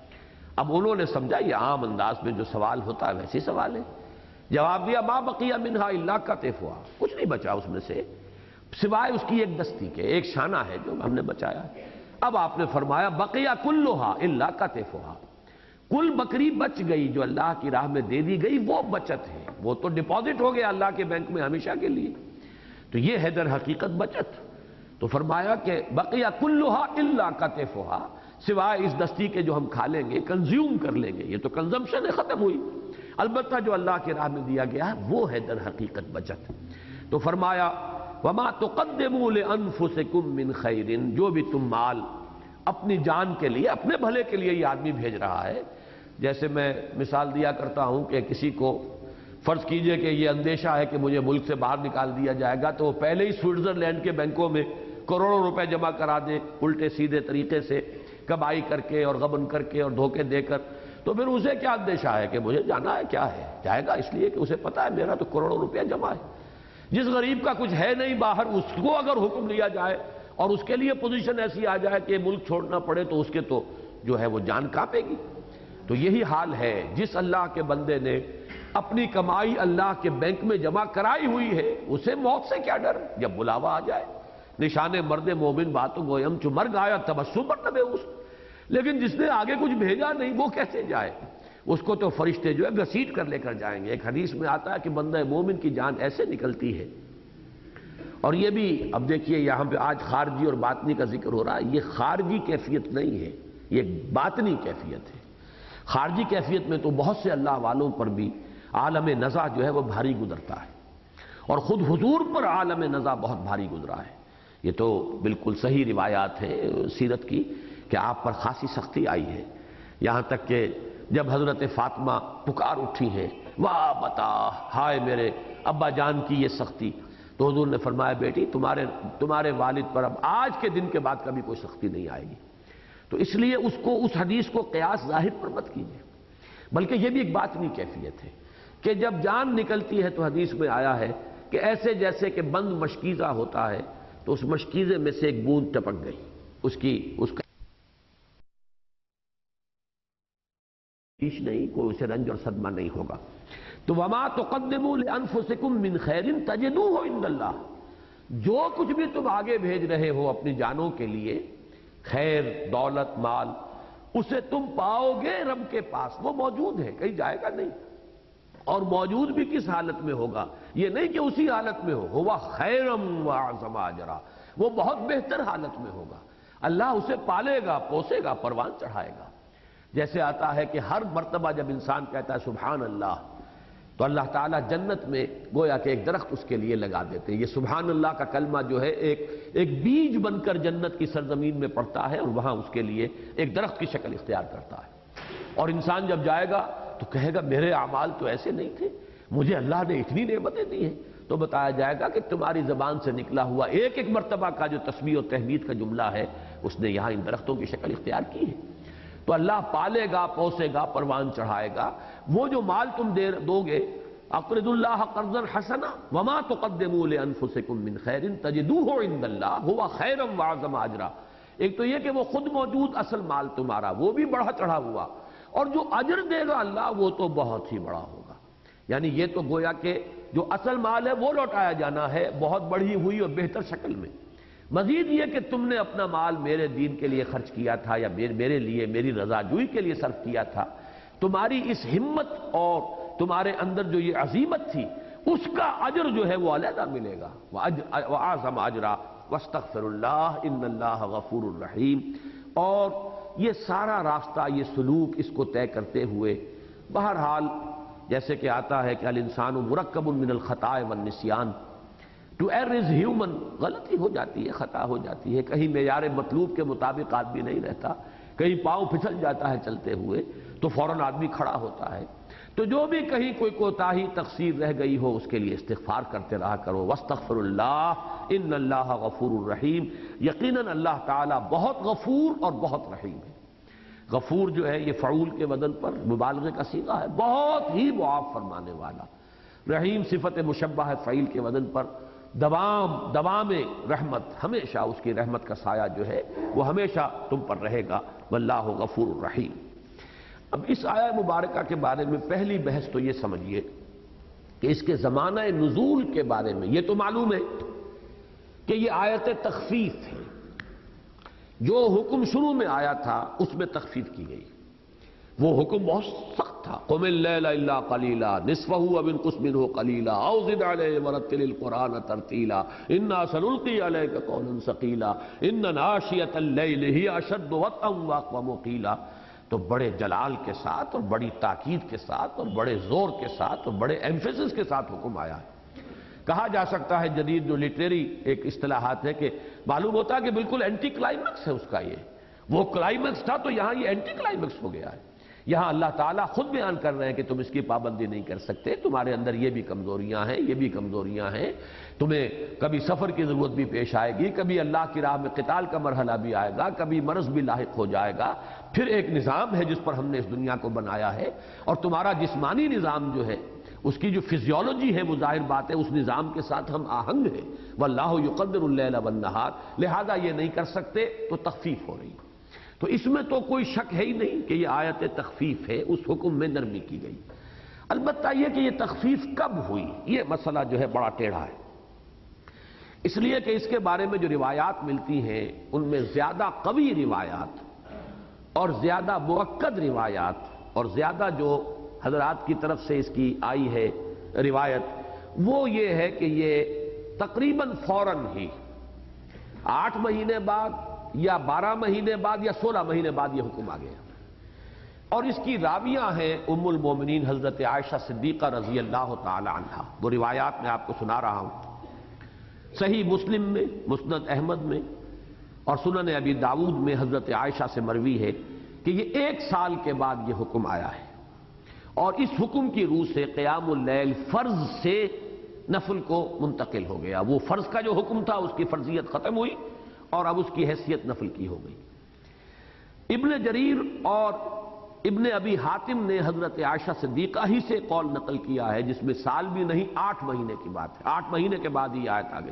اب انہوں نے سمجھا یہ عام انداز میں جو سوال ہوتا ہے ویسے سوال ہے. جواب دیا ما بقی منہا الا کتفھا، کچھ نہیں بچا اس میں سے سوائے اس کی ایک دستی کے، ایک شانہ ہے جو ہم نے بچایا. اب آپ نے فرمایا بقیا کلھا الا کتفھا، کل بکری بچ گئی جو اللہ کی راہ میں دے دی گئی، وہ بچت ہے، وہ تو ڈپازٹ ہو گیا اللہ کے بینک میں ہمیشہ کے لیے. تو یہ ہے در حقیقت بچت. تو فرمایا کہ بقیا کلھا الا کتفھا، سوائے اس دستی کے جو ہم کھا لیں گے، کنزیوم کر لیں گے، یہ تو کنزمپشن ہے، ختم ہوئی. البتہ جو اللہ کی راہ میں دیا گیا ہے وہ ہے در حقیقت بچت. تو فرمایا وما تقدموا لانفسکم من خیر، جو بھی تم مال اپنی جان کے لیے، اپنے بھلے کے لیے یہ آدمی بھیج رہا ہے. جیسے میں مثال دیا کرتا ہوں کہ کسی کو فرض کیجئے کہ یہ اندیشہ ہے کہ مجھے ملک سے باہر نکال دیا جائے گا، تو وہ پہلے ہی سوئٹزرلینڈ کے بینکوں میں کروڑوں روپے جمع کرا دے الٹے سیدھے طریقے سے، کمائی کر کے اور غبن کر کے اور دھوکے دے کر، تو پھر اسے کیا اندیشہ ہے کہ مجھے جانا ہے؟ کیا ہے؟ جائے گا اس لیے کہ اسے پتا ہے میرا تو کروڑوں روپیہ جمع ہے. جس غریب کا کچھ ہے نہیں باہر، اس کو اگر حکم لیا جائے اور اس کے لیے پوزیشن ایسی آ جائے کہ ملک چھوڑنا پڑے تو اس کے تو جو ہے وہ جان کانپے گی. تو یہی حال ہے جس اللہ کے بندے نے اپنی کمائی اللہ کے بینک میں جمع کرائی ہوئی ہے، اسے موت سے کیا ڈر جب بلاوا آ جائے. نشان مرد مومن باتوں گویم چو مرگ آیا تبسم پر نبے اس. لیکن جس نے آگے کچھ بھیجا نہیں وہ کیسے جائے؟ اس کو تو فرشتے جو ہے گھسیٹ کر لے کر جائیں گے. ایک حدیث میں آتا ہے کہ بندہ مومن کی جان ایسے نکلتی ہے. اور یہ بھی اب دیکھیے یہاں پہ آج خارجی اور باطنی کا ذکر ہو رہا ہے، یہ خارجی کیفیت نہیں ہے، یہ باطنی کیفیت ہے. خارجی کیفیت میں تو بہت سے اللہ والوں پر بھی عالم نزع جو ہے وہ بھاری گزرتا ہے، اور خود حضور پر عالم نزع بہت بھاری گزرا ہے. یہ تو بالکل صحیح روایات ہیں سیرت کی کہ آپ پر خاصی سختی آئی ہے، یہاں تک کہ جب حضرت فاطمہ پکار اٹھی ہیں، واہ بتا ہائے میرے ابا جان کی یہ سختی، تو حضور نے فرمایا بیٹی تمہارے والد پر اب آج کے دن کے بعد کبھی کوئی سختی نہیں آئے گی۔ تو اس لیے اس حدیث کو قیاس ظاہر پر مت کیجیے، بلکہ یہ بھی ایک باطنی کیفیت ہے کہ جب جان نکلتی ہے تو حدیث میں آیا ہے کہ ایسے جیسے کہ بند مشکیزہ ہوتا ہے تو اس مشکیزے میں سے ایک بوند ٹپک گئی، اس کا نہیں، کوئی اسے رنج اور صدمہ نہیں ہوگا۔ تو وما تقدموا لانفسکم من خیر تجدوہ عند اللہ، جو کچھ بھی تم آگے بھیج رہے ہو اپنی جانوں کے لیے، خیر دولت مال، اسے تم پاؤ گے رب کے پاس، وہ موجود ہے، کہیں جائے گا نہیں۔ اور موجود بھی کس حالت میں ہوگا؟ یہ نہیں کہ اسی حالت میں ہو، ہوا خیرم واعظم اجرا، وہ بہت بہتر حالت میں ہوگا۔ اللہ اسے پالے گا، پوسے گا، پروان چڑھائے گا۔ جیسے آتا ہے کہ ہر مرتبہ جب انسان کہتا ہے سبحان اللہ تو اللہ تعالیٰ جنت میں گویا کہ ایک درخت اس کے لیے لگا دیتے ہیں۔ یہ سبحان اللہ کا کلمہ جو ہے ایک بیج بن کر جنت کی سرزمین میں پڑتا ہے اور وہاں اس کے لیے ایک درخت کی شکل اختیار کرتا ہے، اور انسان جب جائے گا تو کہے گا میرے اعمال تو ایسے نہیں تھے، مجھے اللہ نے اتنی نعمتیں دی ہیں۔ تو بتایا جائے گا کہ تمہاری زبان سے نکلا ہوا ایک ایک مرتبہ کا جو تسبیح و تحمید کا جملہ ہے اس نے یہاں ان درختوں کی شکل اختیار کی ہے۔ تو اللہ پالے گا، پوسے گا، پروان چڑھائے گا۔ وہ جو مال تم دو گے، اقرض اللہ قرضا حسنا وما تقدموا لانفسکم من خیر تجدوہ عند اللہ هو خیرا واعظم اجرا۔ ایک تو یہ کہ وہ خود موجود اصل مال تمہارا وہ بھی بڑھا چڑھا ہوا، اور جو اجر دے گا اللہ وہ تو بہت ہی بڑا ہوگا۔ یعنی یہ تو گویا کہ جو اصل مال ہے وہ لوٹایا جانا ہے بہت بڑھی ہوئی اور بہتر شکل میں۔ مزید یہ کہ تم نے اپنا مال میرے دین کے لیے خرچ کیا تھا یا میرے لیے میری رضا جوئی کے لیے صرف کیا تھا، تمہاری اس ہمت اور تمہارے اندر جو یہ عزیمت تھی اس کا اجر جو ہے وہ علیحدہ ملے گا۔ وَأَعْظَمَ أَجْرًا وَاسْتَغْفِرُ اللَّهَ إِنَّ اللَّهَ غَفُورٌ رَحِيمٌ۔ اور یہ سارا راستہ، یہ سلوک اس کو طے کرتے ہوئے بہرحال جیسے کہ آتا ہے کہ الانسان مرکب من الخطاء والنسیان، ٹو ایرر از ہیومن، غلطی ہو جاتی ہے، خطا ہو جاتی ہے، کہیں معیار مطلوب کے مطابق آدمی نہیں رہتا، کہیں پاؤں پھسل جاتا ہے چلتے ہوئے تو فوراً آدمی کھڑا ہوتا ہے۔ تو جو بھی کہیں کوئی کوتاہی تقصیر رہ گئی ہو اس کے لیے استغفار کرتے رہا کرو۔ واستغفر اللہ ان اللہ غفور الرحیم، یقیناً اللہ تعالیٰ بہت غفور اور بہت رحیم ہے۔ غفور جو ہے یہ فعول کے وزن پر مبالغے کا صیغہ ہے، بہت ہی معاف فرمانے والا۔ رحیم صفت مشبہ ہے فعیل کے وزن پر، دوام رحمت، ہمیشہ اس کی رحمت کا سایہ جو ہے وہ ہمیشہ تم پر رہے گا۔ واللہ غفور الرحیم۔ اب اس آیہ مبارکہ کے بارے میں پہلی بحث تو یہ سمجھیے کہ اس کے زمانہ نزول کے بارے میں یہ تو معلوم ہے کہ یہ آیت تخفیف ہے، جو حکم شروع میں آیا تھا اس میں تخفیف کی گئی، وہ حکم بہت سخت تھا۔ قم اللیل الا قلیلا نصفہ او انقص منہ قلیلا او زد علیہ ورتل القرآن ترتیلا انا سنلقی علیک قولا ثقیلا ان ناشئۃ اللیل ہی اشد وطئا واقوم قیلا۔ تو بڑے جلال کے ساتھ اور بڑی تاکید کے ساتھ اور بڑے زور کے ساتھ اور بڑے ایمفیسس کے ساتھ حکم آیا ہے۔ کہا جا سکتا ہے جدید جو لٹریری ایک اصطلاحات ہے کہ معلوم ہوتا ہے کہ بالکل اینٹی کلائمیکس ہے اس کا، یہ وہ کلائمیکس تھا تو یہاں یہ اینٹی کلائمیکس ہو گیا ہے۔ یہاں اللہ تعالیٰ خود بیان کر رہے ہیں کہ تم اس کی پابندی نہیں کر سکتے، تمہارے اندر یہ بھی کمزوریاں ہیں، یہ بھی کمزوریاں ہیں، تمہیں کبھی سفر کی ضرورت بھی پیش آئے گی، کبھی اللہ کی راہ میں قتال کا مرحلہ بھی آئے گا، کبھی مرض بھی لاحق ہو جائے گا۔ پھر ایک نظام ہے جس پر ہم نے اس دنیا کو بنایا ہے، اور تمہارا جسمانی نظام جو ہے اس کی جو فزیولوجی ہے وہ ظاہر بات ہے اس نظام کے ساتھ ہم آہنگ ہے۔ واللہ یقدر اللیل والنہار، لہذا یہ نہیں کر سکتے تو تخفیف ہو رہی۔ تو اس میں تو کوئی شک ہے ہی نہیں کہ یہ آیت تخفیف ہے، اس حکم میں نرمی کی گئی۔ البتہ یہ کہ یہ تخفیف کب ہوئی یہ مسئلہ جو ہے بڑا ٹیڑھا ہے، اس لیے کہ اس کے بارے میں جو روایات ملتی ہیں ان میں زیادہ قوی روایات اور زیادہ مؤکد روایات اور زیادہ جو حضرات کی طرف سے اس کی آئی ہے روایت وہ یہ ہے کہ یہ تقریباً فوراً ہی 8 مہینے بعد یا 12 مہینے بعد یا 16 مہینے بعد یہ حکم آ گیا، اور اس کی راویہ ہیں ام المومنین حضرت عائشہ صدیقہ رضی اللہ تعالی عنہا۔ وہ روایات میں آپ کو سنا رہا ہوں۔ صحیح مسلم میں، مسند احمد میں اور سنن ابی داؤد میں حضرت عائشہ سے مروی ہے کہ یہ 1 سال کے بعد یہ حکم آیا ہے، اور اس حکم کی روح سے قیام اللیل فرض سے نفل کو منتقل ہو گیا۔ وہ فرض کا جو حکم تھا اس کی فرضیت ختم ہوئی اور اب اس کی حیثیت نفل کی ہو گئی۔ ابن جریر اور ابن ابی حاتم نے حضرت عائشہ صدیقہ ہی سے قول نقل کیا ہے، جس میں سال بھی نہیں 8 مہینے کی بات ہے، 8 مہینے کے بعد یہ آیت آ گئی۔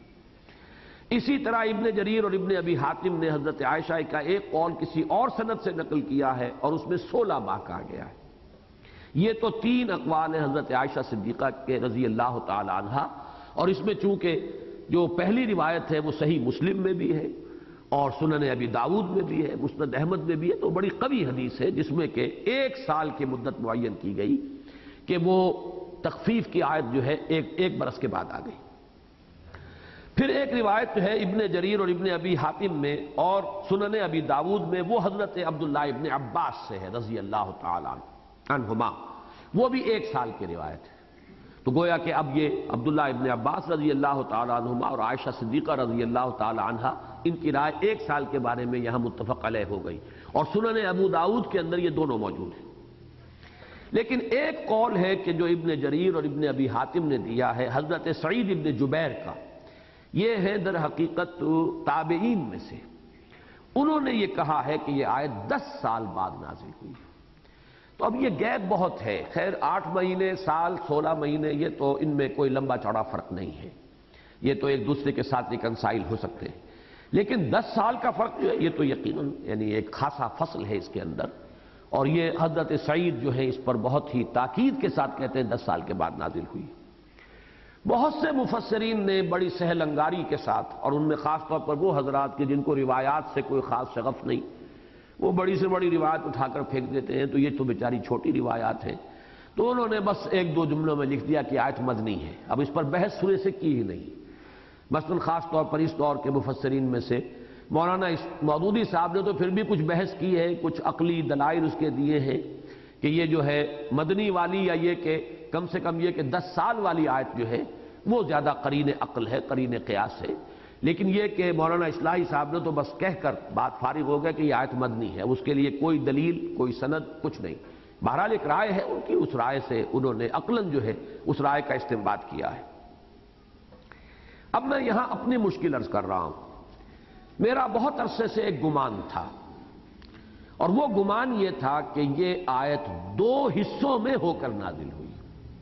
اسی طرح ابن جریر اور ابن ابی حاتم نے حضرت عائشہ کا ایک قول کسی اور سند سے نقل کیا ہے اور اس میں 16 ماہ کہا گیا ہے۔ یہ تو 3 اقوال ہیں حضرت عائشہ صدیقہ کے رضی اللہ تعالی عنہا، اور اس میں چونکہ جو پہلی روایت ہے وہ صحیح مسلم میں بھی ہے اور سنن ابی داؤد میں بھی ہے، مسند احمد میں بھی ہے، تو بڑی قوی حدیث ہے جس میں کہ 1 سال کی مدت معین کی گئی کہ وہ تخفیف کی آیت جو ہے ایک برس کے بعد آ گئی۔ پھر ایک روایت جو ہے ابن جریر اور ابن ابی حاتم میں اور سنن ابی داؤد میں، وہ حضرت عبداللہ ابن عباس سے ہے رضی اللہ تعالی عنہما، وہ بھی 1 سال کی روایت ہے۔ تو گویا کہ اب یہ عبداللہ ابن عباس رضی اللہ تعالی عنہما اور عائشہ صدیقہ رضی اللہ تعالی عنہا، ان کی رائے 1 سال کے بارے میں یہاں متفق علیہ ہو گئی، اور سنن ابو داؤد کے اندر یہ دونوں موجود ہیں۔ لیکن ایک قول ہے کہ جو ابن جریر اور ابن ابی حاتم نے دیا ہے حضرت سعید ابن جبیر کا، یہ ہے در حقیقت تابعین میں سے، انہوں نے یہ کہا ہے کہ یہ آیت 10 سال بعد نازل ہوئی۔ تو اب یہ گیپ بہت ہے، خیر 8 مہینے، سال، 16 مہینے، یہ تو ان میں کوئی لمبا چوڑا فرق نہیں ہے، یہ تو ایک دوسرے کے ساتھ ریکنسائل ہو سکتے ہیں، لیکن 10 سال کا فرق جو ہے یہ تو یقیناً یعنی ایک خاصا فصل ہے اس کے اندر، اور یہ حضرت سعید جو ہے اس پر بہت ہی تاکید کے ساتھ کہتے ہیں 10 سال کے بعد نازل ہوئی۔ بہت سے مفسرین نے بڑی سہل انگاری کے ساتھ، اور ان میں خاص طور پر وہ حضرات کہ جن کو روایات سے کوئی خاص شغف نہیں، وہ بڑی سے بڑی روایت اٹھا کر پھینک دیتے ہیں، تو یہ تو بیچاری چھوٹی روایات ہیں، تو انہوں نے بس 1-2 جملوں میں لکھ دیا کہ آیت مدنی ہے، اب اس پر بحث سرے سے کی ہی نہیں۔ مثلا خاص طور پر اس دور کے مفسرین میں سے مولانا مودودی صاحب نے تو پھر بھی کچھ بحث کی ہے، کچھ عقلی دلائل اس کے دیے ہیں کہ یہ جو ہے مدنی والی، یا یہ کہ کم سے کم یہ کہ 10 سال والی آیت جو ہے وہ زیادہ قرین عقل ہے، قرین قیاس ہے، لیکن یہ کہ مولانا اصلاحی صاحب نے تو بس کہہ کر بات فارغ ہو گیا کہ یہ آیت مدنی ہے، اس کے لیے کوئی دلیل، کوئی سند، کچھ نہیں۔ بہرحال ایک رائے ہے ان کی، اس رائے سے انہوں نے عقلاً جو ہے اس رائے کا استنباط کیا ہے۔ اب میں یہاں اپنی مشکل عرض کر رہا ہوں۔ میرا بہت عرصے سے ایک گمان تھا، اور وہ گمان یہ تھا کہ یہ آیت 2 حصوں میں ہو کر نازل ہوئی،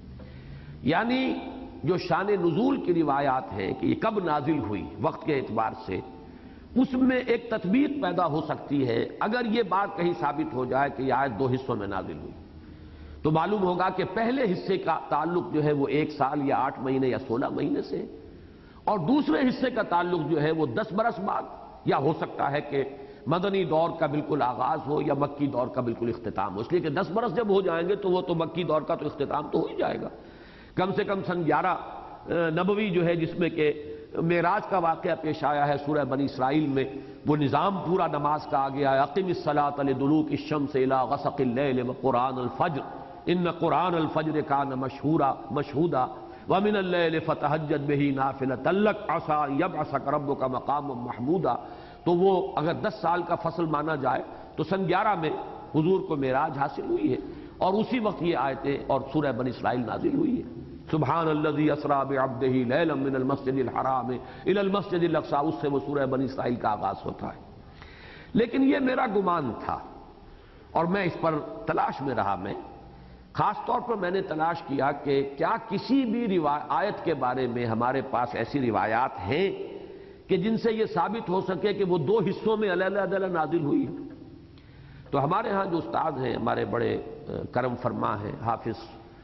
یعنی جو شان نزول کی روایات ہیں کہ یہ کب نازل ہوئی وقت کے اعتبار سے، اس میں ایک تطبیق پیدا ہو سکتی ہے اگر یہ بات کہیں ثابت ہو جائے کہ یہ آیت 2 حصوں میں نازل ہوئی، تو معلوم ہوگا کہ پہلے حصے کا تعلق جو ہے وہ 1 سال یا 8 مہینے یا 16 مہینے سے، اور دوسرے حصے کا تعلق جو ہے وہ 10 برس بعد، یا ہو سکتا ہے کہ مدنی دور کا بالکل آغاز ہو یا مکی دور کا بالکل اختتام ہو، اس لیے کہ 10 برس جب ہو جائیں گے تو وہ تو مکی دور کا تو اختتام تو ہو ہی جائے گا، کم سے کم سن 11 نبوی جو ہے جس میں کہ معراج کا واقعہ پیش آیا ہے سورہ بنی اسرائیل میں، وہ نظام پورا نماز کا آ گیا ہے، اقم الصلاۃ لدلوک الشمس الی غسق اللیل وقرآن الفجر ان قرآن الفجر کان مشہودا ومن اللیل فتہجد بہ نافلۃ لک عسیٰ ان یبعثک ربک مقاما محمودا۔ تو وہ اگر 10 سال کا فصل مانا جائے تو سن 11 میں حضور کو معراج حاصل ہوئی ہے، اور اسی وقت یہ آیتیں اور سورہ بنی اسرائیل نازل ہوئی ہے۔ سبحان الذی اسریٰ بعبدہ لیلا من المسجد الحرام الی المسجد الاقصیٰ، اس سے وہ سورہ بنی اسرائیل کا آغاز ہوتا ہے۔ لیکن یہ میرا گمان تھا، اور میں اس پر تلاش میں رہا، میں خاص طور پر میں نے تلاش کیا کہ کیا کسی بھی آیت کے بارے میں ہمارے پاس ایسی روایات ہیں کہ جن سے یہ ثابت ہو سکے کہ وہ 2 حصوں میں علیحدہ نازل ہوئی ہے۔ تو ہمارے ہاں جو استاد ہیں، ہمارے بڑے کرم فرما ہیں حافظ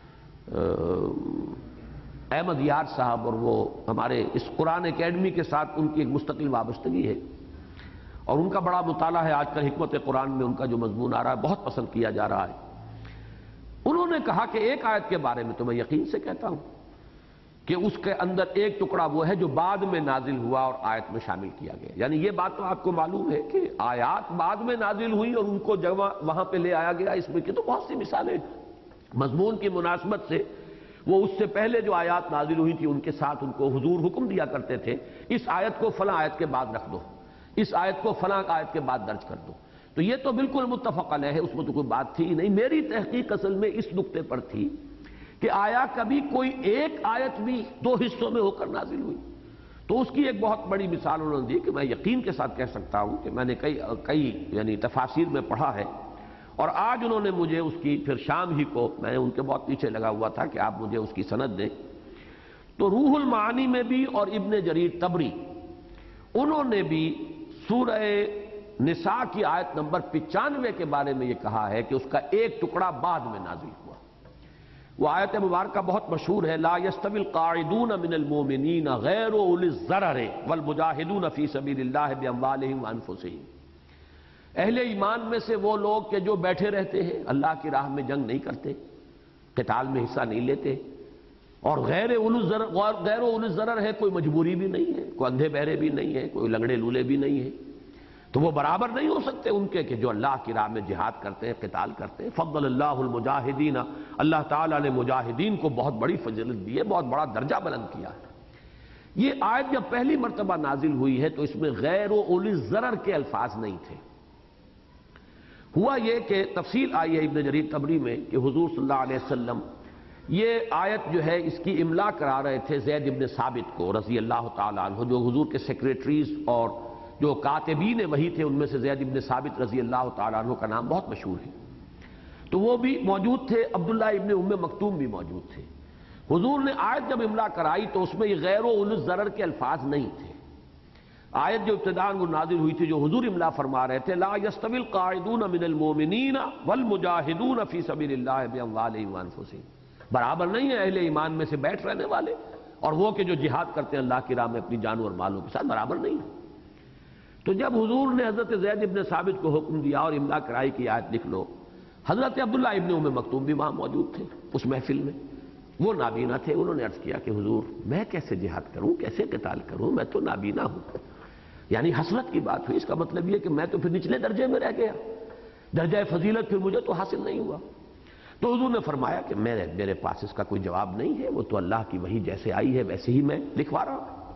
احمد یار صاحب، اور وہ ہمارے اس قرآن اکیڈمی کے ساتھ ان کی ایک مستقل وابستگی ہے، اور ان کا بڑا مطالعہ ہے، آج کل حکمت قرآن میں ان کا جو مضمون آ رہا ہے بہت پسند کیا جا رہا ہے۔ انہوں نے کہا کہ ایک آیت کے بارے میں تو میں یقین سے کہتا ہوں کہ اس کے اندر ایک ٹکڑا وہ ہے جو بعد میں نازل ہوا اور آیت میں شامل کیا گیا، یعنی یہ بات تو آپ کو معلوم ہے کہ آیات بعد میں نازل ہوئی اور ان کو جگہ وہاں پہ لے آیا گیا، اس میں کی تو بہت سی مثالیں مضمون کی مناسبت سے وہ اس سے پہلے جو آیات نازل ہوئی تھی ان کے ساتھ ان کو حضور حکم دیا کرتے تھے اس آیت کو فلاں آیت کے بعد رکھ دو، اس آیت کو فلاں آیت کے بعد درج کر دو. تو یہ تو بالکل متفق علیہ ہے، اس میں تو کوئی بات تھی ہی نہیں. میری تحقیق اصل میں اس نقطے پر تھی کہ آیا کبھی کوئی ایک آیت بھی دو حصوں میں ہو کر نازل ہوئی؟ تو اس کی ایک بہت بڑی مثال انہوں نے دی کہ میں یقین کے ساتھ کہہ سکتا ہوں کہ میں نے کئی یعنی تفاسیر میں پڑھا ہے، اور آج انہوں نے مجھے اس کی پھر شام ہی کو، میں ان کے بہت پیچھے لگا ہوا تھا کہ آپ مجھے اس کی سند دیں. تو روح المعانی میں بھی اور ابن جریر طبری انہوں نے بھی سورہ نساء کی آیت نمبر 95 کے بارے میں یہ کہا ہے کہ اس کا ایک ٹکڑا بعد میں نازل ہوا. وہ آیت مبارکہ بہت مشہور ہے، لا يستوی القاعدون من المؤمنین غیر اولی الضرر والمجاہدون فی سبیل اللہ باموالہم وانفسہم. اہل ایمان میں سے وہ لوگ کہ جو بیٹھے رہتے ہیں، اللہ کی راہ میں جنگ نہیں کرتے، قتال میں حصہ نہیں لیتے، اور غیر اولی الضرر ہے، کوئی مجبوری بھی نہیں ہے، کوئی اندھے بہرے بھی نہیں ہے، کوئی لنگڑے لولے بھی نہیں ہے، تو وہ برابر نہیں ہو سکتے ان کے کہ جو اللہ کی راہ میں جہاد کرتے ہیں، قتال کرتے ہیں. فضل اللہ المجاہدین، اللہ تعالیٰ نے مجاہدین کو بہت بڑی فضیلت دی ہے، بہت بڑا درجہ بلند کیا ہے. یہ آیت جب پہلی مرتبہ نازل ہوئی ہے تو اس میں غیر و اولی الضرر کے الفاظ نہیں تھے. ہوا یہ کہ تفصیل آئی ہے ابن جریر طبری میں کہ حضور صلی اللہ علیہ وسلم یہ آیت جو ہے اس کی املا کرا رہے تھے زید ابن ثابت کو رضی اللہ تعالیٰ عنہ، جو حضور کے سیکریٹریز اور جو کاتبین وحی تھے ان میں سے زید ابن ثابت رضی اللہ تعالیٰ عنہ کا نام بہت مشہور ہے. تو وہ بھی موجود تھے، عبداللہ ابن ام مکتوم بھی موجود تھے. حضور نے آیت جب املا کرائی تو اس میں یہ غیر و اولی الضرر کے الفاظ نہیں تھے. آیت جو ابتداء وہ نازل ہوئی تھی جو حضور املا فرما رہے تھے، لا یستوی القاعدون من المؤمنین والمجاہدون فی سبیل اللہ باموالہم وانفسہم. برابر نہیں ہے اہل ایمان میں سے بیٹھ رہنے والے اور وہ کہ جو جہاد کرتے ہیں اللہ کی راہ میں اپنی جانوں اور مالوں کے ساتھ، برابر نہیں ہے. تو جب حضور نے حضرت زید ابن ثابت کو حکم دیا اور املا کرائی کی آیت لکھ لو، حضرت عبداللہ ابن ام مکتوم بھی وہاں موجود تھے اس محفل میں. وہ نابینا تھے، انہوں نے عرض کیا کہ حضور میں کیسے جہاد کروں، کیسے قتال کروں، میں تو نابینا ہوں. یعنی حسرت کی بات ہوئی. اس کا مطلب یہ کہ میں تو پھر نچلے درجے میں رہ گیا، درجہ فضیلت پھر مجھے تو حاصل نہیں ہوا. تو حضور نے فرمایا کہ میرے پاس اس کا کوئی جواب نہیں ہے، وہ تو اللہ کی وحی جیسے آئی ہے ویسے ہی میں لکھوا رہا ہوں.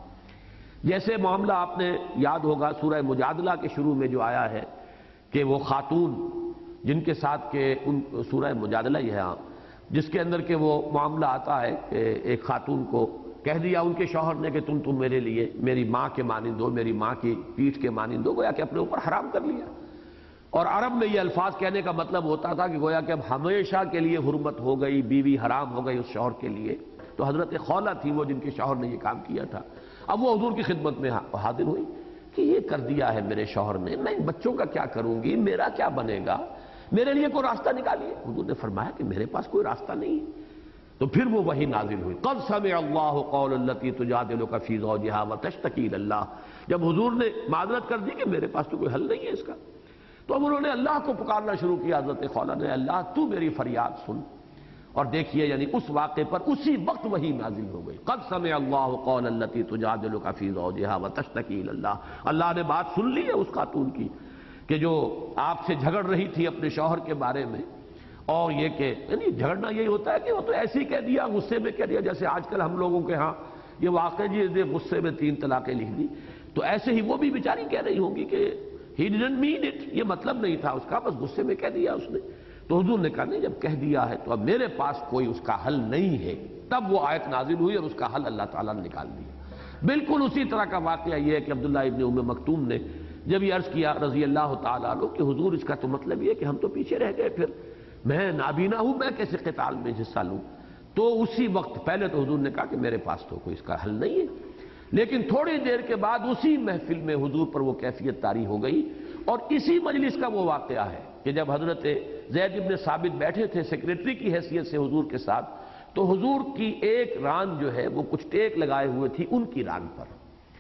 جیسے معاملہ آپ نے یاد ہوگا سورہ مجادلہ کے شروع میں جو آیا ہے کہ وہ خاتون جن کے ساتھ کہ ان سورہ مجادلہ یہ ہے جس کے اندر کہ وہ معاملہ آتا ہے کہ ایک خاتون کو کہہ دیا ان کے شوہر نے کہ تم میرے لیے میری ماں کے مانند ہو، میری ماں کی پیٹھ کے مانند ہو، گویا کہ اپنے اوپر حرام کر لیا. اور عرب میں یہ الفاظ کہنے کا مطلب ہوتا تھا کہ گویا کہ اب ہمیشہ کے لیے حرمت ہو گئی، بیوی حرام ہو گئی اس شوہر کے لیے. تو حضرت خولہ تھی وہ جن کے شوہر نے یہ کام کیا تھا. اب وہ حضور کی خدمت میں حاضر ہوئی کہ یہ کر دیا ہے میرے شوہر نے، میں ان بچوں کا کیا کروں گی، میرا کیا بنے گا، میرے لیے کوئی راستہ نکالیے. حضور نے فرمایا کہ میرے پاس کوئی راستہ نہیں ہے. تو پھر وہ وحی نازل ہوئی، قد سمع اللہ قول التی تجادلک فی زوجہا وتشتکی الی اللہ. جب حضور نے معذرت کر دی کہ میرے پاس تو کوئی حل نہیں ہے اس کا، تو اب انہوں نے اللہ کو پکارنا شروع کیا. حضرت خولہ نے، اللہ تو میری فریاد سن. اور دیکھیے یعنی اس واقعے پر اسی وقت وحی نازل ہو گئی. قد سمع اللہ قول التی تجادلک فی زوجہا وتشتکی الی اللہ. اللہ نے بات سن لی ہے اس خاتون کی کہ جو آپ سے جھگڑ رہی تھی اپنے شوہر کے بارے میں. اور یہ کہ یعنی جھگڑنا یہی ہوتا ہے کہ وہ تو ایسے ہی کہہ دیا، غصے میں کہہ دیا، جیسے آج کل ہم لوگوں کے ہاں یہ واقعہ جی غصے میں 3 طلاقیں لکھ دی. تو ایسے ہی وہ بھی بیچاری کہہ رہی ہوں گی کہ ہی ڈیڈنٹ مین اٹ، یہ مطلب نہیں تھا اس کا، بس غصے میں کہہ دیا اس نے. تو حضور نے کہا نہیں، جب کہہ دیا ہے تو اب میرے پاس کوئی اس کا حل نہیں ہے. تب وہ آیت نازل ہوئی اور اس کا حل اللہ تعالیٰ نے نکال دیا. بالکل اسی طرح کا واقعہ یہ ہے کہ عبداللہ ابن ام مکتوم نے جب یہ عرض کیا رضی اللہ تعالیٰ عنہ کہ حضور اس کا تو مطلب یہ کہ ہم تو پیچھے رہ گئے، پھر میں نابینا ہوں، میں کیسے قتال میں حصہ لوں. تو اسی وقت پہلے تو حضور نے کہا کہ میرے پاس تو کوئی اس کا حل نہیں ہے. لیکن تھوڑی دیر کے بعد اسی محفل میں حضور پر وہ کیفیت طاری ہو گئی. اور اسی مجلس کا وہ واقعہ ہے کہ جب حضرت زید ابن ثابت بیٹھے تھے سیکریٹری کی حیثیت سے حضور کے ساتھ، تو حضور کی ایک ران جو ہے وہ کچھ ٹیک لگائے ہوئے تھی ان کی ران پر.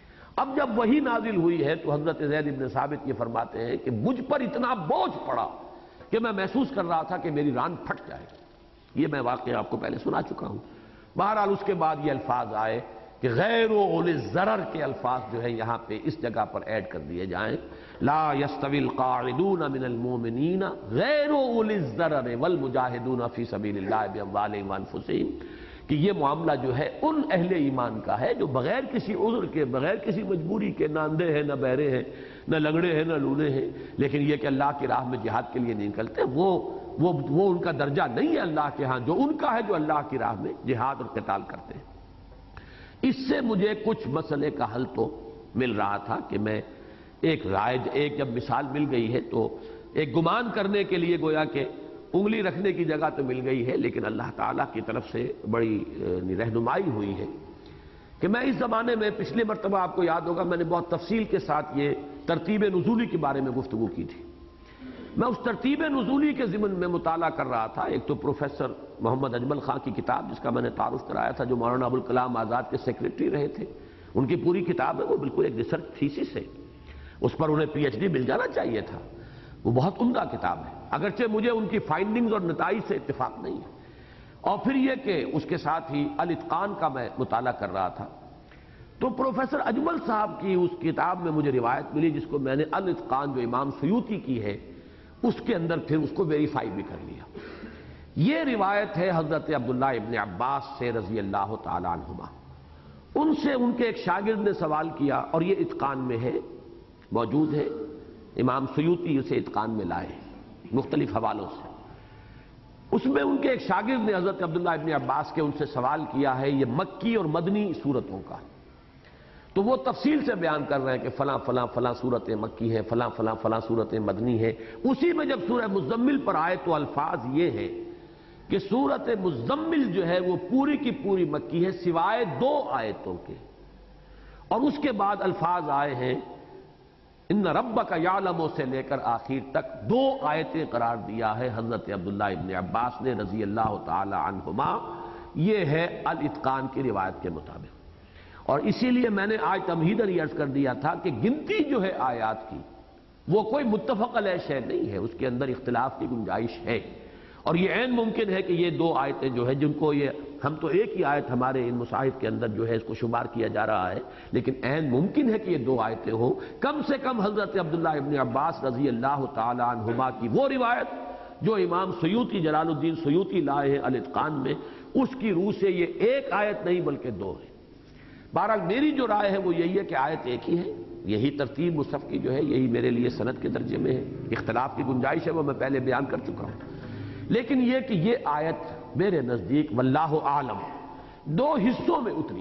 اب جب وہی نازل ہوئی ہے تو حضرت زید ابن ثابت یہ فرماتے ہیں کہ مجھ پر اتنا بوجھ پڑا کہ میں محسوس کر رہا تھا کہ میری ران پھٹ جائے. یہ میں واقعہ آپ کو پہلے سنا چکا ہوں. بہرحال اس کے بعد یہ الفاظ آئے کہ غیر و اولی الضرر کے الفاظ جو ہے یہاں پہ اس جگہ پر ایڈ کر دیے جائیں. لا یستوی القاعدون من المؤمنین غیر اولی الضرر والمجاہدون فی سبیل اللہ باموالہم وانفسہم. کہ یہ معاملہ جو ہے ان اہل ایمان کا ہے جو بغیر کسی عذر کے، بغیر کسی مجبوری کے، نہ اندھے ہیں، نہ بہرے ہیں، نہ لنگڑے ہیں، نہ لولے ہیں، لیکن یہ کہ اللہ کی راہ میں جہاد کے لیے نہیں نکلتے، وہ ان کا درجہ نہیں ہے اللہ کے ہاں، جو ان کا ہے جو اللہ کی راہ میں جہاد اور قتال کرتے ہیں۔ اس سے مجھے کچھ مسئلے کا حل تو مل رہا تھا کہ میں ایک جب مثال مل گئی ہے تو ایک گمان کرنے کے لیے گویا کہ انگلی رکھنے کی جگہ تو مل گئی ہے، لیکن اللہ تعالیٰ کی طرف سے بڑی رہنمائی ہوئی ہے کہ میں اس زمانے میں پچھلے مرتبہ آپ کو یاد ہوگا میں نے بہت تفصیل کے ساتھ یہ ترتیب نزولی کے بارے میں گفتگو کی تھی۔ میں اس ترتیب نزولی کے ضمن میں مطالعہ کر رہا تھا، ایک تو پروفیسر محمد اجمل خان کی کتاب جس کا میں نے تعارف کرایا تھا، جو مولانا ابوالکلام آزاد کے سیکریٹری رہے تھے، ان کی پوری کتاب ہے، وہ بالکل ایک ریسرچ تھیسس ہے، اس پر انہیں پی ایچ ڈی مل جانا چاہیے تھا، وہ بہت عمدہ کتاب ہے، اگرچہ مجھے ان کی فائنڈنگز اور نتائج سے اتفاق نہیں ہے۔ اور پھر یہ کہ اس کے ساتھ ہی الاتقان کا میں مطالعہ کر رہا تھا، تو پروفیسر اجمل صاحب کی اس کتاب میں مجھے روایت ملی جس کو میں نے الاتقان جو امام سیوطی کی ہے اس کے اندر پھر اس کو ویریفائی بھی کر لیا۔ یہ روایت ہے حضرت عبداللہ ابن عباس سے رضی اللہ تعالیٰ عنہما، ان سے ان کے ایک شاگرد نے سوال کیا، اور یہ اتقان میں ہے، موجود ہے، امام سیوطی اسے اتقان میں لائے مختلف حوالوں سے۔ اس میں ان کے ایک شاگرد نے حضرت عبداللہ ابن عباس کے ان سے سوال کیا ہے یہ مکی اور مدنی صورتوں کا، تو وہ تفصیل سے بیان کر رہے ہیں کہ فلاں فلاں فلاں صورتیں مکی ہیں، فلاں فلاں فلاں صورتیں مدنی ہیں۔ اسی میں جب سورہ مزمل پر آئے تو الفاظ یہ ہیں کہ سورت مزمل جو ہے وہ پوری کی پوری مکی ہے سوائے 2 آیتوں کے، اور اس کے بعد الفاظ آئے ہیں ان ربک یعلم سے لے کر آخر تک 2 آیتیں قرار دیا ہے حضرت عبداللہ ابن عباس نے رضی اللہ تعالی عنہما۔ یہ ہے الاتقان کی روایت کے مطابق، اور اسی لیے میں نے آج تمہیداً یہ عرض کر دیا تھا کہ گنتی جو ہے آیات کی وہ کوئی متفق علیہ شے نہیں ہے، اس کے اندر اختلاف کی گنجائش ہے، اور یہ عین ممکن ہے کہ یہ 2 آیتیں جو ہے جن کو یہ ہم تو ایک ہی آیت ہمارے ان مصاحف کے اندر جو ہے اس کو شمار کیا جا رہا ہے، لیکن عین ممکن ہے کہ یہ 2 آیتیں ہوں۔ کم سے کم حضرت عبداللہ ابن عباس رضی اللہ تعالی عنہما کی وہ روایت جو امام سیوطی جلال الدین سیوطی لائے ہیں الاتقان میں، اس کی روح سے یہ 1 آیت نہیں بلکہ 2 ہے۔ بہرحال میری جو رائے ہے وہ یہی ہے کہ آیت ایک ہی ہے، یہی ترتیب مصحف کی جو ہے یہی میرے لیے سند کے درجے میں ہے، اختلاف کی گنجائش ہے وہ میں پہلے بیان کر چکا ہوں، لیکن یہ کہ یہ آیت میرے نزدیک واللہ اعلم 2 حصوں میں اتری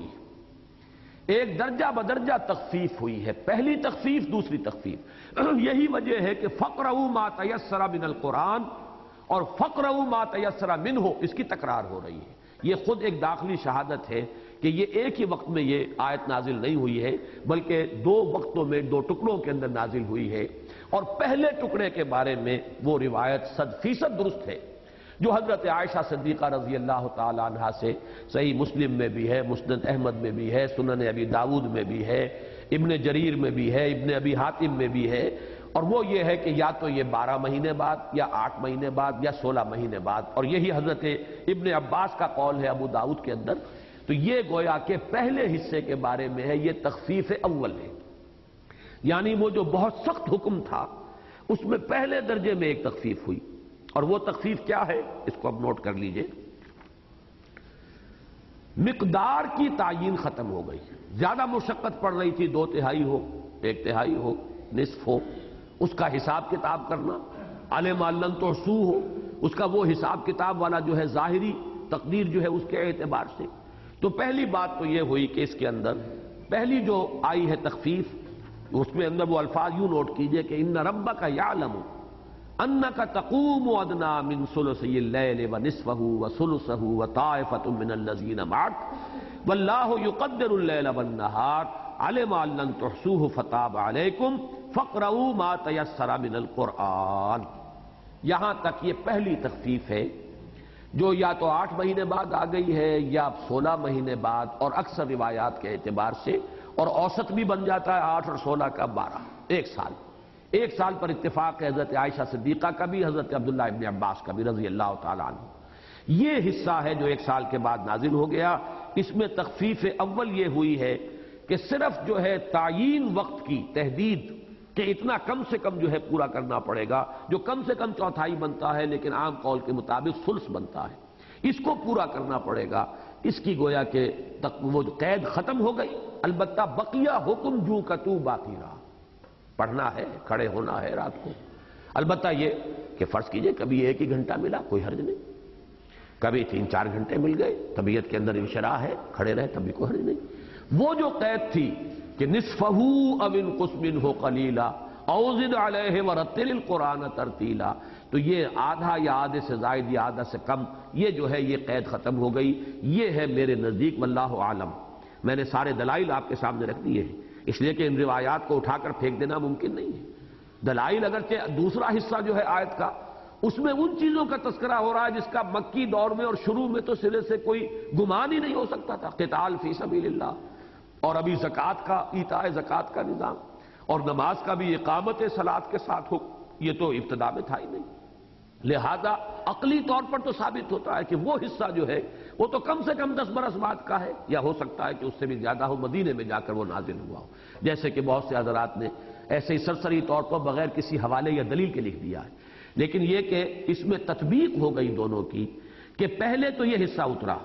ہے، ایک درجہ بدرجہ تخفیف ہوئی ہے، پہلی تخفیف دوسری تخفیف، یہی وجہ ہے کہ فقرؤوا ما تیسر من القرآن اور فقرؤوا ما تیسر منہ اس کی تکرار ہو رہی ہے۔ یہ خود ایک داخلی شہادت ہے کہ یہ ایک ہی وقت میں یہ آیت نازل نہیں ہوئی ہے بلکہ 2 وقتوں میں 2 ٹکڑوں کے اندر نازل ہوئی ہے، اور پہلے ٹکڑے کے بارے میں وہ روایت 100% درست ہے جو حضرت عائشہ صدیقہ رضی اللہ تعالی عنہا سے صحیح مسلم میں بھی ہے، مسند احمد میں بھی ہے، سنن ابی داود میں بھی ہے، ابن جریر میں بھی ہے، ابن ابی حاتم میں بھی ہے، اور وہ یہ ہے کہ یا تو یہ 12 مہینے بعد یا 8 مہینے بعد یا 16 مہینے بعد، اور یہی حضرت ابن عباس کا قول ہے ابو داود کے اندر، تو یہ گویا کہ پہلے حصے کے بارے میں ہے، یہ تخفیف اول ہے، یعنی وہ جو بہت سخت حکم تھا اس میں پہلے درجے میں ایک تخفیف ہوئی، اور وہ تخفیف کیا ہے اس کو اب نوٹ کر لیجئے۔ مقدار کی تعیین ختم ہو گئی، زیادہ مشقت پڑ رہی تھی 2/3 ہو، 1/3 ہو، نصف ہو، اس کا حساب کتاب کرنا، علم لن تحصوہ ہو، اس کا وہ حساب کتاب والا جو ہے ظاہری تقدیر جو ہے اس کے اعتبار سے۔ تو پہلی بات تو یہ ہوئی کہ اس کے اندر پہلی جو آئی ہے تخفیف، اس میں اندر وہ الفاظ یوں نوٹ کیجئے کہ ان ربک یعلم انک تقوم ادنی من ثلثی اللیل ونصفہ وثلثہ وطائفۃ من الذین معک واللہ یقدر اللیل والنہار علم ان لن تحصوہ فتاب علیکم فاقرؤوا ما تیسر من القرآن۔ یہاں تک یہ پہلی تخفیف ہے جو یا تو 8 مہینے بعد آ گئی ہے یا 16 مہینے بعد، اور اکثر روایات کے اعتبار سے، اور اوسط بھی بن جاتا ہے 8 اور 16 کا 12، 1 سال پر اتفاق ہے حضرت عائشہ صدیقہ کا بھی، حضرت عبداللہ ابن عباس کا بھی رضی اللہ تعالیٰ عنہ۔ یہ حصہ ہے جو 1 سال کے بعد نازل ہو گیا، اس میں تخفیف اول یہ ہوئی ہے کہ صرف جو ہے تعیین وقت کی تحدید کہ اتنا کم سے کم جو ہے پورا کرنا پڑے گا، جو کم سے کم 1/4 بنتا ہے لیکن عام قول کے مطابق ثلث بنتا ہے، اس کو پورا کرنا پڑے گا، اس کی گویا کہ وہ قید ختم ہو گئی، البتہ بقیہ حکم جو کا تو باقی رہا، پڑھنا ہے، کھڑے ہونا ہے رات کو، البتہ یہ کہ فرض کیجئے کبھی 1 ہی گھنٹہ ملا کوئی حرج نہیں، کبھی 3-4 گھنٹے مل گئے، طبیعت کے اندر انشراح ہے، کھڑے رہے تب بھی کوئی حرج نہیں۔ وہ جو قید تھی کہ نصفہ او انقص منہ قلیلا او زد علیہ ورتل القرآن ترتیلا، تو یہ آدھا یا آدھے سے زائد یا آدھا سے کم، یہ جو ہے یہ قید ختم ہو گئی۔ یہ ہے میرے نزدیک واللہ عالم۔ میں نے سارے دلائل آپ کے سامنے رکھ دیے ہیں، اس لیے کہ ان روایات کو اٹھا کر پھینک دینا ممکن نہیں ہے۔ دلائل اگرچہ دوسرا حصہ جو ہے آیت کا، اس میں ان چیزوں کا تذکرہ ہو رہا ہے جس کا مکی دور میں اور شروع میں تو سرے سے کوئی گمان ہی نہیں ہو سکتا تھا، قتال فی سبیل اللہ، اور ابھی زکوٰۃ کا، ایتاء زکوٰۃ کا نظام، اور نماز کا بھی اقامت صلاۃ کے ساتھ ہو، یہ تو ابتدا میں تھا ہی نہیں۔ لہذا عقلی طور پر تو ثابت ہوتا ہے کہ وہ حصہ جو ہے وہ تو کم سے کم 10 برس بعد کا ہے، یا ہو سکتا ہے کہ اس سے بھی زیادہ ہو، مدینے میں جا کر وہ نازل ہوا ہو، جیسے کہ بہت سے حضرات نے ایسے ہی سرسری طور پر بغیر کسی حوالے یا دلیل کے لکھ دیا ہے۔ لیکن یہ کہ اس میں تطبیق ہو گئی دونوں کی، کہ پہلے تو یہ حصہ اترا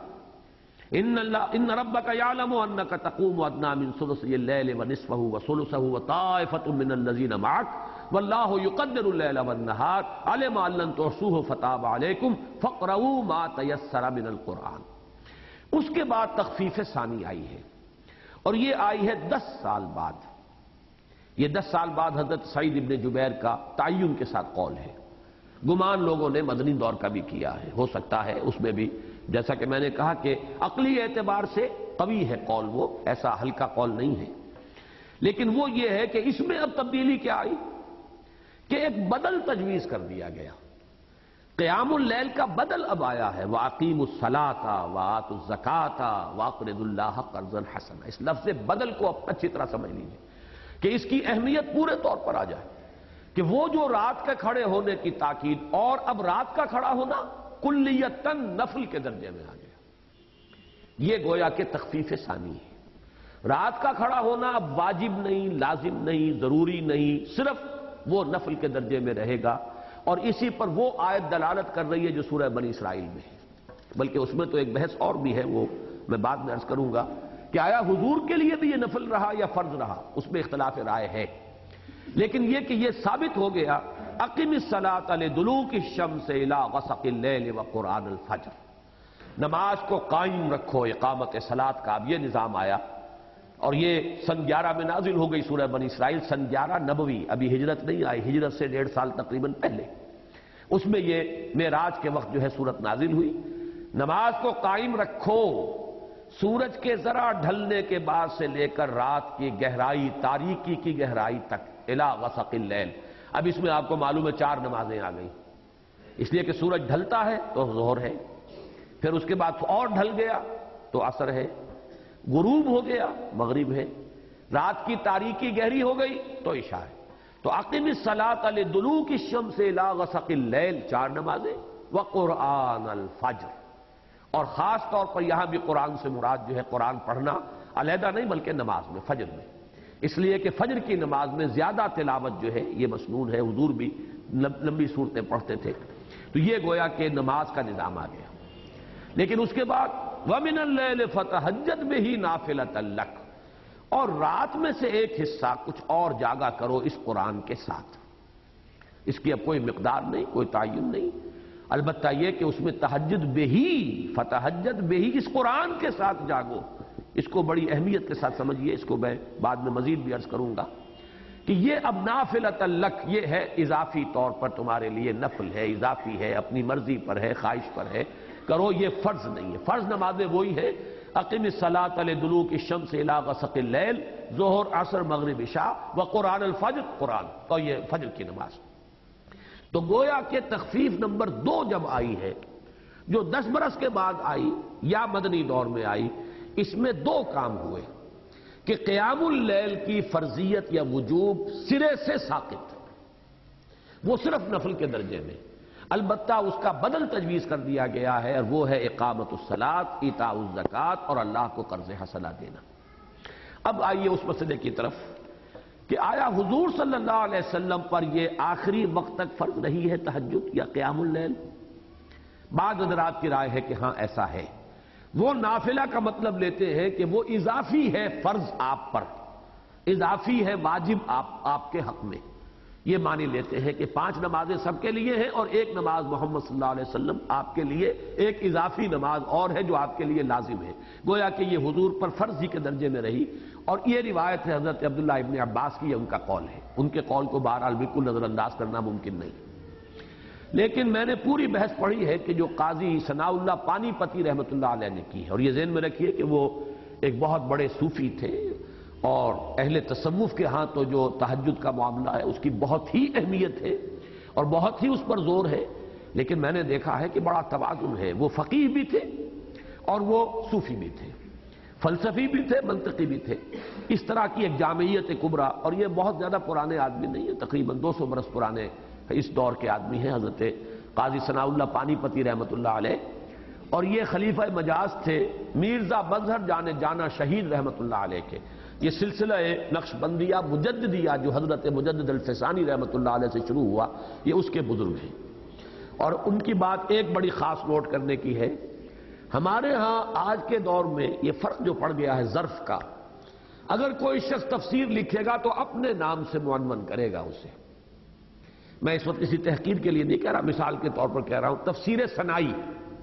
ان ربک یعلم انک تقوم ادنی من ثلثی اللیل ونصفہ وثلثہ وطائفۃ من الذین معک واللہ یقدر اللیل والنہار علم ان لن تحصوہ فتاب علیکم فاقرؤوا ما تیسر من القرآن۔ اس کے بعد تخفیف ثانی آئی ہے، اور یہ آئی ہے 10 سال بعد۔ یہ 10 سال بعد حضرت سعید ابن جبیر کا تعین کے ساتھ قول ہے، گمان لوگوں نے مدنی دور کا بھی کیا ہے، ہو سکتا ہے اس میں بھی، جیسا کہ میں نے کہا کہ عقلی اعتبار سے قوی ہے قول، وہ ایسا ہلکا قول نہیں ہے، لیکن وہ یہ ہے کہ اس میں اب تبدیلی کیا آئی کہ ایک بدل تجویز کر دیا گیا، قیام اللیل کا بدل اب آیا ہے، وَأَقِيمُوا الصَّلَاةَ وَآتُوا الزَّكَاةَ وَأَقْرِضُوا اللَّهَ قَرْضًا حَسَنًا۔ اس لفظ بدل کو اب اچھی طرح سمجھ لیجیے کہ اس کی اہمیت پورے طور پر آ جائے، کہ وہ جو رات کے کھڑے ہونے کی تاکید، اور اب رات کا کھڑا ہونا کلیتاً نفل کے درجے میں آ گیا، یہ گویا کہ تخفیف ثانی ہے۔ رات کا کھڑا ہونا اب واجب نہیں، لازم نہیں، ضروری نہیں، صرف وہ نفل کے درجے میں رہے گا، اور اسی پر وہ آیت دلالت کر رہی ہے جو سورہ بنی اسرائیل میں ہے۔ بلکہ اس میں تو ایک بحث اور بھی ہے، وہ میں بعد میں عرض کروں گا کہ آیا حضور کے لیے بھی یہ نفل رہا یا فرض رہا، اس میں اختلاف رائے ہے، لیکن یہ کہ یہ ثابت ہو گیا اقم الصلاۃ لدلوک الشمس الی غسق اللیل وقرآن الفجر، نماز کو قائم رکھو، اقامت صلاۃ کا اب یہ نظام آیا، اور یہ سن 11 میں نازل ہو گئی سورہ بنی اسرائیل، سن 11 نبوی، ابھی ہجرت نہیں آئی، ہجرت سے 1.5 سال تقریباً پہلے، اس میں یہ معراج کے وقت جو ہے سورت نازل ہوئی، نماز کو قائم رکھو سورج کے ذرا ڈھلنے کے بعد سے لے کر رات کی گہرائی، تاریکی کی گہرائی تک، الی غسق اللیل۔ اب اس میں آپ کو معلوم ہے 4 نمازیں آ گئیں، اس لیے کہ سورج ڈھلتا ہے تو ظہر ہے، پھر اس کے بعد اور ڈھل گیا تو عصر ہے، غروب ہو گیا مغرب ہے، رات کی تاریکی گہری ہو گئی تو عشاء ہے۔ تو اقم الصلاۃ لدلوک الشمس الی غسق اللیل، 4 نمازیں، وقرآن الفجر، اور خاص طور پر یہاں بھی قرآن سے مراد جو ہے قرآن پڑھنا علیحدہ نہیں بلکہ نماز میں، فجر میں، اس لیے کہ فجر کی نماز میں زیادہ تلاوت جو ہے یہ مسنون ہے، حضور بھی لمبی صورتیں پڑھتے تھے، تو یہ گویا کہ نماز کا نظام آ گیا۔ لیکن اس کے بعد وَمِنَ اللَّيْلِ فَتَهَجَّدْ بِهِ نَافِلَةً لَكَ، اور رات میں سے ایک حصہ کچھ اور جاگا کرو اس قرآن کے ساتھ، اس کی اب کوئی مقدار نہیں، کوئی تعین نہیں، البتہ یہ کہ اس میں تہجد بہی، فتہجد بہی، اس قرآن کے ساتھ جاگو، اس کو بڑی اہمیت کے ساتھ سمجھیے، اس کو میں بعد میں مزید بھی عرض کروں گا کہ یہ اب نافلۃ لک، یہ ہے اضافی طور پر تمہارے لیے نفل ہے، اضافی ہے، اپنی مرضی پر ہے، خواہش پر ہے، کرو، یہ فرض نہیں ہے۔ فرض نمازیں وہی ہے، اقم الصلاۃ لدلوک الشمس الی غسق اللیل، ظہر، عصر، مغرب، عشاء، وقرآن الفجر، قرآن، تو یہ فجر کی نماز۔ تو گویا کہ تخفیف نمبر 2 جب آئی ہے، جو 10 برس کے بعد آئی یا مدنی دور میں آئی، اس میں 2 کام ہوئے کہ قیام اللیل کی فرضیت یا وجوب سرے سے ساقط، وہ صرف نفل کے درجے میں، البتہ اس کا بدل تجویز کر دیا گیا ہے، اور وہ ہے اقامت الصلاۃ، ایتاء الزکوٰۃ، اور اللہ کو قرض حسنہ دینا۔ اب آئیے اس مسئلے کی طرف کہ آیا حضور صلی اللہ علیہ وسلم پر یہ آخری وقت تک فرض نہیں ہے تہجد یا قیام اللیل؟ بعض حضرات کی رائے ہے کہ ہاں ایسا ہے، وہ نافلہ کا مطلب لیتے ہیں کہ وہ اضافی ہے فرض آپ پر، اضافی ہے واجب آپ کے حق میں. یہ معنی لیتے ہیں کہ 5 نمازیں سب کے لیے ہیں اور ایک نماز محمد صلی اللہ علیہ وسلم آپ کے لیے ایک اضافی نماز اور ہے جو آپ کے لیے لازم ہے. گویا کہ یہ حضور پر فرض ہی کے درجے میں رہی. اور یہ روایت ہے حضرت عبداللہ ابن عباس کی، یہ ان کا قول ہے. ان کے قول کو بہرحال بالکل نظر انداز کرنا ممکن نہیں. لیکن میں نے پوری بحث پڑھی ہے کہ جو قاضی ثناء اللہ پانی پتی رحمۃ اللہ علیہ نے کی ہے، اور یہ ذہن میں رکھیے کہ وہ ایک بہت بڑے صوفی تھے، اور اہل تصوف کے ہاں تو جو تہجد کا معاملہ ہے اس کی بہت ہی اہمیت ہے اور بہت ہی اس پر زور ہے. لیکن میں نے دیکھا ہے کہ بڑا توازن ہے. وہ فقیہ بھی تھے اور وہ صوفی بھی تھے، فلسفی بھی تھے، منطقی بھی تھے. اس طرح کی ایک جامعیت کبریٰ. اور یہ بہت زیادہ پرانے آدمی نہیں ہے، تقریباً 200 برس پرانے اس دور کے آدمی ہیں حضرت قاضی ثناء اللہ پانی پتی رحمۃ اللہ علیہ. اور یہ خلیفہ مجاز تھے میرزا مظہر جانا شہید رحمۃ اللہ علیہ کے. یہ سلسلہ نقش بندیہ مجددیہ جو حضرت مجدد الفسانی رحمۃ اللہ علیہ سے شروع ہوا، یہ اس کے بزرگ ہیں. اور ان کی بات ایک بڑی خاص نوٹ کرنے کی ہے. ہمارے ہاں آج کے دور میں یہ فرق جو پڑ گیا ہے ظرف کا، اگر کوئی شخص تفسیر لکھے گا تو اپنے نام سے معنون کرے گا اسے. میں اس وقت کسی تحقیر کے لیے نہیں کہہ رہا، مثال کے طور پر کہہ رہا ہوں. تفسیر ثنائی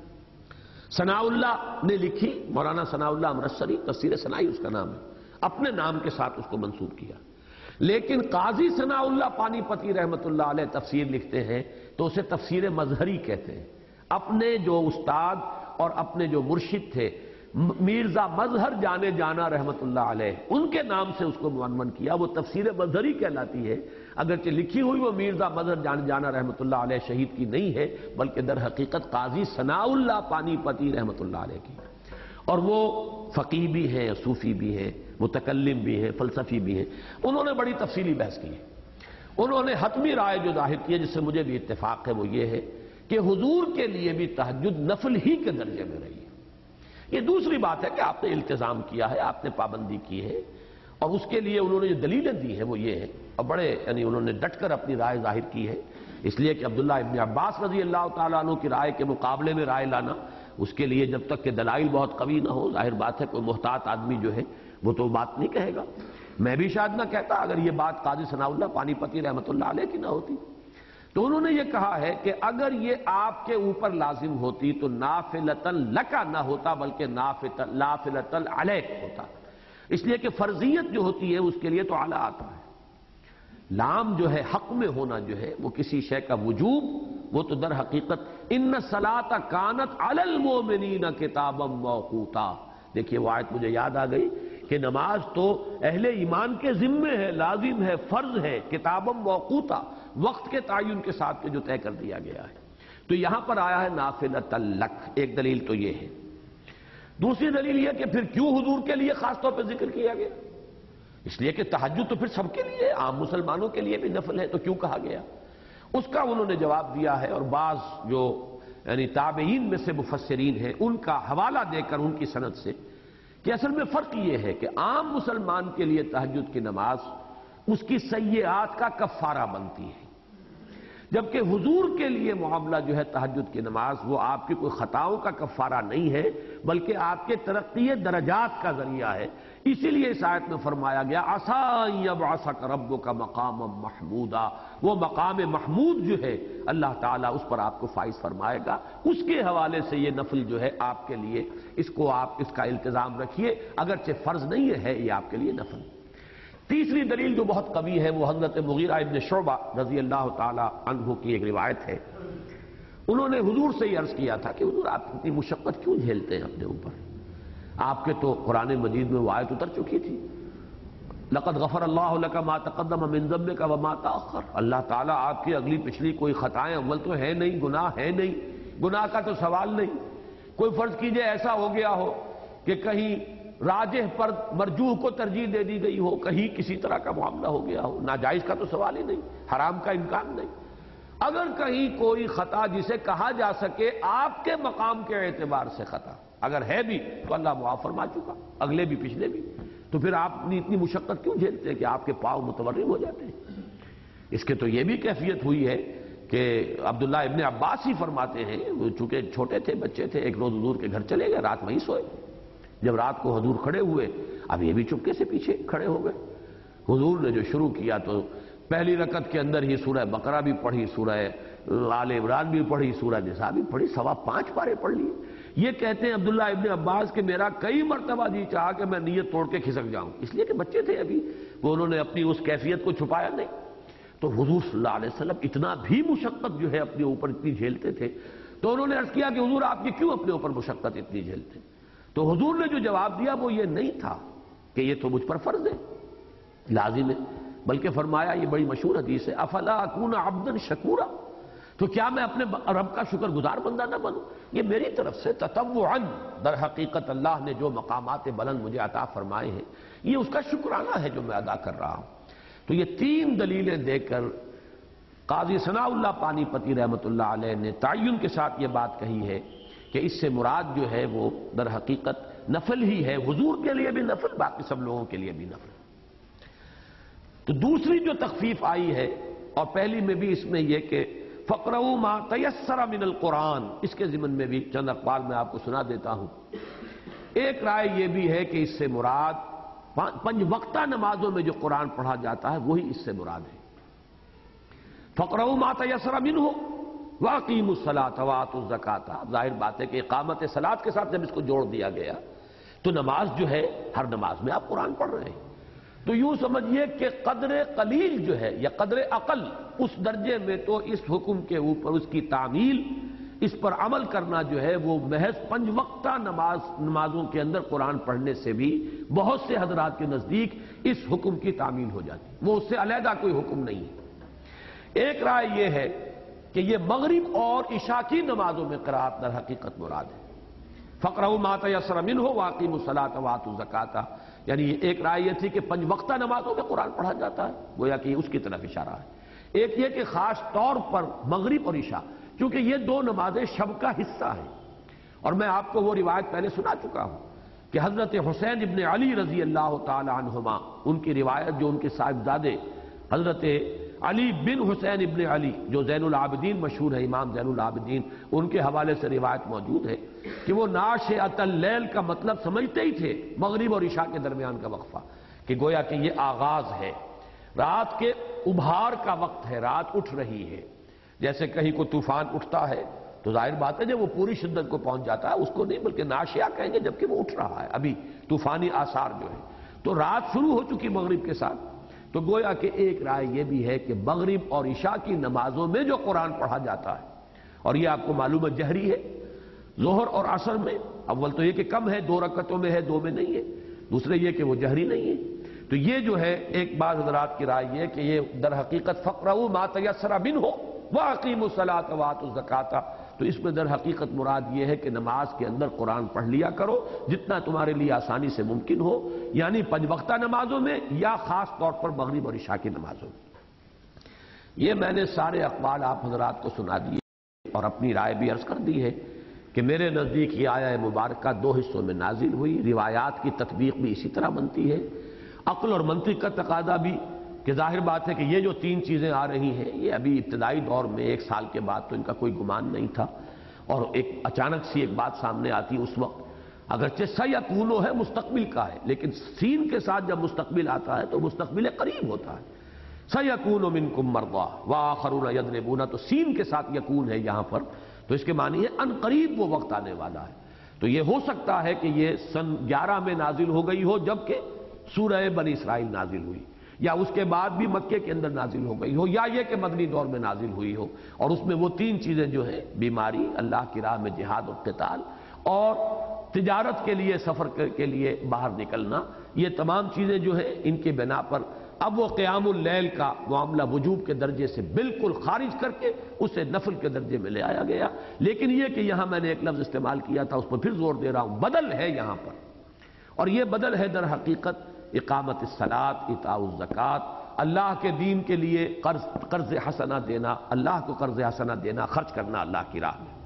ثناء اللہ نے لکھی، مولانا ثناء اللہ امرتسری، تفسیر ثنائی اس کا نام ہے، اپنے نام کے ساتھ اس کو منسوب کیا. لیکن قاضی ثناء اللہ پانی پتی رحمۃ اللہ علیہ تفسیر لکھتے ہیں تو اسے تفسیر مظہری کہتے ہیں. اپنے جو استاد اور اپنے جو مرشد تھے میرزا مظہر جانا رحمۃ اللہ علیہ، ان کے نام سے اس کو معنون کیا. وہ تفسیر مظہری کہلاتی ہے، اگرچہ لکھی ہوئی وہ میرزا مظہر جانا رحمۃ اللہ علیہ شہید کی نہیں ہے، بلکہ در حقیقت قاضی ثناء اللہ پانی پتی رحمۃ اللہ علیہ کی. اور وہ فقیہ بھی ہیں، صوفی بھی ہیں، متکلم بھی ہیں، فلسفی بھی ہیں. انہوں نے بڑی تفصیلی بحث کی ہے. انہوں نے حتمی رائے جو ظاہر کی ہے، جس سے مجھے بھی اتفاق ہے، وہ یہ ہے کہ حضور کے لیے بھی تہجد نفل ہی کے درجے میں رہی ہے. یہ دوسری بات ہے کہ آپ نے التزام کیا ہے، آپ نے پابندی کی ہے، اور اس کے لیے انہوں نے جو دلیلیں دی ہیں وہ یہ ہے، اور بڑے انہوں نے ڈٹ کر اپنی رائے ظاہر کی ہے. اس لیے کہ عبداللہ ابن عباس رضی اللہ تعالیٰ عنہ کی رائے کے مقابلے میں رائے لانا، اس کے لیے جب تک کہ دلائل بہت قوی نہ ہو، ظاہر بات ہے کوئی محتاط آدمی جو ہے وہ تو بات نہیں کہے گا. میں بھی شاید نہ کہتا اگر یہ بات قاضی ثناء اللہ پانی پتی رحمۃ اللہ علیہ کی نہ ہوتی. تو انہوں نے یہ کہا ہے کہ اگر یہ آپ کے اوپر لازم ہوتی تو نافلۃً لکا نہ ہوتا، بلکہ نافلۃً علیک ہوتا. اس لیے کہ فرضیت جو ہوتی ہے اس کے لیے تو اعلیٰ آتا ہے. لام جو ہے حق میں ہونا جو ہے وہ کسی شے کا وجوب، وہ تو در حقیقت ان الصلاۃ کانت علی المؤمنین کتابا موقوتا. دیکھیے وہ آیت مجھے یاد آ گئی کہ نماز تو اہل ایمان کے ذمے ہے، لازم ہے، فرض ہے، کتابا موقوتا، وقت کے تعین کے ساتھ جو طے کر دیا گیا ہے. تو یہاں پر آیا ہے نافلۃ لک. ایک دلیل تو یہ ہے. دوسری دلیل یہ کہ پھر کیوں حضور کے لیے خاص طور پہ ذکر کیا گیا؟ اس لیے کہ تہجد تو پھر سب کے لیے، عام مسلمانوں کے لیے بھی نفل ہے، تو کیوں کہا گیا؟ اس کا انہوں نے جواب دیا ہے، اور بعض جو یعنی تابعین میں سے مفسرین ہیں ان کا حوالہ دے کر ان کی سند سے، کہ اصل میں فرق یہ ہے کہ عام مسلمان کے لیے تہجد کی نماز اس کی سیئات کا کفارہ بنتی ہے، جبکہ حضور کے لیے معاملہ جو ہے تہجد کی نماز وہ آپ کی کوئی خطاؤں کا کفارہ نہیں ہے، بلکہ آپ کے ترقی درجات کا ذریعہ ہے. اسی لیے اس آیت میں فرمایا گیا عَسَىٰ یَبْعَثَکَ رَبُّکَ مَقَامًا مَحْمُودًا. وہ مقام محمود جو ہے اللہ تعالیٰ اس پر آپ کو فائز فرمائے گا. اس کے حوالے سے یہ نفل جو ہے آپ کے لیے، اس کو آپ اس کا التزام رکھیے، اگرچہ فرض نہیں ہے یہ آپ کے لیے نفل. تیسری دلیل جو بہت قوی ہے وہ حضرت مغیرہ ابن شعبہ رضی اللہ تعالی عنہ کی ایک روایت ہے. انہوں نے حضور سے یہ عرض کیا تھا کہ حضور آپ اتنی مشقت کیوں جھیلتے ہیں اپنے اوپر؟ آپ کے تو قرآن مجید میں وہ آیت اتر چکی تھی، لقد غفر اللہ لک ما تقدم من ذنبک وما تأخر. اللہ تعالیٰ آپ کی اگلی پچھلی کوئی خطائیں اول تو ہے نہیں، گناہ ہے نہیں، گناہ کا تو سوال نہیں. کوئی فرض کیجئے ایسا ہو گیا ہو کہ کہیں راجح پر مرجوح کو ترجیح دے دی گئی ہو، کہیں کسی طرح کا معاملہ ہو گیا ہو، ناجائز کا تو سوال ہی نہیں، حرام کا امکان نہیں. اگر کہیں کوئی خطا جسے کہا جا سکے آپ کے مقام کے اعتبار سے خطا اگر ہے بھی تو اللہ معاف فرما چکا، اگلے بھی پچھلے بھی. تو پھر آپ اتنی مشقت کیوں جھیلتے ہیں کہ آپ کے پاؤں متورم ہو جاتے ہیں؟ اس کے تو یہ بھی کیفیت ہوئی ہے کہ عبداللہ ابن عباس ہی فرماتے ہیں، وہ چونکہ چھوٹے تھے، بچے تھے، ایک روز حضور کے گھر چلے گئے، رات وہیں سوئے۔ جب رات کو حضور کھڑے ہوئے، اب یہ بھی چپکے سے پیچھے کھڑے ہو گئے۔ حضور نے جو شروع کیا تو پہلی رکعت کے اندر ہی سورہ بقرہ بھی پڑھی، سورہ آل عمران بھی پڑھی، سورہ نساء بھی پڑھی، 5.25 پارے پڑھ لیے۔ یہ کہتے ہیں عبداللہ ابن عباس کہ میرا کئی مرتبہ جی چاہا کہ میں نیت توڑ کے کھسک جاؤں، اس لیے کہ بچے تھے ابھی، وہ انہوں نے اپنی اس کیفیت کو چھپایا نہیں۔ تو حضور صلی اللہ علیہ وسلم اتنا بھی مشقت جو ہے اپنے اوپر اتنی جھیلتے تھے، تو انہوں نے عرض کیا کہ حضور آپ یہ کیوں اپنے اوپر مشقت اتنی جھیلتے؟ تو حضور نے جو جواب دیا وہ یہ نہیں تھا کہ یہ تو مجھ پر فرض ہے، لازم ہے، بلکہ فرمایا، یہ بڑی مشہور حدیث ہے، افلا اکون عبدا شکورا، تو کیا میں اپنے رب کا شکر گزار بندہ نہ بنوں؟ یہ میری طرف سے تطوعا، در حقیقت اللہ نے جو مقامات بلند مجھے عطا فرمائے ہیں، یہ اس کا شکرانہ ہے جو میں ادا کر رہا ہوں۔ تو یہ 3 دلیلیں دے کر قاضی ثناء اللہ پانی پتی رحمۃ اللہ علیہ نے تعین کے ساتھ یہ بات کہی ہے کہ اس سے مراد جو ہے وہ در حقیقت نفل ہی ہے، حضور کے لیے بھی نفل، باقی سب لوگوں کے لیے بھی نفل۔ تو دوسری جو تخفیف آئی ہے، اور پہلی میں بھی اس میں یہ کہ فَقْرَؤُوا مَا تَيَسَّرَ مِنَ الْقُرْآنِ، اس کے ضمن میں بھی چند اقوال میں آپ کو سنا دیتا ہوں۔ ایک رائے یہ بھی ہے کہ اس سے مراد 5 وقتہ نمازوں میں جو قرآن پڑھا جاتا ہے وہی اس سے مراد ہے۔ فَقْرَؤُوا مَا تَيَسَّرَ مِنْهُ وَأَقِیمُوا الصَّلَاةَ وَآتُوا الزَّکَاةَ، ظاہر بات ہے کہ اقامت صلاۃ کے ساتھ جب اس کو جوڑ دیا گیا تو نماز جو ہے، ہر نماز میں آپ قرآن پڑھ رہے ہیں، تو یوں سمجھیے کہ قدر قلیل جو ہے یا قدر اقل، اس درجے میں تو اس حکم کے اوپر اس کی تعمیل، اس پر عمل کرنا جو ہے وہ محض 5 وقتہ نمازوں کے اندر قرآن پڑھنے سے بھی بہت سے حضرات کے نزدیک اس حکم کی تعمیل ہو جاتی، وہ اس سے علیحدہ کوئی حکم نہیں ہے۔ ایک رائے یہ ہے کہ یہ مغرب اور عشاء کی نمازوں میں قرات در حقیقت مراد ہے۔ فَقْرَؤُوا مَا تَيَسَّرَ مِنْهُ وَأَقِیمُوا الصَّلَاةَ وَآتُوا الزَّکَاةَ، یعنی ایک رائے یہ تھی کہ 5 وقتہ نمازوں میں قرآن پڑھا جاتا ہے، گویا کہ اس کی طرف اشارہ ہے۔ ایک یہ کہ خاص طور پر مغرب اور عشاء، چونکہ یہ 2 نمازیں شب کا حصہ ہیں، اور میں آپ کو وہ روایت پہلے سنا چکا ہوں کہ حضرت حسین ابن علی رضی اللہ تعالی عنہما، ان کی روایت جو ان کے صاحبزادے حضرت علی بن حسین ابن علی جو زین العابدین مشہور ہے، امام زین العابدین، ان کے حوالے سے روایت موجود ہے کہ وہ ناشئۃ اللیل کا مطلب سمجھتے ہی تھے، مغرب اور عشاء کے درمیان کا وقفہ، کہ گویا کہ یہ آغاز ہے، رات کے ابھار کا وقت ہے، رات اٹھ رہی ہے۔ جیسے کہیں کوئی طوفان اٹھتا ہے تو ظاہر بات ہے جب وہ پوری شدت کو پہنچ جاتا ہے اس کو نہیں بلکہ ناشیہ کہیں گے، جبکہ وہ اٹھ رہا ہے، ابھی طوفانی آثار جو ہے، تو رات شروع ہو چکی مغرب کے ساتھ۔ تو گویا کہ ایک رائے یہ بھی ہے کہ مغرب اور عشاء کی نمازوں میں جو قرآن پڑھا جاتا ہے، اور یہ آپ کو معلوم ہے جہری ہے، ظہر اور عصر میں اول تو یہ کہ کم ہے، 2 رکعتوں میں ہے، 2 میں نہیں ہے، دوسرے یہ کہ وہ جہری نہیں ہے۔ تو یہ جو ہے ایک بعض حضرات کی رائے یہ کہ یہ در حقیقت فَقْرَؤُوا مَا تَيَسَّرَ مِنْهُ وَأَقِیمُوا الصَّلَاةَ وَآتُوا الزَّکَاةَ، تو اس میں در حقیقت مراد یہ ہے کہ نماز کے اندر قرآن پڑھ لیا کرو جتنا تمہارے لیے آسانی سے ممکن ہو، یعنی 5 وقتہ نمازوں میں یا خاص طور پر مغرب اور عشاء کی نمازوں میں۔ یہ میں نے سارے اقوال آپ حضرات کو سنا دیے اور اپنی رائے بھی عرض کر دی ہے کہ میرے نزدیک یہ آیہ مبارکہ 2 حصوں میں نازل ہوئی، روایات کی تطبیق بھی اسی طرح بنتی ہے، عقل اور منطق کا تقاضا بھی، کہ ظاہر بات ہے کہ یہ جو 3 چیزیں آ رہی ہیں یہ ابھی ابتدائی دور میں 1 سال کے بعد تو ان کا کوئی گمان نہیں تھا، اور ایک اچانک سی ایک بات سامنے آتی اس وقت، اگرچہ سیکون ہے مستقبل کا ہے، لیکن سین کے ساتھ جب مستقبل آتا ہے تو مستقبل قریب ہوتا ہے، سیکون منکم مرضی وآخرون یضربون، تو سین کے ساتھ یکون ہے یہاں پر، تو اس کے معنی ہے ان قریب وہ وقت آنے والا ہے۔ تو یہ ہو سکتا ہے کہ یہ سن 11 میں نازل ہو گئی ہو جبکہ سورہ بنی اسرائیل نازل ہوئی، یا اس کے بعد بھی مکے کے اندر نازل ہو گئی ہو، یا یہ کہ مدنی دور میں نازل ہوئی ہو، اور اس میں وہ 3 چیزیں جو ہیں، بیماری، اللہ کی راہ میں جہاد اور قتال، اور تجارت کے لیے سفر کے لیے باہر نکلنا، یہ تمام چیزیں جو ہیں ان کے بنا پر اب وہ قیام اللیل کا معاملہ وجوب کے درجے سے بالکل خارج کر کے اسے نفل کے درجے میں لے آیا گیا۔ لیکن یہ کہ یہاں میں نے ایک لفظ استعمال کیا تھا، اس پر پھر زور دے رہا ہوں، بدل ہے یہاں پر، اور یہ بدل ہے در حقیقت اقامت الصلاۃ، ایتاء الزکوٰۃ، اللہ کے دین کے لیے قرض حسنہ دینا، اللہ کو قرض حسنہ دینا، خرچ کرنا اللہ کی راہ میں۔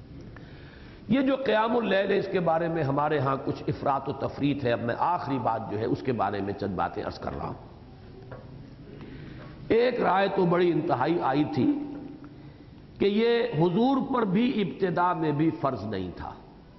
یہ جو قیام اللیل ہے اس کے بارے میں ہمارے ہاں کچھ افراط و تفریط ہے، اب میں آخری بات جو ہے اس کے بارے میں چند باتیں عرض کر رہا ہوں۔ ایک رائے تو بڑی انتہائی آئی تھی کہ یہ حضور پر بھی ابتدا میں بھی فرض نہیں تھا،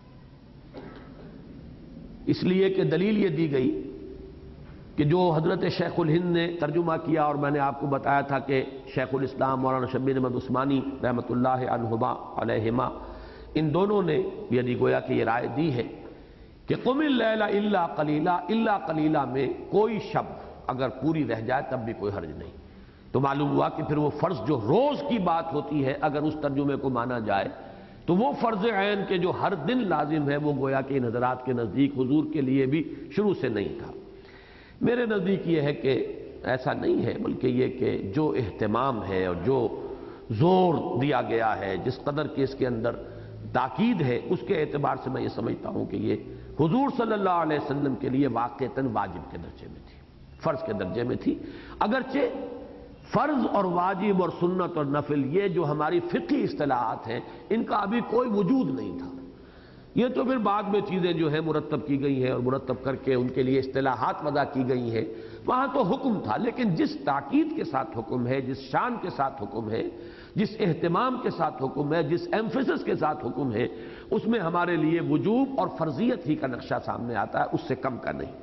اس لیے کہ دلیل یہ دی گئی کہ جو حضرت شیخ الہند نے ترجمہ کیا، اور میں نے آپ کو بتایا تھا کہ شیخ الاسلام مولانا شبیر احمد عثمانی رحمۃ اللہ علیہما ان دونوں نے یعنی گویا کہ یہ رائے دی ہے کہ قم اللیل الا قلیلا، الا قلیلا میں کوئی شب اگر پوری رہ جائے تب بھی کوئی حرج نہیں۔ تو معلوم ہوا کہ پھر وہ فرض جو روز کی بات ہوتی ہے اگر اس ترجمے کو مانا جائے تو وہ فرض عین کے جو ہر دن لازم ہے وہ گویا کہ ان حضرات کے نزدیک حضور کے لیے بھی شروع سے نہیں تھا۔ میرے نزدیک یہ ہے کہ ایسا نہیں ہے، بلکہ یہ کہ جو اہتمام ہے اور جو زور دیا گیا ہے، جس قدر کہ اس کے اندر تاکید ہے، اس کے اعتبار سے میں یہ سمجھتا ہوں کہ یہ حضور صلی اللہ علیہ وسلم کے لیے واقعتاً واجب کے درجے میں تھی، فرض کے درجے میں تھی، اگرچہ فرض اور واجب اور سنت اور نفل یہ جو ہماری فقہی اصطلاحات ہیں ان کا ابھی کوئی وجود نہیں تھا، یہ تو پھر بعد میں چیزیں جو ہیں مرتب کی گئی ہیں اور مرتب کر کے ان کے لیے اصطلاحات وضع کی گئی ہیں، وہاں تو حکم تھا، لیکن جس تاکید کے ساتھ حکم ہے، جس شان کے ساتھ حکم ہے، جس اہتمام کے ساتھ حکم ہے، جس ایمفیسس کے ساتھ حکم ہے، اس میں ہمارے لیے وجوب اور فرضیت ہی کا نقشہ سامنے آتا ہے، اس سے کم کا نہیں۔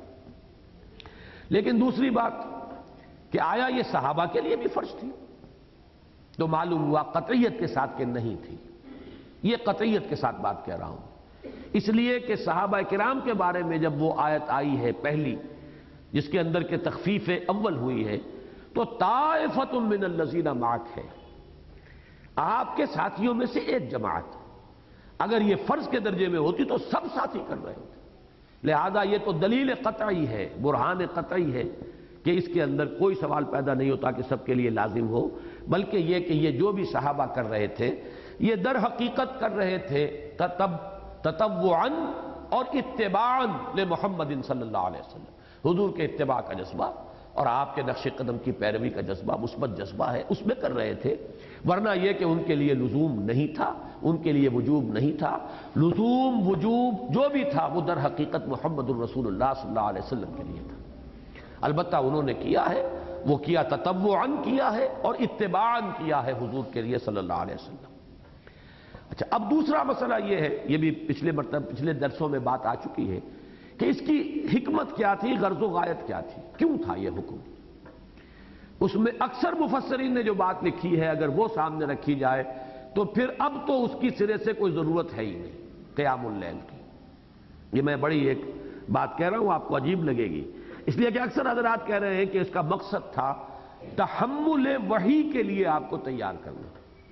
لیکن دوسری بات کہ آیا یہ صحابہ کے لیے بھی فرض تھی؟ تو معلوم ہوا قطعیت کے ساتھ کہ نہیں تھی، یہ قطعیت کے ساتھ بات کہہ رہا ہوں، اس لیے کہ صحابہ کرام کے بارے میں جب وہ آیت آئی ہے پہلی جس کے اندر کے تخفیف اول ہوئی ہے تو طائفۃ من الذین معک ہے، آپ کے ساتھیوں میں سے ایک جماعت، اگر یہ فرض کے درجے میں ہوتی تو سب ساتھی کر رہے ہوتے، لہذا یہ تو دلیل قطعی ہے، برہان قطعی ہے کہ اس کے اندر کوئی سوال پیدا نہیں ہوتا کہ سب کے لیے لازم ہو، بلکہ یہ کہ یہ جو بھی صحابہ کر رہے تھے یہ در حقیقت کر رہے تھے تطوعا اور اتباعا لمحمد صلی اللہ علیہ وسلم، حضور کے اتباع کا جذبہ اور آپ کے نقش قدم کی پیروی کا جذبہ مثبت جذبہ ہے، اس میں کر رہے تھے، ورنہ یہ کہ ان کے لیے لزوم نہیں تھا، ان کے لیے وجوب نہیں تھا، لزوم وجوب جو بھی تھا وہ در حقیقت محمد الرسول اللہ صلی اللہ علیہ وسلم کے لیے تھا، البتہ انہوں نے کیا ہے وہ کیا تطوعاً کیا ہے اور اتباعاً کیا ہے حضور کے لیے صلی اللہ علیہ وسلم۔ اچھا، اب دوسرا مسئلہ یہ ہے، یہ بھی پچھلے درسوں میں بات آ چکی ہے کہ اس کی حکمت کیا تھی، غرض و غایت کیا تھی، کیوں تھا یہ حکم؟ اس میں اکثر مفسرین نے جو بات لکھی ہے اگر وہ سامنے رکھی جائے تو پھر اب تو اس کی سرے سے کوئی ضرورت ہے ہی نہیں قیام اللیل کی۔ یہ میں بڑی ایک بات کہہ رہا ہوں، آپ کو عجیب لگے گی، اس لیے کہ اکثر حضرات کہہ رہے ہیں کہ اس کا مقصد تھا تحمل وحی کے لیے آپ کو تیار کرنا،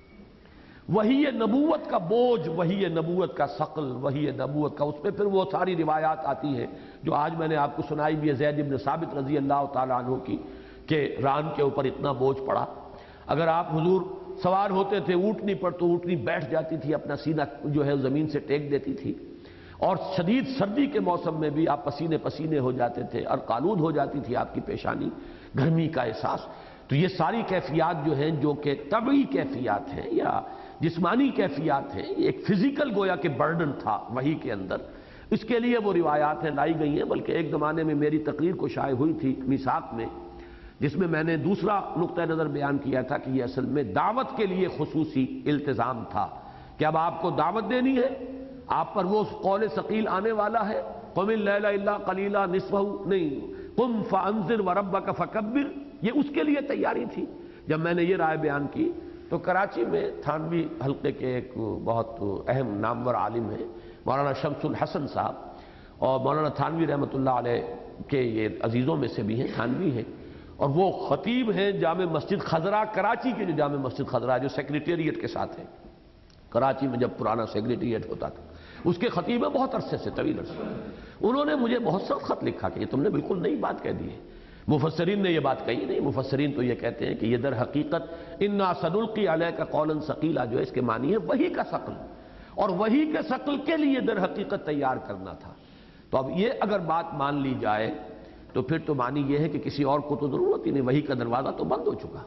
وحی نبوت کا بوجھ، وحی نبوت کا ثقل، وحی نبوت کا، اس پہ پھر وہ ساری روایات آتی ہیں جو آج میں نے آپ کو سنائی بھی ہے زید بن ثابت رضی اللہ تعالیٰ عنہ کی کہ ران کے اوپر اتنا بوجھ پڑا، اگر آپ حضور سوار ہوتے تھے اونٹنی پر تو اونٹنی بیٹھ جاتی تھی، اپنا سینہ جو ہے زمین سے ٹیک دیتی تھی، اور شدید سردی کے موسم میں بھی آپ پسینے پسینے ہو جاتے تھے اور قالود ہو جاتی تھی آپ کی پیشانی، گرمی کا احساس۔ تو یہ ساری کیفیات جو ہیں جو کہ طبعی کیفیات ہیں یا جسمانی کیفیات ہیں، یہ ایک فزیکل گویا کہ برڈن تھا وحی کے اندر، اس کے لیے وہ روایات ہیں لائی گئی ہیں۔ بلکہ ایک زمانے میں میری تقریر کو شائع ہوئی تھی میثاق میں، جس میں میں نے دوسرا نقطہ نظر بیان کیا تھا کہ یہ اصل میں دعوت کے لیے خصوصی التزام تھا کہ اب آپ کو دعوت دینی ہے، آپ پر وہ قول ثقیل آنے والا ہے، قم اللیل الا قلیلا نصفہ نہیں، قم فانذر وربک فکبر، یہ اس کے لیے تیاری تھی۔ جب میں نے یہ رائے بیان کی تو کراچی میں تھانوی حلقے کے ایک بہت اہم نامور عالم ہیں مولانا شمس الحسن صاحب، اور مولانا تھانوی رحمۃ اللہ علیہ کے یہ عزیزوں میں سے بھی ہیں، تھانوی ہیں، اور وہ خطیب ہیں جامع مسجد خضرا، کراچی کی جو جامع مسجد خضرا جو سیکریٹریٹ کے ساتھ ہے، کراچی میں جب پرانا سیکریٹریٹ ہوتا تھا اس کے خطیب ہیں بہت عرصے سے، طویل عرصے، انہوں نے مجھے بہت سخت خط لکھا کہ یہ تم نے بالکل نئی بات کہہ دی ہے، مفسرین نے یہ بات کہی نہیں، مفسرین تو یہ کہتے ہیں کہ یہ در حقیقت انا سنلقی علیک قولا ثقیلا جو ہے اس کے معنی ہے وحی کا ثقل، اور وحی کے ثقل کے لیے در حقیقت تیار کرنا تھا۔ تو اب یہ اگر بات مان لی جائے تو پھر تو معنی یہ ہے کہ کسی اور کو تو ضرورت ہی نہیں، وحی کا دروازہ تو بند ہو چکا،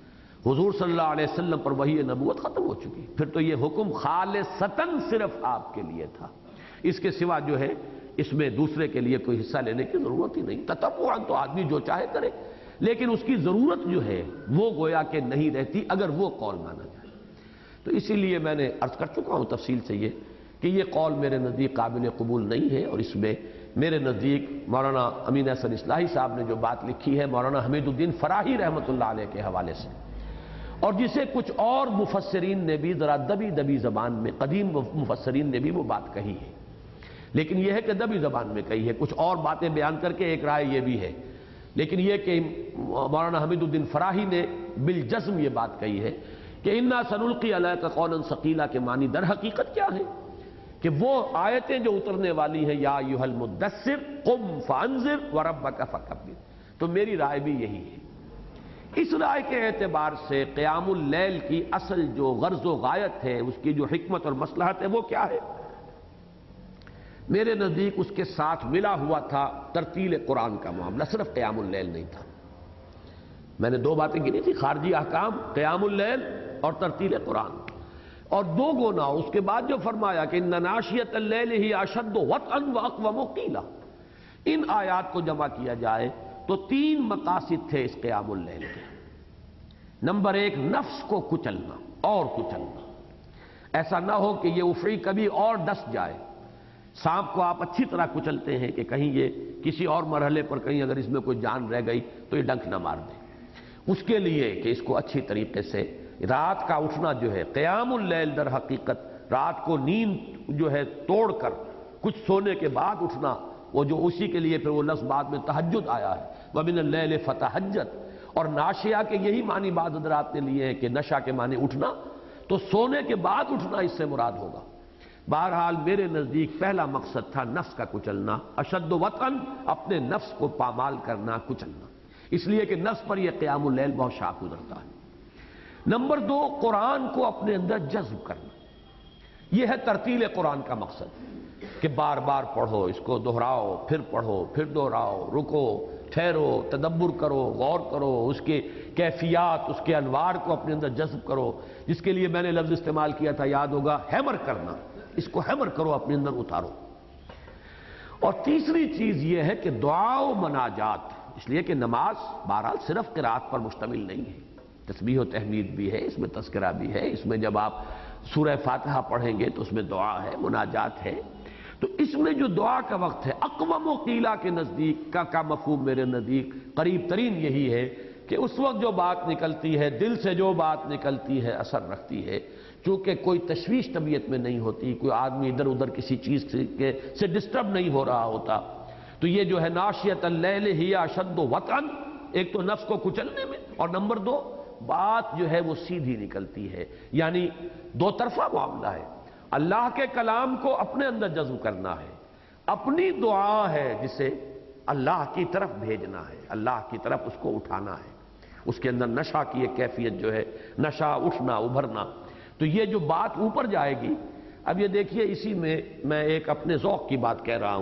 حضور صلی اللہ علیہ وسلم پر وحی نبوت ختم ہو چکی، پھر تو یہ حکم خالصتاً صرف آپ کے لیے تھا، اس کے سوا جو ہے اس میں دوسرے کے لیے کوئی حصہ لینے کی ضرورت ہی نہیں۔ تطوعاً تو آدمی جو چاہے کرے، لیکن اس کی ضرورت جو ہے وہ گویا کہ نہیں رہتی اگر وہ قول مانا جائے۔ تو اسی لیے میں نے عرض کر چکا ہوں تفصیل سے یہ کہ یہ قول میرے نزدیک قابل قبول نہیں ہے، اور اس میں میرے نزدیک مولانا امین احسن اصلاحی صاحب نے جو بات لکھی ہے مولانا حمید الدین فراہی رحمۃ اللہ علیہ کے حوالے سے، اور جسے کچھ اور مفسرین نے بھی ذرا دبی دبی زبان میں، قدیم مفسرین نے بھی وہ بات کہی ہے، لیکن یہ ہے کہ دبی زبان میں کہی ہے، کچھ اور باتیں بیان کر کے ایک رائے یہ بھی ہے، لیکن یہ کہ مولانا حمید الدین فراہی نے بالجزم یہ بات کہی ہے کہ انا سنلقی علیک قولا ثقیلا کے معنی در حقیقت کیا ہے کہ وہ آیتیں جو اترنے والی ہیں یا ایھا المدثر قم فانذر وربک فکبر، تو میری رائے بھی یہی ہے۔ اس رائے کے اعتبار سے قیام اللیل کی اصل جو غرض و غایت ہے، اس کی جو حکمت اور مصلحت ہے وہ کیا ہے؟ میرے نزدیک اس کے ساتھ ملا ہوا تھا ترتیل قرآن کا معاملہ، صرف قیام اللیل نہیں تھا۔ میں نے دو باتیں گنی تھی، خارجی احکام، قیام اللیل اور ترتیل قرآن، اور دو گنا اس کے بعد جو فرمایا کہ ان ناشیۃ اللیل ہی اشد وطئا واقوم قیلا، ان آیات کو جمع کیا جائے تو تین مقاصد تھے اس قیام اللیل کے۔ نمبر ایک، نفس کو کچلنا اور کچلنا، ایسا نہ ہو کہ یہ افعی کبھی اور ڈس جائے۔ سانپ کو آپ اچھی طرح کچلتے ہیں کہ کہیں یہ کسی اور مرحلے پر کہیں اگر اس میں کوئی جان رہ گئی تو یہ ڈنک نہ مار دے، اس کے لیے کہ اس کو اچھی طریقے سے رات کا اٹھنا جو ہے، قیام اللیل در حقیقت رات کو نیند جو ہے توڑ کر کچھ سونے کے بعد اٹھنا، وہ جو اسی کے لیے پھر وہ لفظ بعد میں تہجد آیا ہے، وَمِنَ اللَّيْلِ فَتَہجد، اور ناشیہ کے یہی معنی بعض حضرات نے لیے ہیں کہ نشا کے معنی اٹھنا، تو سونے کے بعد اٹھنا اس سے مراد ہوگا۔ بہرحال میرے نزدیک پہلا مقصد تھا نفس کا کچلنا، اشد وطن، اپنے نفس کو پامال کرنا، کچلنا، اس لیے کہ نفس پر یہ قیام اللیل بہت شاق گزرتا ہے۔ نمبر دو، قرآن کو اپنے اندر جذب کرنا، یہ ہے ترتیل قرآن کا مقصد، کہ بار بار پڑھو، اس کو دہراؤ، پھر پڑھو، پھر دہراؤ، رکو، ٹھہرو، تدبر کرو، غور کرو، اس کے کیفیات، اس کے انوار کو اپنے اندر جذب کرو، جس کے لیے میں نے لفظ استعمال کیا تھا یاد ہوگا، ہیمر کرنا، اس کو ہیمر کرو، اپنے اندر اتارو۔ اور تیسری چیز یہ ہے کہ دعا و مناجات، اس لیے کہ نماز بہرحال صرف قرات پر مشتمل نہیں ہے، تسبیح و تحمید بھی ہے، اس میں تذکرہ بھی ہے، اس میں جب آپ سورہ فاتحہ پڑھیں گے تو اس میں دعا ہے، مناجات ہے، تو اس میں جو دعا کا وقت ہے اقوم و قیلہ کے نزدیک کا مفہوم میرے نزدیک قریب ترین یہی ہے کہ اس وقت جو بات نکلتی ہے، دل سے جو بات نکلتی ہے اثر رکھتی ہے، چونکہ کوئی تشویش طبیعت میں نہیں ہوتی، کوئی آدمی ادھر ادھر کسی چیز سے ڈسٹرب نہیں ہو رہا ہوتا، تو یہ جو ہے ناشیۃ اللیل ہی اشد وطئا، ایک تو نفس کو کچلنے میں، اور نمبر دو بات جو ہے وہ سیدھی نکلتی ہے، یعنی دو طرفہ معاملہ ہے، اللہ کے کلام کو اپنے اندر جذب کرنا ہے، اپنی دعا ہے جسے اللہ کی طرف بھیجنا ہے، اللہ کی طرف اس کو اٹھانا ہے، اس کے اندر نشا کی ایک کیفیت جو ہے، نشا، اٹھنا، ابھرنا، تو یہ جو بات اوپر جائے گی۔ اب یہ دیکھیے، اسی میں ایک اپنے ذوق کی بات کہہ رہا ہوں،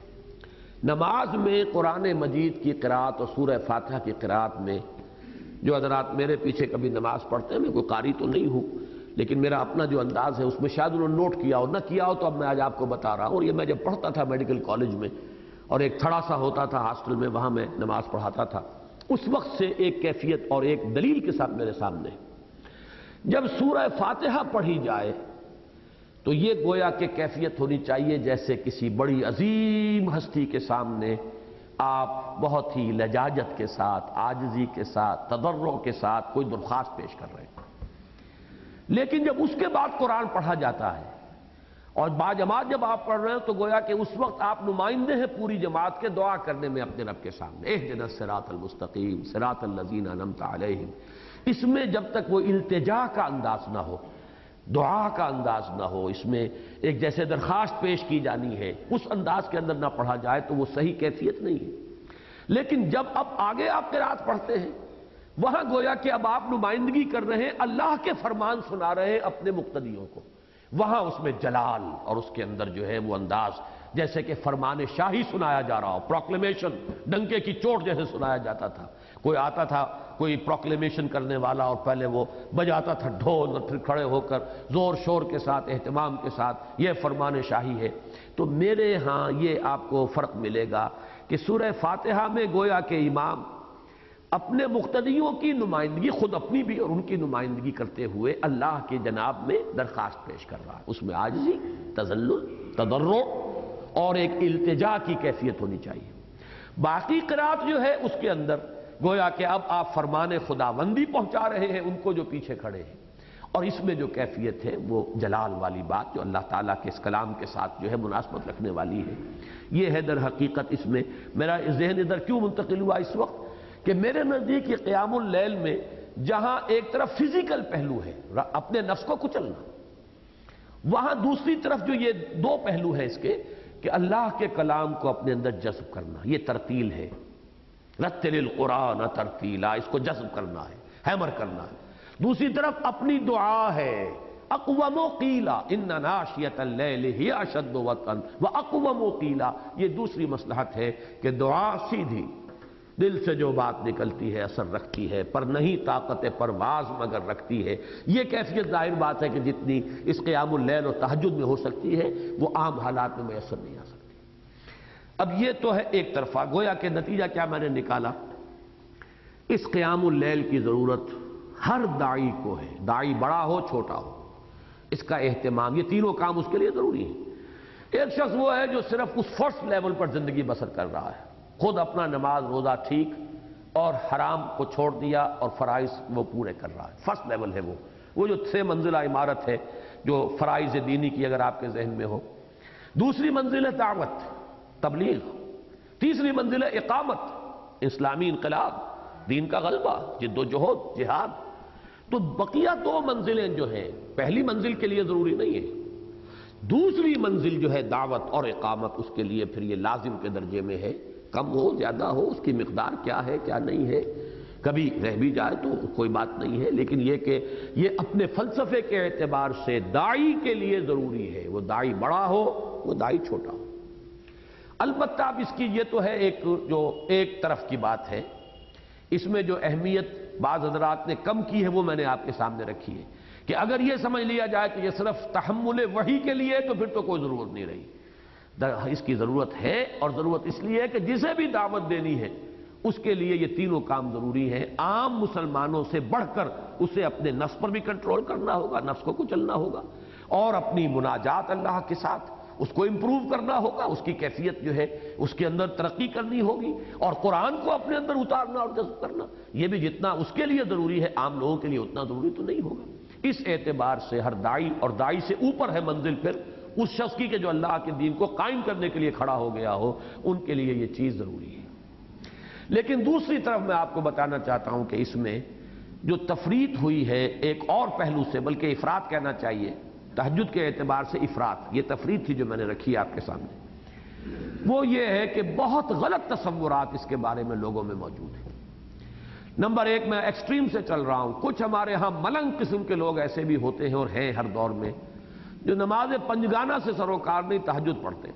نماز میں قرآن مجید کی قرات اور سورہ فاتحہ کی قرات میں جو حضرات میرے پیچھے کبھی نماز پڑھتے ہیں، میں کوئی قاری تو نہیں ہوں، لیکن میرا اپنا جو انداز ہے اس میں شاید انہوں نے نوٹ کیا ہو، نہ کیا ہو تو اب میں آج آپ کو بتا رہا ہوں، اور یہ میں جب پڑھتا تھا میڈیکل کالج میں، اور ایک تھڑا سا ہوتا تھا ہاسٹل میں، وہاں میں نماز پڑھاتا تھا، اس وقت سے ایک کیفیت اور ایک دلیل کے ساتھ میرے سامنے، جب سورہ فاتحہ پڑھی جائے تو یہ گویا کہ کیفیت ہونی چاہیے جیسے کسی بڑی عظیم ہستی کے سامنے آپ بہت ہی لجاجت کے ساتھ، عاجزی کے ساتھ، تضرع کے ساتھ کوئی درخواست پیش کر رہے ہیں۔ لیکن جب اس کے بعد قرآن پڑھا جاتا ہے اور باجماعت جب آپ پڑھ رہے ہیں تو گویا کہ اس وقت آپ نمائندے ہیں پوری جماعت کے، دعا کرنے میں اپنے رب کے سامنے، اہدنا الصراط المستقیم صراط الذین انعمت علیہم، اس میں جب تک وہ التجا کا انداز نہ ہو، دعا کا انداز نہ ہو، اس میں ایک جیسے درخواست پیش کی جانی ہے، اس انداز کے اندر نہ پڑھا جائے تو وہ صحیح کیفیت نہیں ہے۔ لیکن جب اب آگے آپ قرات پڑھتے ہیں، وہاں گویا کہ اب آپ نمائندگی کر رہے ہیں، اللہ کے فرمان سنا رہے ہیں اپنے مقتدیوں کو، وہاں اس میں جلال اور اس کے اندر جو ہے وہ انداز جیسے کہ فرمان شاہی سنایا جا رہا ہو، پروکلیمیشن، ڈنکے کی چوٹ جیسے سنایا جاتا تھا، کوئی آتا تھا کوئی پروکلیمیشن کرنے والا اور پہلے وہ بجاتا تھا ڈھول اور پھر کھڑے ہو کر زور شور کے ساتھ، اہتمام کے ساتھ، یہ فرمان شاہی ہے۔ تو میرے ہاں یہ آپ کو فرق ملے گا کہ سورہ فاتحہ میں گویا کہ امام اپنے مقتدیوں کی نمائندگی، خود اپنی بھی اور ان کی نمائندگی کرتے ہوئے اللہ کے جناب میں درخواست پیش کر رہا ہے. اس میں عاجزی، تذلل، تضرع اور ایک التجا کی کیفیت ہونی چاہیے. باقی قرات جو ہے اس کے اندر گویا کہ اب آپ فرمان خداوندی پہنچا رہے ہیں ان کو جو پیچھے کھڑے ہیں، اور اس میں جو کیفیت ہے وہ جلال والی بات جو اللہ تعالیٰ کے اس کلام کے ساتھ جو ہے مناسبت رکھنے والی ہے. یہ ہے در حقیقت. اس میں میرا ذہن ادھر کیوں منتقل ہوا اس وقت کہ میرے نزدیک یہ قیام اللیل میں جہاں ایک طرف فزیکل پہلو ہے اپنے نفس کو کچلنا، وہاں دوسری طرف جو یہ دو پہلو ہیں اس کے کہ اللہ کے کلام کو اپنے اندر جذب کرنا، یہ ترتیل ہے. رتل القرآن ترتیلا، اس کو جذب کرنا ہے، ہیمر کرنا ہے. دوسری طرف اپنی دعا ہے. اقوم قیلا ان ناشیۃ اللیل ہی اشد وطئا واقوم قیلا، یہ دوسری مصلحت ہے کہ دعا سیدھی دل سے جو بات نکلتی ہے اثر رکھتی ہے، پر نہیں طاقت پرواز مگر رکھتی ہے. یہ کیفیت ظاہر بات ہے کہ جتنی اس قیام اللیل اور تہجد میں ہو سکتی ہے وہ عام حالات میں میسر نہیں آ سکتی. اب یہ تو ہے ایک طرفہ. گویا کہ نتیجہ کیا میں نے نکالا، اس قیام اللیل کی ضرورت ہر داعی کو ہے، داعی بڑا ہو چھوٹا ہو، اس کا اہتمام، یہ تینوں کام اس کے لیے ضروری ہیں. ایک شخص وہ ہے جو صرف اس فرسٹ لیول پر زندگی بسر کر رہا ہے، خود اپنا نماز روزہ ٹھیک اور حرام کو چھوڑ دیا اور فرائض وہ پورے کر رہا ہے. فرسٹ لیول ہے وہ جو 3 منزلہ عمارت ہے جو فرائض دینی کی اگر آپ کے ذہن میں ہو. دوسری منزل ہے دعوت، تبلیغ. تیسری منزل ہے اقامت، اسلامی انقلاب، دین کا غلبہ، جد و جہد، جہاد. تو بقیہ 2 منزلیں جو ہیں پہلی منزل کے لیے ضروری نہیں ہے، دوسری منزل جو ہے دعوت اور اقامت اس کے لیے پھر یہ لازم کے درجے میں ہے. کم ہو زیادہ ہو اس کی مقدار کیا ہے کیا نہیں ہے، کبھی رہ بھی جائے تو کوئی بات نہیں ہے، لیکن یہ کہ یہ اپنے فلسفے کے اعتبار سے داعی کے لیے ضروری ہے، وہ داعی بڑا ہو وہ داعی چھوٹا ہو. البتہ اب اس کی یہ تو ہے ایک طرف کی بات ہے. اس میں جو اہمیت بعض حضرات نے کم کی ہے وہ میں نے آپ کے سامنے رکھی ہے کہ اگر یہ سمجھ لیا جائے کہ یہ صرف تحمل وحی کے لیے تو پھر تو کوئی ضرورت نہیں رہی. اس کی ضرورت ہے، اور ضرورت اس لیے ہے کہ جسے بھی دعوت دینی ہے اس کے لیے یہ تینوں کام ضروری ہیں. عام مسلمانوں سے بڑھ کر اسے اپنے نفس پر بھی کنٹرول کرنا ہوگا، نفس کو کچلنا ہوگا، اور اپنی مناجات اللہ کے ساتھ اس کو امپروو کرنا ہوگا، اس کی کیفیت جو ہے اس کے اندر ترقی کرنی ہوگی، اور قرآن کو اپنے اندر اتارنا اور جذب کرنا یہ بھی جتنا اس کے لیے ضروری ہے عام لوگوں کے لیے اتنا ضروری تو نہیں ہوگا. اس اعتبار سے ہر داعی، اور داعی سے اوپر ہے منزل پھر اس شخص کی کہ جو اللہ کے دین کو قائم کرنے کے لیے کھڑا ہو گیا ہو، ان کے لیے یہ چیز ضروری ہے. لیکن دوسری طرف میں آپ کو بتانا چاہتا ہوں کہ اس میں جو تفریط ہوئی ہے ایک اور پہلو سے، بلکہ افراط کہنا چاہیے، تہجد کے اعتبار سے افراط، یہ تفریط تھی جو میں نے رکھی آپ کے سامنے، وہ یہ ہے کہ بہت غلط تصورات اس کے بارے میں لوگوں میں موجود ہیں. نمبر 1 میں ایکسٹریم سے چل رہا ہوں. کچھ ہمارے ہاں ملنگ قسم کے لوگ ایسے بھی ہوتے ہیں اور ہیں ہر دور میں، جو نماز پنجگانہ سے سروکار نہیں تہجد پڑھتے،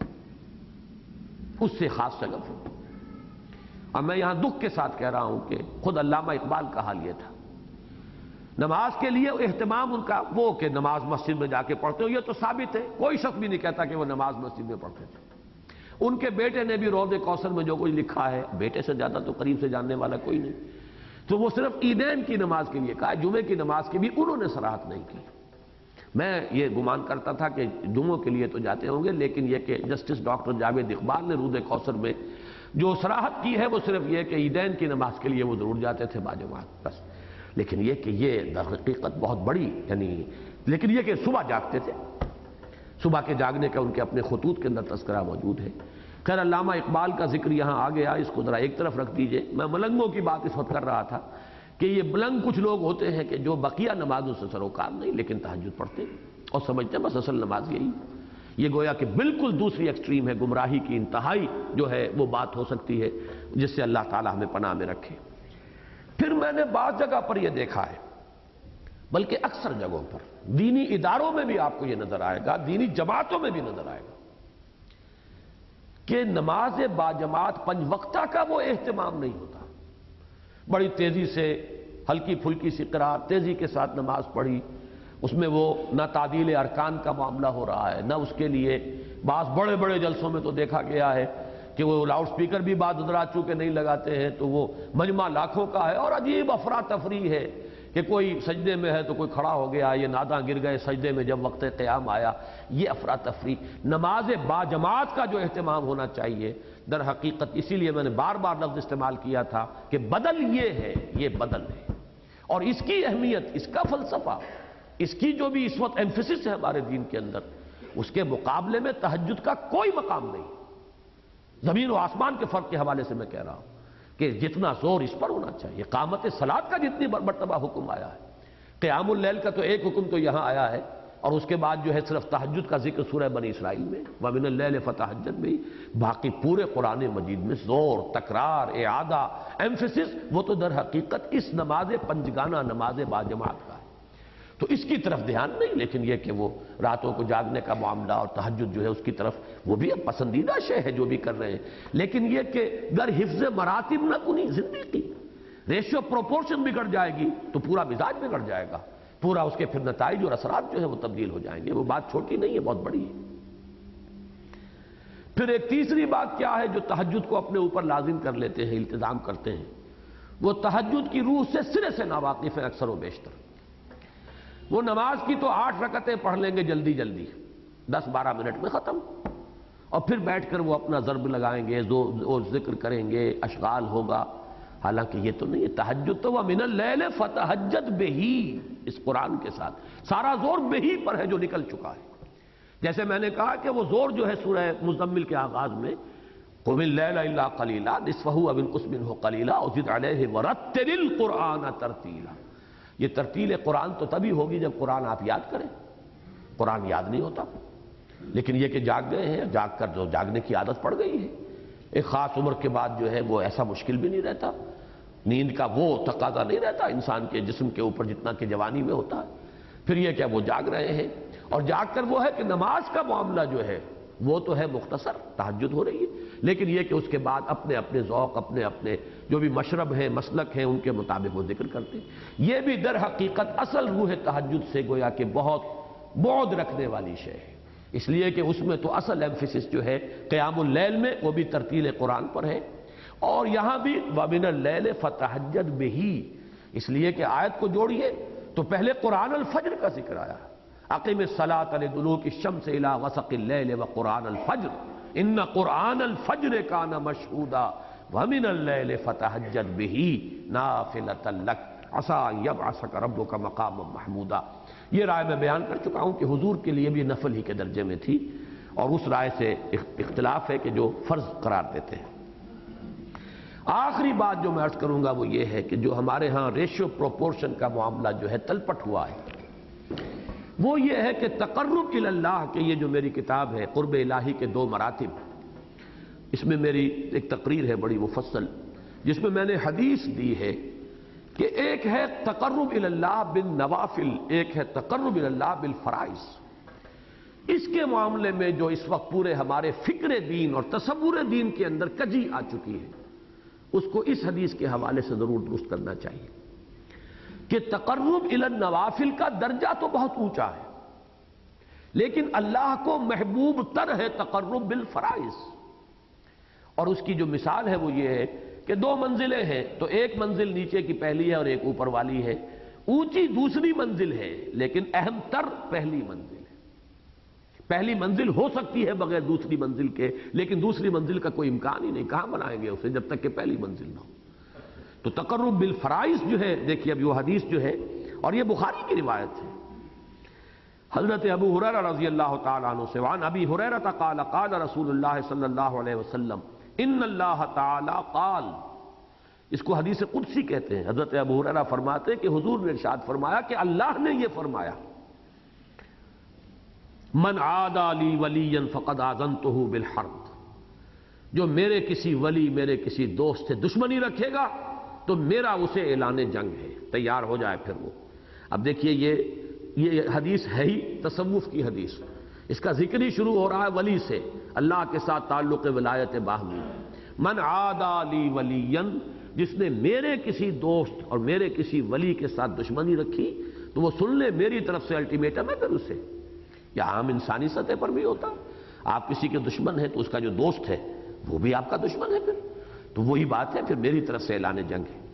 اس سے خاص شگف ہو. اور میں یہاں دکھ کے ساتھ کہہ رہا ہوں کہ خود علامہ اقبال کا حال یہ تھا. نماز کے لیے اہتمام ان کا وہ کہ نماز مسجد میں جا کے پڑھتے ہو، یہ تو ثابت ہے، کوئی شخص بھی نہیں کہتا کہ وہ نماز مسجد میں پڑھتے تھے. ان کے بیٹے نے بھی روض کوثر میں جو کچھ لکھا ہے، بیٹے سے زیادہ تو قریب سے جاننے والا کوئی نہیں، تو وہ صرف عیدین کی نماز کے لیے کہا، جمعے کی نماز کی بھی انہوں نے صراحت نہیں کی. میں یہ گمان کرتا تھا کہ جمعوں کے لیے تو جاتے ہوں گے، لیکن یہ کہ جسٹس ڈاکٹر جاوید اقبال نے روض کوثر میں جو صراحت کی ہے وہ صرف یہ کہ عیدین کی نماز کے لیے وہ ضرور جاتے تھے باجماعت بس. لیکن یہ کہ یہ در حقیقت بہت بڑی لیکن یہ کہ صبح جاگتے تھے، صبح کے جاگنے کا ان کے اپنے خطوط کے اندر تذکرہ موجود ہے. خیر علامہ اقبال کا ذکر یہاں آ گیا، اس کو ذرا ایک طرف رکھ دیجئے. میں ملنگوں کی بات اس وقت کر رہا تھا کہ یہ ملنگ کچھ لوگ ہوتے ہیں کہ جو بقیہ نمازوں سے سروکار نہیں لیکن تہجد پڑھتے اور سمجھتے ہیں بس اصل نماز یہی. یہ گویا کہ بالکل دوسری ایکسٹریم ہے، گمراہی کی انتہائی جو ہے وہ بات ہو سکتی ہے جس سے اللہ تعالیٰ ہمیں پناہ میں رکھے. پھر میں نے بعض جگہ پر یہ دیکھا ہے، بلکہ اکثر جگہوں پر دینی اداروں میں بھی آپ کو یہ نظر آئے گا، دینی جماعتوں میں بھی نظر آئے گا کہ نماز باجماعت 5 وقتہ کا وہ اہتمام نہیں ہوتا. بڑی تیزی سے ہلکی پھلکی سی قرات تیزی کے ساتھ نماز پڑھی، اس میں وہ نہ تعدیل ارکان کا معاملہ ہو رہا ہے، نہ اس کے لیے بعض بڑے بڑے جلسوں میں تو دیکھا گیا ہے کہ وہ لاؤڈ سپیکر بھی بعض حضرات چونکہ نہیں لگاتے ہیں تو وہ مجمع لاکھوں کا ہے، اور عجیب افراتفری ہے کہ کوئی سجدے میں ہے تو کوئی کھڑا ہو گیا، یہ ناداں گر گئے سجدے میں جب وقت قیام آیا، یہ افراتفری۔ نماز باجماعت کا جو اہتمام ہونا چاہیے در حقیقت، اسی لیے میں نے بار بار لفظ استعمال کیا تھا کہ بدل یہ ہے، یہ بدل ہے، اور اس کی اہمیت، اس کا فلسفہ، اس کی جو بھی اس وقت ایمفیسس ہے ہمارے دین کے اندر، اس کے مقابلے میں تہجد کا کوئی مقام نہیں۔ زمین و آسمان کے فرق کے حوالے سے میں کہہ رہا ہوں کہ جتنا زور اس پر ہونا چاہیے، قامت صلاۃ کا جتنی مرتبہ حکم آیا ہے، قیام اللیل کا تو ایک حکم تو یہاں آیا ہے، اور اس کے بعد جو ہے صرف تہجد کا ذکر سورہ بنی اسرائیل میں، وَمِنَ اللَّيْلِ فَتَہَجَّدْ میں، باقی پورے قرآن مجید میں زور، تکرار، اعادہ، ایمفیسس، وہ تو در حقیقت اس نماز پنجگانہ، نماز باجماعت کا ہے۔ تو اس کی طرف دھیان نہیں، لیکن یہ کہ وہ راتوں کو جاگنے کا معاملہ اور تہجد جو ہے اس کی طرف، وہ بھی اب پسندیدہ شے ہے جو بھی کر رہے ہیں، لیکن یہ کہ گر حفظ مراتب نہ کنی زندگی، ریشیو پروپورشن بگڑ جائے گی تو پورا مزاج بگڑ جائے گا، پورا اس کے پھر نتائج اور اثرات جو ہے وہ تبدیل ہو جائیں گے۔ وہ بات چھوٹی نہیں ہے، بہت بڑی ہے۔ پھر ایک تیسری بات کیا ہے جو تہجد کو اپنے اوپر لازم کر لیتے ہیں، التزام کرتے ہیں، وہ تہجد کی روح سے سرے سے ناواقف ہیں اکثر و بیشتر۔ وہ نماز کی تو 8 رکعتیں پڑھ لیں گے جلدی جلدی، 10-12 منٹ میں ختم، اور پھر بیٹھ کر وہ اپنا ضرب لگائیں گے، ذکر کریں گے، اشغال ہوگا، حالانکہ یہ تو نہیں ہے۔ تہجد تو وَمِنَ اللَّيْلِ فَتَہَجَّدْ بِهِ، اس قرآن کے ساتھ سارا زور بہی پر ہے جو نکل چکا ہے۔ جیسے میں نے کہا کہ وہ زور جو ہے سورہ مزمل کے آغاز میں، قُمِ اللَّيْلَ إِلَّا قَلِيلًا نِصْفَهُ أَوِ انقُصْ مِنْهُ قَلِيلًا أَوْ زِدْ عَلَيْهِ وَرَتِّلِ الْقُرْآنَ تَرْتِيلًا۔ یہ ترتیل قرآن تو تبھی ہوگی جب قرآن آپ یاد کریں، قرآن یاد نہیں ہوتا، لیکن یہ کہ جاگ گئے ہیں، جاگ کر جو جاگنے کی عادت پڑ گئی ہے، ایک خاص عمر کے بعد جو ہے وہ ایسا مشکل بھی نہیں رہتا، نیند کا وہ تقاضا نہیں رہتا انسان کے جسم کے اوپر جتنا کہ جوانی میں ہوتا ہے۔ پھر یہ کہ وہ جاگ رہے ہیں، اور جاگ کر وہ ہے کہ نماز کا معاملہ جو ہے وہ تو ہے مختصر، تہجد ہو رہی ہے، لیکن یہ کہ اس کے بعد اپنے اپنے ذوق، اپنے اپنے جو بھی مشرب ہیں، مسلک ہیں، ان کے مطابق وہ ذکر کرتے ہیں۔ یہ بھی در حقیقت اصل روح تہجد سے گویا کہ بہت بعد رکھنے والی شے ہے، اس لیے کہ اس میں تو اصل ایمفیسس جو ہے قیام اللیل میں وہ بھی ترتیل قرآن پر ہے، اور یہاں بھی وَمِنَ اللَّيْلِ فَتَہَجَّدْ بِهِ، اس لیے کہ آیت کو جوڑیے تو پہلے قرآن الفجر کا ذکر آیا، اقم الصلاۃ لدلوک الشمس الی غسق اللیل وقرآن الفجر ان قرآن الفجر کان مشہودا وَمِنَ اللَّيْلِ فَتَہَجَّدْ بِهِ نافلۃ لک عسیٰ ان یبعثک ربک مقاما محمودا۔ یہ رائے میں بیان کر چکا ہوں کہ حضور کے لیے بھی نفل ہی کے درجے میں تھی، اور اس رائے سے اختلاف ہے کہ جو فرض قرار دیتے ہیں۔ آخری بات جو میں عرض کروں گا وہ یہ ہے کہ جو ہمارے ہاں ریشیو پروپورشن کا معاملہ جو ہے تلپٹ ہوا ہے، وہ یہ ہے کہ تقرب الی اللہ کے، یہ جو میری کتاب ہے قرب الہی کے 2 مراتب، اس میں میری ایک تقریر ہے بڑی مفصل، جس میں میں نے حدیث دی ہے کہ ایک ہے تقرب الی اللہ بالنوافل، ایک ہے تقرب الی اللہ بالفرائض۔ اس کے معاملے میں جو اس وقت پورے ہمارے فکر دین اور تصور دین کے اندر کجی آ چکی ہے، اس کو اس حدیث کے حوالے سے ضرور درست کرنا چاہیے کہ تقرب الی النوافل کا درجہ تو بہت اونچا ہے، لیکن اللہ کو محبوب تر ہے تقرب بالفرائض، اور اس کی جو مثال ہے وہ یہ ہے کہ 2 منزلیں ہیں، تو ایک منزل نیچے کی پہلی ہے اور ایک اوپر والی ہے، اونچی دوسری منزل ہے لیکن اہم تر پہلی منزل ہے۔ پہلی منزل ہو سکتی ہے بغیر دوسری منزل کے، لیکن دوسری منزل کا کوئی امکان ہی نہیں، کہاں بنائیں گے اسے جب تک کہ پہلی منزل نہ ہو۔ تو تقرب بالفرائض جو ہے، دیکھیے اب یہ حدیث جو ہے، اور یہ بخاری کی روایت ہے، حضرت ابو ہریرہ رضی اللہ تعالیٰ عنہ سے، وعن ابی ہریرہ قال قال رسول اللہ صلی اللہ علیہ وسلم ان اللہ تعالی قال، اس کو حدیث قدسی کہتے ہیں۔ حضرت ابو ہریرہ فرماتے ہیں کہ حضور نے ارشاد فرمایا کہ اللہ نے یہ فرمایا، من عادى لی ولیا فقد آذنتہ بالحرب، جو میرے کسی ولی، میرے کسی دوست سے دشمنی رکھے گا تو میرا اسے اعلان جنگ ہے، تیار ہو جائے پھر وہ۔ اب دیکھیے یہ حدیث ہے ہی تصوف کی حدیث، اس کا ذکر ہی شروع ہو رہا ہے ولی سے، اللہ کے ساتھ تعلق ولایت باہمی۔ من عادى لی ولیا، جس نے میرے کسی دوست اور میرے کسی ولی کے ساتھ دشمنی رکھی تو وہ سن لے میری طرف سے الٹیمیٹم ہے پھر اسے۔ یا عام انسانی سطح پر بھی ہوتا، آپ کسی کے دشمن ہیں تو اس کا جو دوست ہے وہ بھی آپ کا دشمن ہے پھر تو وہی بات ہے، پھر میری طرف سے اعلان جنگ ہے۔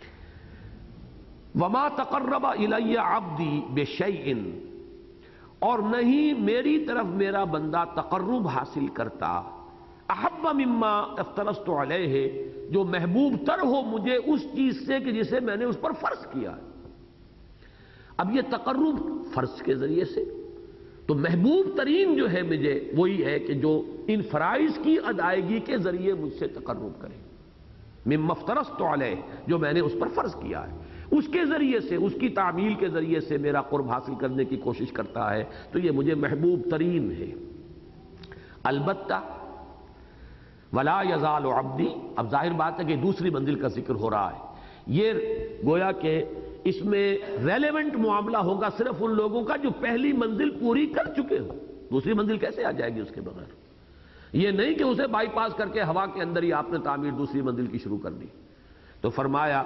وما تقرب الی عبدی بشیء، اور نہیں میری طرف میرا بندہ تقرب حاصل کرتا احب مما افترضت علیہ، جو محبوب تر ہو مجھے اس چیز سے کہ جسے میں نے اس پر فرض کیا ہے۔ اب یہ تقرب فرض کے ذریعے سے، تو محبوب ترین جو ہے مجھے وہی ہے کہ جو ان فرائض کی ادائیگی کے ذریعے مجھ سے تقرب کرے، مما افترضت علیہ، جو میں نے اس پر فرض کیا ہے، اس کے ذریعے سے، اس کی تعمیل کے ذریعے سے میرا قرب حاصل کرنے کی کوشش کرتا ہے، تو یہ مجھے محبوب ترین ہے۔ البتہ ولا یزال عبدی، اب ظاہر بات ہے کہ دوسری منزل کا ذکر ہو رہا ہے، یہ گویا کہ اس میں ریلیونٹ معاملہ ہوگا صرف ان لوگوں کا جو پہلی منزل پوری کر چکے ہو، دوسری منزل کیسے آ جائے گی اس کے بغیر؟ یہ نہیں کہ اسے بائی پاس کر کے ہوا کے اندر ہی آپ نے تعمیر دوسری منزل کی شروع کر دی۔ تو فرمایا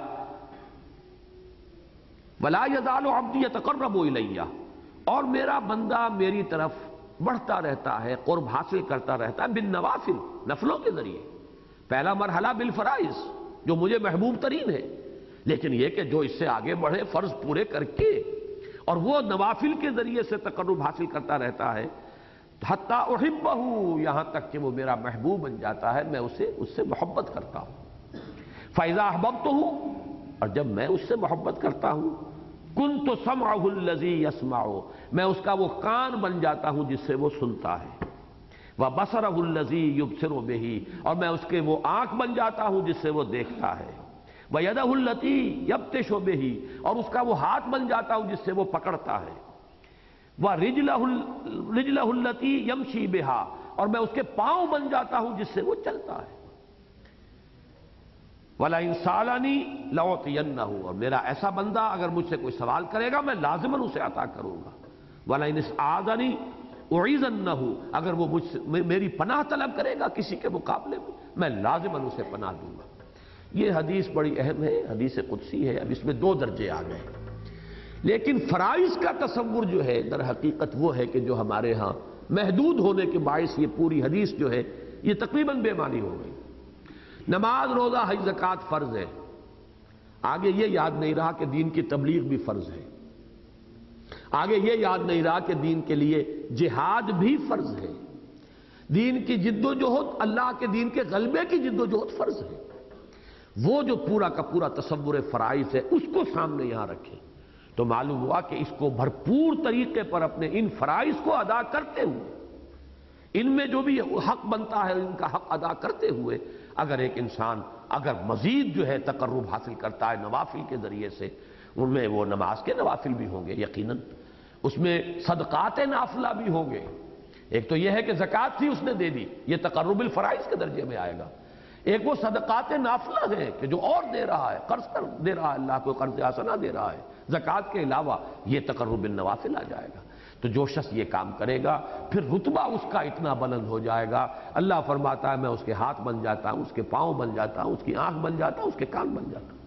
ولا یزال عبدی یتقرب الی، اور میرا بندہ میری طرف بڑھتا رہتا ہے، قرب حاصل کرتا رہتا ہے، بالنوافل، نفلوں کے ذریعے۔ پہلا مرحلہ بالفرائض جو مجھے محبوب ترین ہے، لیکن یہ کہ جو اس سے آگے بڑھے فرض پورے کر کے اور وہ نوافل کے ذریعے سے تقرب حاصل کرتا رہتا ہے، حتی احبہ، یہاں تک کہ وہ میرا محبوب بن جاتا ہے، میں اس سے محبت کرتا ہوں۔ فاذا احببتہ، اور جب میں اس سے محبت کرتا ہوں، کنت سمعہ الذی یسمع، میں اس کا وہ کان بن جاتا ہوں جس سے وہ سنتا ہے، وبصرہ الذی یبصر بہ، اور میں اس کے وہ آنکھ بن جاتا ہوں جس سے وہ دیکھتا ہے، ویدہ التی یبطش بہ، اور اس کا وہ ہاتھ بن جاتا ہوں جس سے وہ پکڑتا ہے، ورجلہ التی یمشی بہا، اور میں اس کے پاؤں بن جاتا ہوں جس سے وہ چلتا ہے، وَلَئِن سَأَلَنِي لَأُعْطِيَنَّهُ، اور میرا ایسا بندہ اگر مجھ سے کوئی سوال کرے گا میں لازماً اسے عطا کروں گا، وَلَئِنِ اسْتَعَاذَنِي أُعِيذَنَّهُ، اگر وہ مجھ سے میری پناہ طلب کرے گا کسی کے مقابلے میں لازماً اسے پناہ دوں گا۔ یہ حدیث بڑی اہم ہے، حدیث قدسی ہے، اب اس میں دو درجے آ گئے، لیکن فرائض کا تصور جو ہے در حقیقت وہ ہے کہ جو ہمارے ہاں محدود ہونے کے باعث یہ پوری حدیث جو ہے یہ تقریباً بے معنی ہو گئی۔ نماز، روزہ، حج، زکوٰۃ فرض ہے، آگے یہ یاد نہیں رہا کہ دین کی تبلیغ بھی فرض ہے، آگے یہ یاد نہیں رہا کہ دین کے لیے جہاد بھی فرض ہے، دین کی جد و جہد، اللہ کے دین کے غلبے کی جد و جہد فرض ہے۔ وہ جو پورا کا پورا تصور فرائض ہے اس کو سامنے یہاں رکھیں تو معلوم ہوا کہ اس کو بھرپور طریقے پر اپنے ان فرائض کو ادا کرتے ہوئے، ان میں جو بھی حق بنتا ہے ان کا حق ادا کرتے ہوئے، اگر ایک انسان اگر مزید جو ہے تقرب حاصل کرتا ہے نوافل کے ذریعے سے، ان میں وہ نماز کے نوافل بھی ہوں گے یقیناً، اس میں صدقات نافلہ بھی ہوں گے، ایک تو یہ ہے کہ زکوٰۃ تھی اس نے دے دی، یہ تقرب الفرائض کے درجے میں آئے گا، ایک وہ صدقات نافلہ ہے کہ جو اور دے رہا ہے، قرض کر دے رہا ہے، اللہ کو قرض حسنہ دے رہا ہے، زکوٰۃ کے علاوہ یہ تقرب النوافل آ جائے گا۔ تو جو شخص یہ کام کرے گا پھر رتبہ اس کا اتنا بلند ہو جائے گا، اللہ فرماتا ہے میں اس کے ہاتھ بن جاتا ہوں، اس کے پاؤں بن جاتا ہوں، اس کی آنکھ بن جاتا ہوں، اس کے کان بن جاتا ہوں۔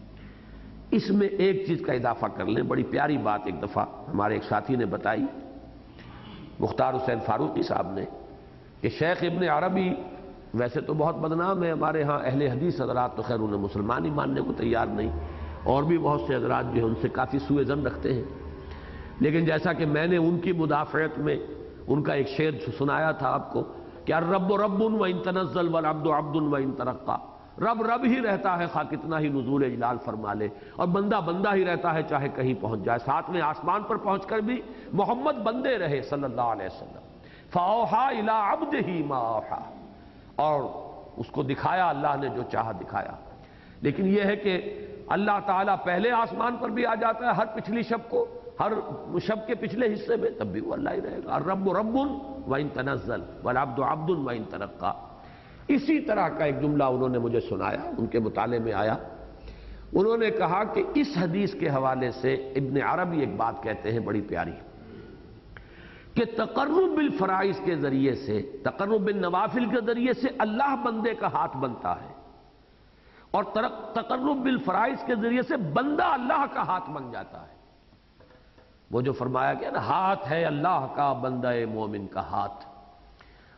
اس میں ایک چیز کا اضافہ کر لیں، بڑی پیاری بات ایک دفعہ ہمارے ایک ساتھی نے بتائی، مختار حسین فاروقی صاحب نے، کہ شیخ ابن عربی ویسے تو بہت بدنام ہے ہمارے ہاں، اہل حدیث حضرات تو خیر انہیں مسلمان ہی ماننے کو تیار نہیں، اور بھی بہت سے حضرات جو ہیں ان سے کافی سوء ظن رکھتے ہیں، لیکن جیسا کہ میں نے ان کی مدافعت میں ان کا ایک شعر سنایا تھا آپ کو کہ الرب رب وان تنزل والعبد عبد وان ترقى، رب رب ہی رہتا ہے خواہ کتنا ہی نزول اجلال فرما لے، اور بندہ بندہ ہی رہتا ہے چاہے کہیں پہنچ جائے، ساتھ میں آسمان پر پہنچ کر بھی محمد بندے رہے صلی اللہ علیہ وسلم، فاوحى الى عبده ما اوحى، اور اس کو دکھایا اللہ نے جو چاہا دکھایا، لیکن یہ ہے کہ اللہ تعالیٰ پہلے آسمان پر بھی آ جاتا ہے ہر پچھلی شب کو، ہر شب کے پچھلے حصے میں، تب بھی وہ اللہ ہی رہے گا، الرب رب وان تنزل والعبد عبد وان ترقى۔ اسی طرح کا ایک جملہ انہوں نے مجھے سنایا، ان کے مطالعے میں آیا، انہوں نے کہا کہ اس حدیث کے حوالے سے ابن عربی ایک بات کہتے ہیں بڑی پیاری، کہ تقرب بالفرائض کے ذریعے سے، تقرب بالنوافل کے ذریعے سے اللہ بندے کا ہاتھ بنتا ہے، اور تقرب بالفرائض کے ذریعے سے بندہ اللہ کا ہاتھ بن جاتا ہے۔ وہ جو فرمایا گیا نا، ہاتھ ہے اللہ کا بندہ مومن کا ہاتھ،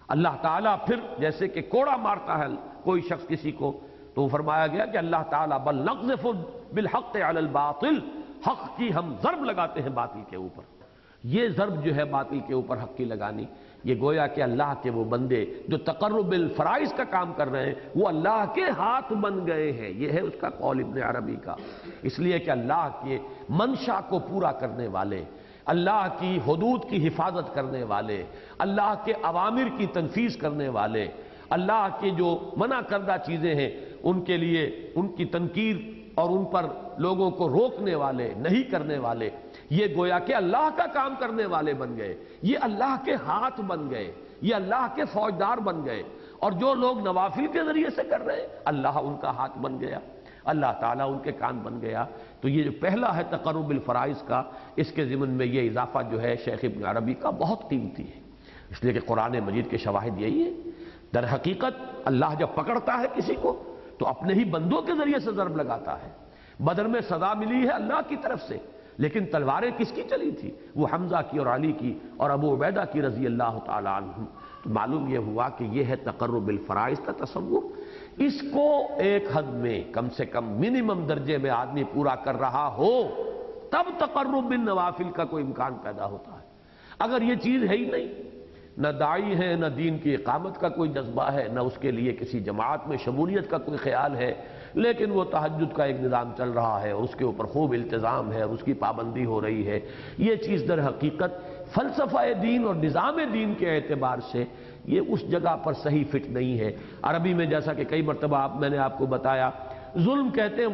اللہ تعالیٰ پھر جیسے کہ کوڑا مارتا ہے کوئی شخص کسی کو، تو فرمایا گیا کہ اللہ تعالیٰ بل نقذف بالحق علی الباطل، حق کی ہم ضرب لگاتے ہیں باطل کے اوپر۔ یہ ضرب جو ہے باطل کے اوپر حق کی لگانی، یہ گویا کہ اللہ کے وہ بندے جو تقرب بالفرائض کا کام کر رہے ہیں وہ اللہ کے ہاتھ بن گئے ہیں۔ یہ ہے اس کا قول ابن عربی کا، اس لیے کہ اللہ کے منشا کو پورا کرنے والے، اللہ کی حدود کی حفاظت کرنے والے، اللہ کے اوامر کی تنفیذ کرنے والے، اللہ کے جو منع کردہ چیزیں ہیں ان کے لیے ان کی تنکیر اور ان پر لوگوں کو روکنے والے، نہیں کرنے والے، یہ گویا کہ اللہ کا کام کرنے والے بن گئے، یہ اللہ کے ہاتھ بن گئے، یہ اللہ کے فوجدار بن گئے۔ اور جو لوگ نوافل کے ذریعے سے کر رہے ہیں اللہ ان کا ہاتھ بن گیا، اللہ تعالیٰ ان کے کان بن گیا۔ تو یہ جو پہلا ہے تقرب بالفرائض کا، اس کے ضمن میں یہ اضافہ جو ہے شیخ ابن عربی کا بہت قیمتی ہے، اس لیے کہ قرآن مجید کے شواہد یہی ہے۔ در حقیقت اللہ جب پکڑتا ہے کسی کو تو اپنے ہی بندوں کے ذریعے سے ضرب لگاتا ہے۔ بدر میں سزا ملی ہے اللہ کی طرف سے، لیکن تلواریں کس کی چلی تھی؟ وہ حمزہ کی اور علی کی اور ابو عبیدہ کی رضی اللہ تعالی عنہم۔ تو معلوم یہ ہوا کہ یہ ہے تقرب بالفرائض کا تصور۔ اس کو ایک حد میں کم سے کم منیمم درجے میں آدمی پورا کر رہا ہو تب تقرب بالنوافل کا کوئی امکان پیدا ہوتا ہے۔ اگر یہ چیز ہے ہی نہیں، نہ داعی ہے، نہ دین کی اقامت کا کوئی جذبہ ہے، نہ اس کے لیے کسی جماعت میں شمولیت کا کوئی خیال ہے، لیکن وہ تہجد کا ایک نظام چل رہا ہے اور اس کے اوپر خوب التزام ہے اور اس کی پابندی ہو رہی ہے، یہ چیز در حقیقت فلسفہ دین اور نظام دین کے اعتبار سے یہ اس جگہ پر صحیح فٹ نہیں ہے۔ عربی میں جیسا کہ کئی مرتبہ میں نے آپ کو بتایا، ظلم کہتے ہیں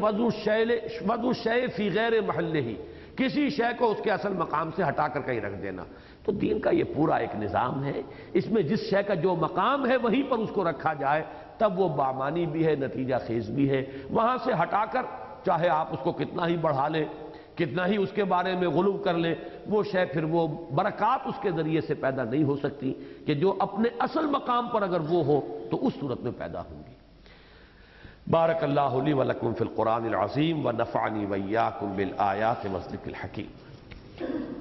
وضع الشیء فی غیر محلہ، کسی شے کو اس کے اصل مقام سے ہٹا کر کہیں رکھ دینا۔ تو دین کا یہ پورا ایک نظام ہے، اس میں جس شے کا جو مقام ہے وہیں پر اس کو رکھا جائے تب وہ بامانی بھی ہے، نتیجہ خیز بھی ہے۔ وہاں سے ہٹا کر چاہے آپ اس کو کتنا ہی بڑھا لیں، کتنا ہی اس کے بارے میں غلو کر لیں، وہ شے پھر وہ برکات اس کے ذریعے سے پیدا نہیں ہو سکتی کہ جو اپنے اصل مقام پر اگر وہ ہو تو اس صورت میں پیدا ہوں گی۔ بارک اللہ لی ولکم فی القرآن العظیم ونفعنی وإیاکم بالآیات والذکر الحکیم۔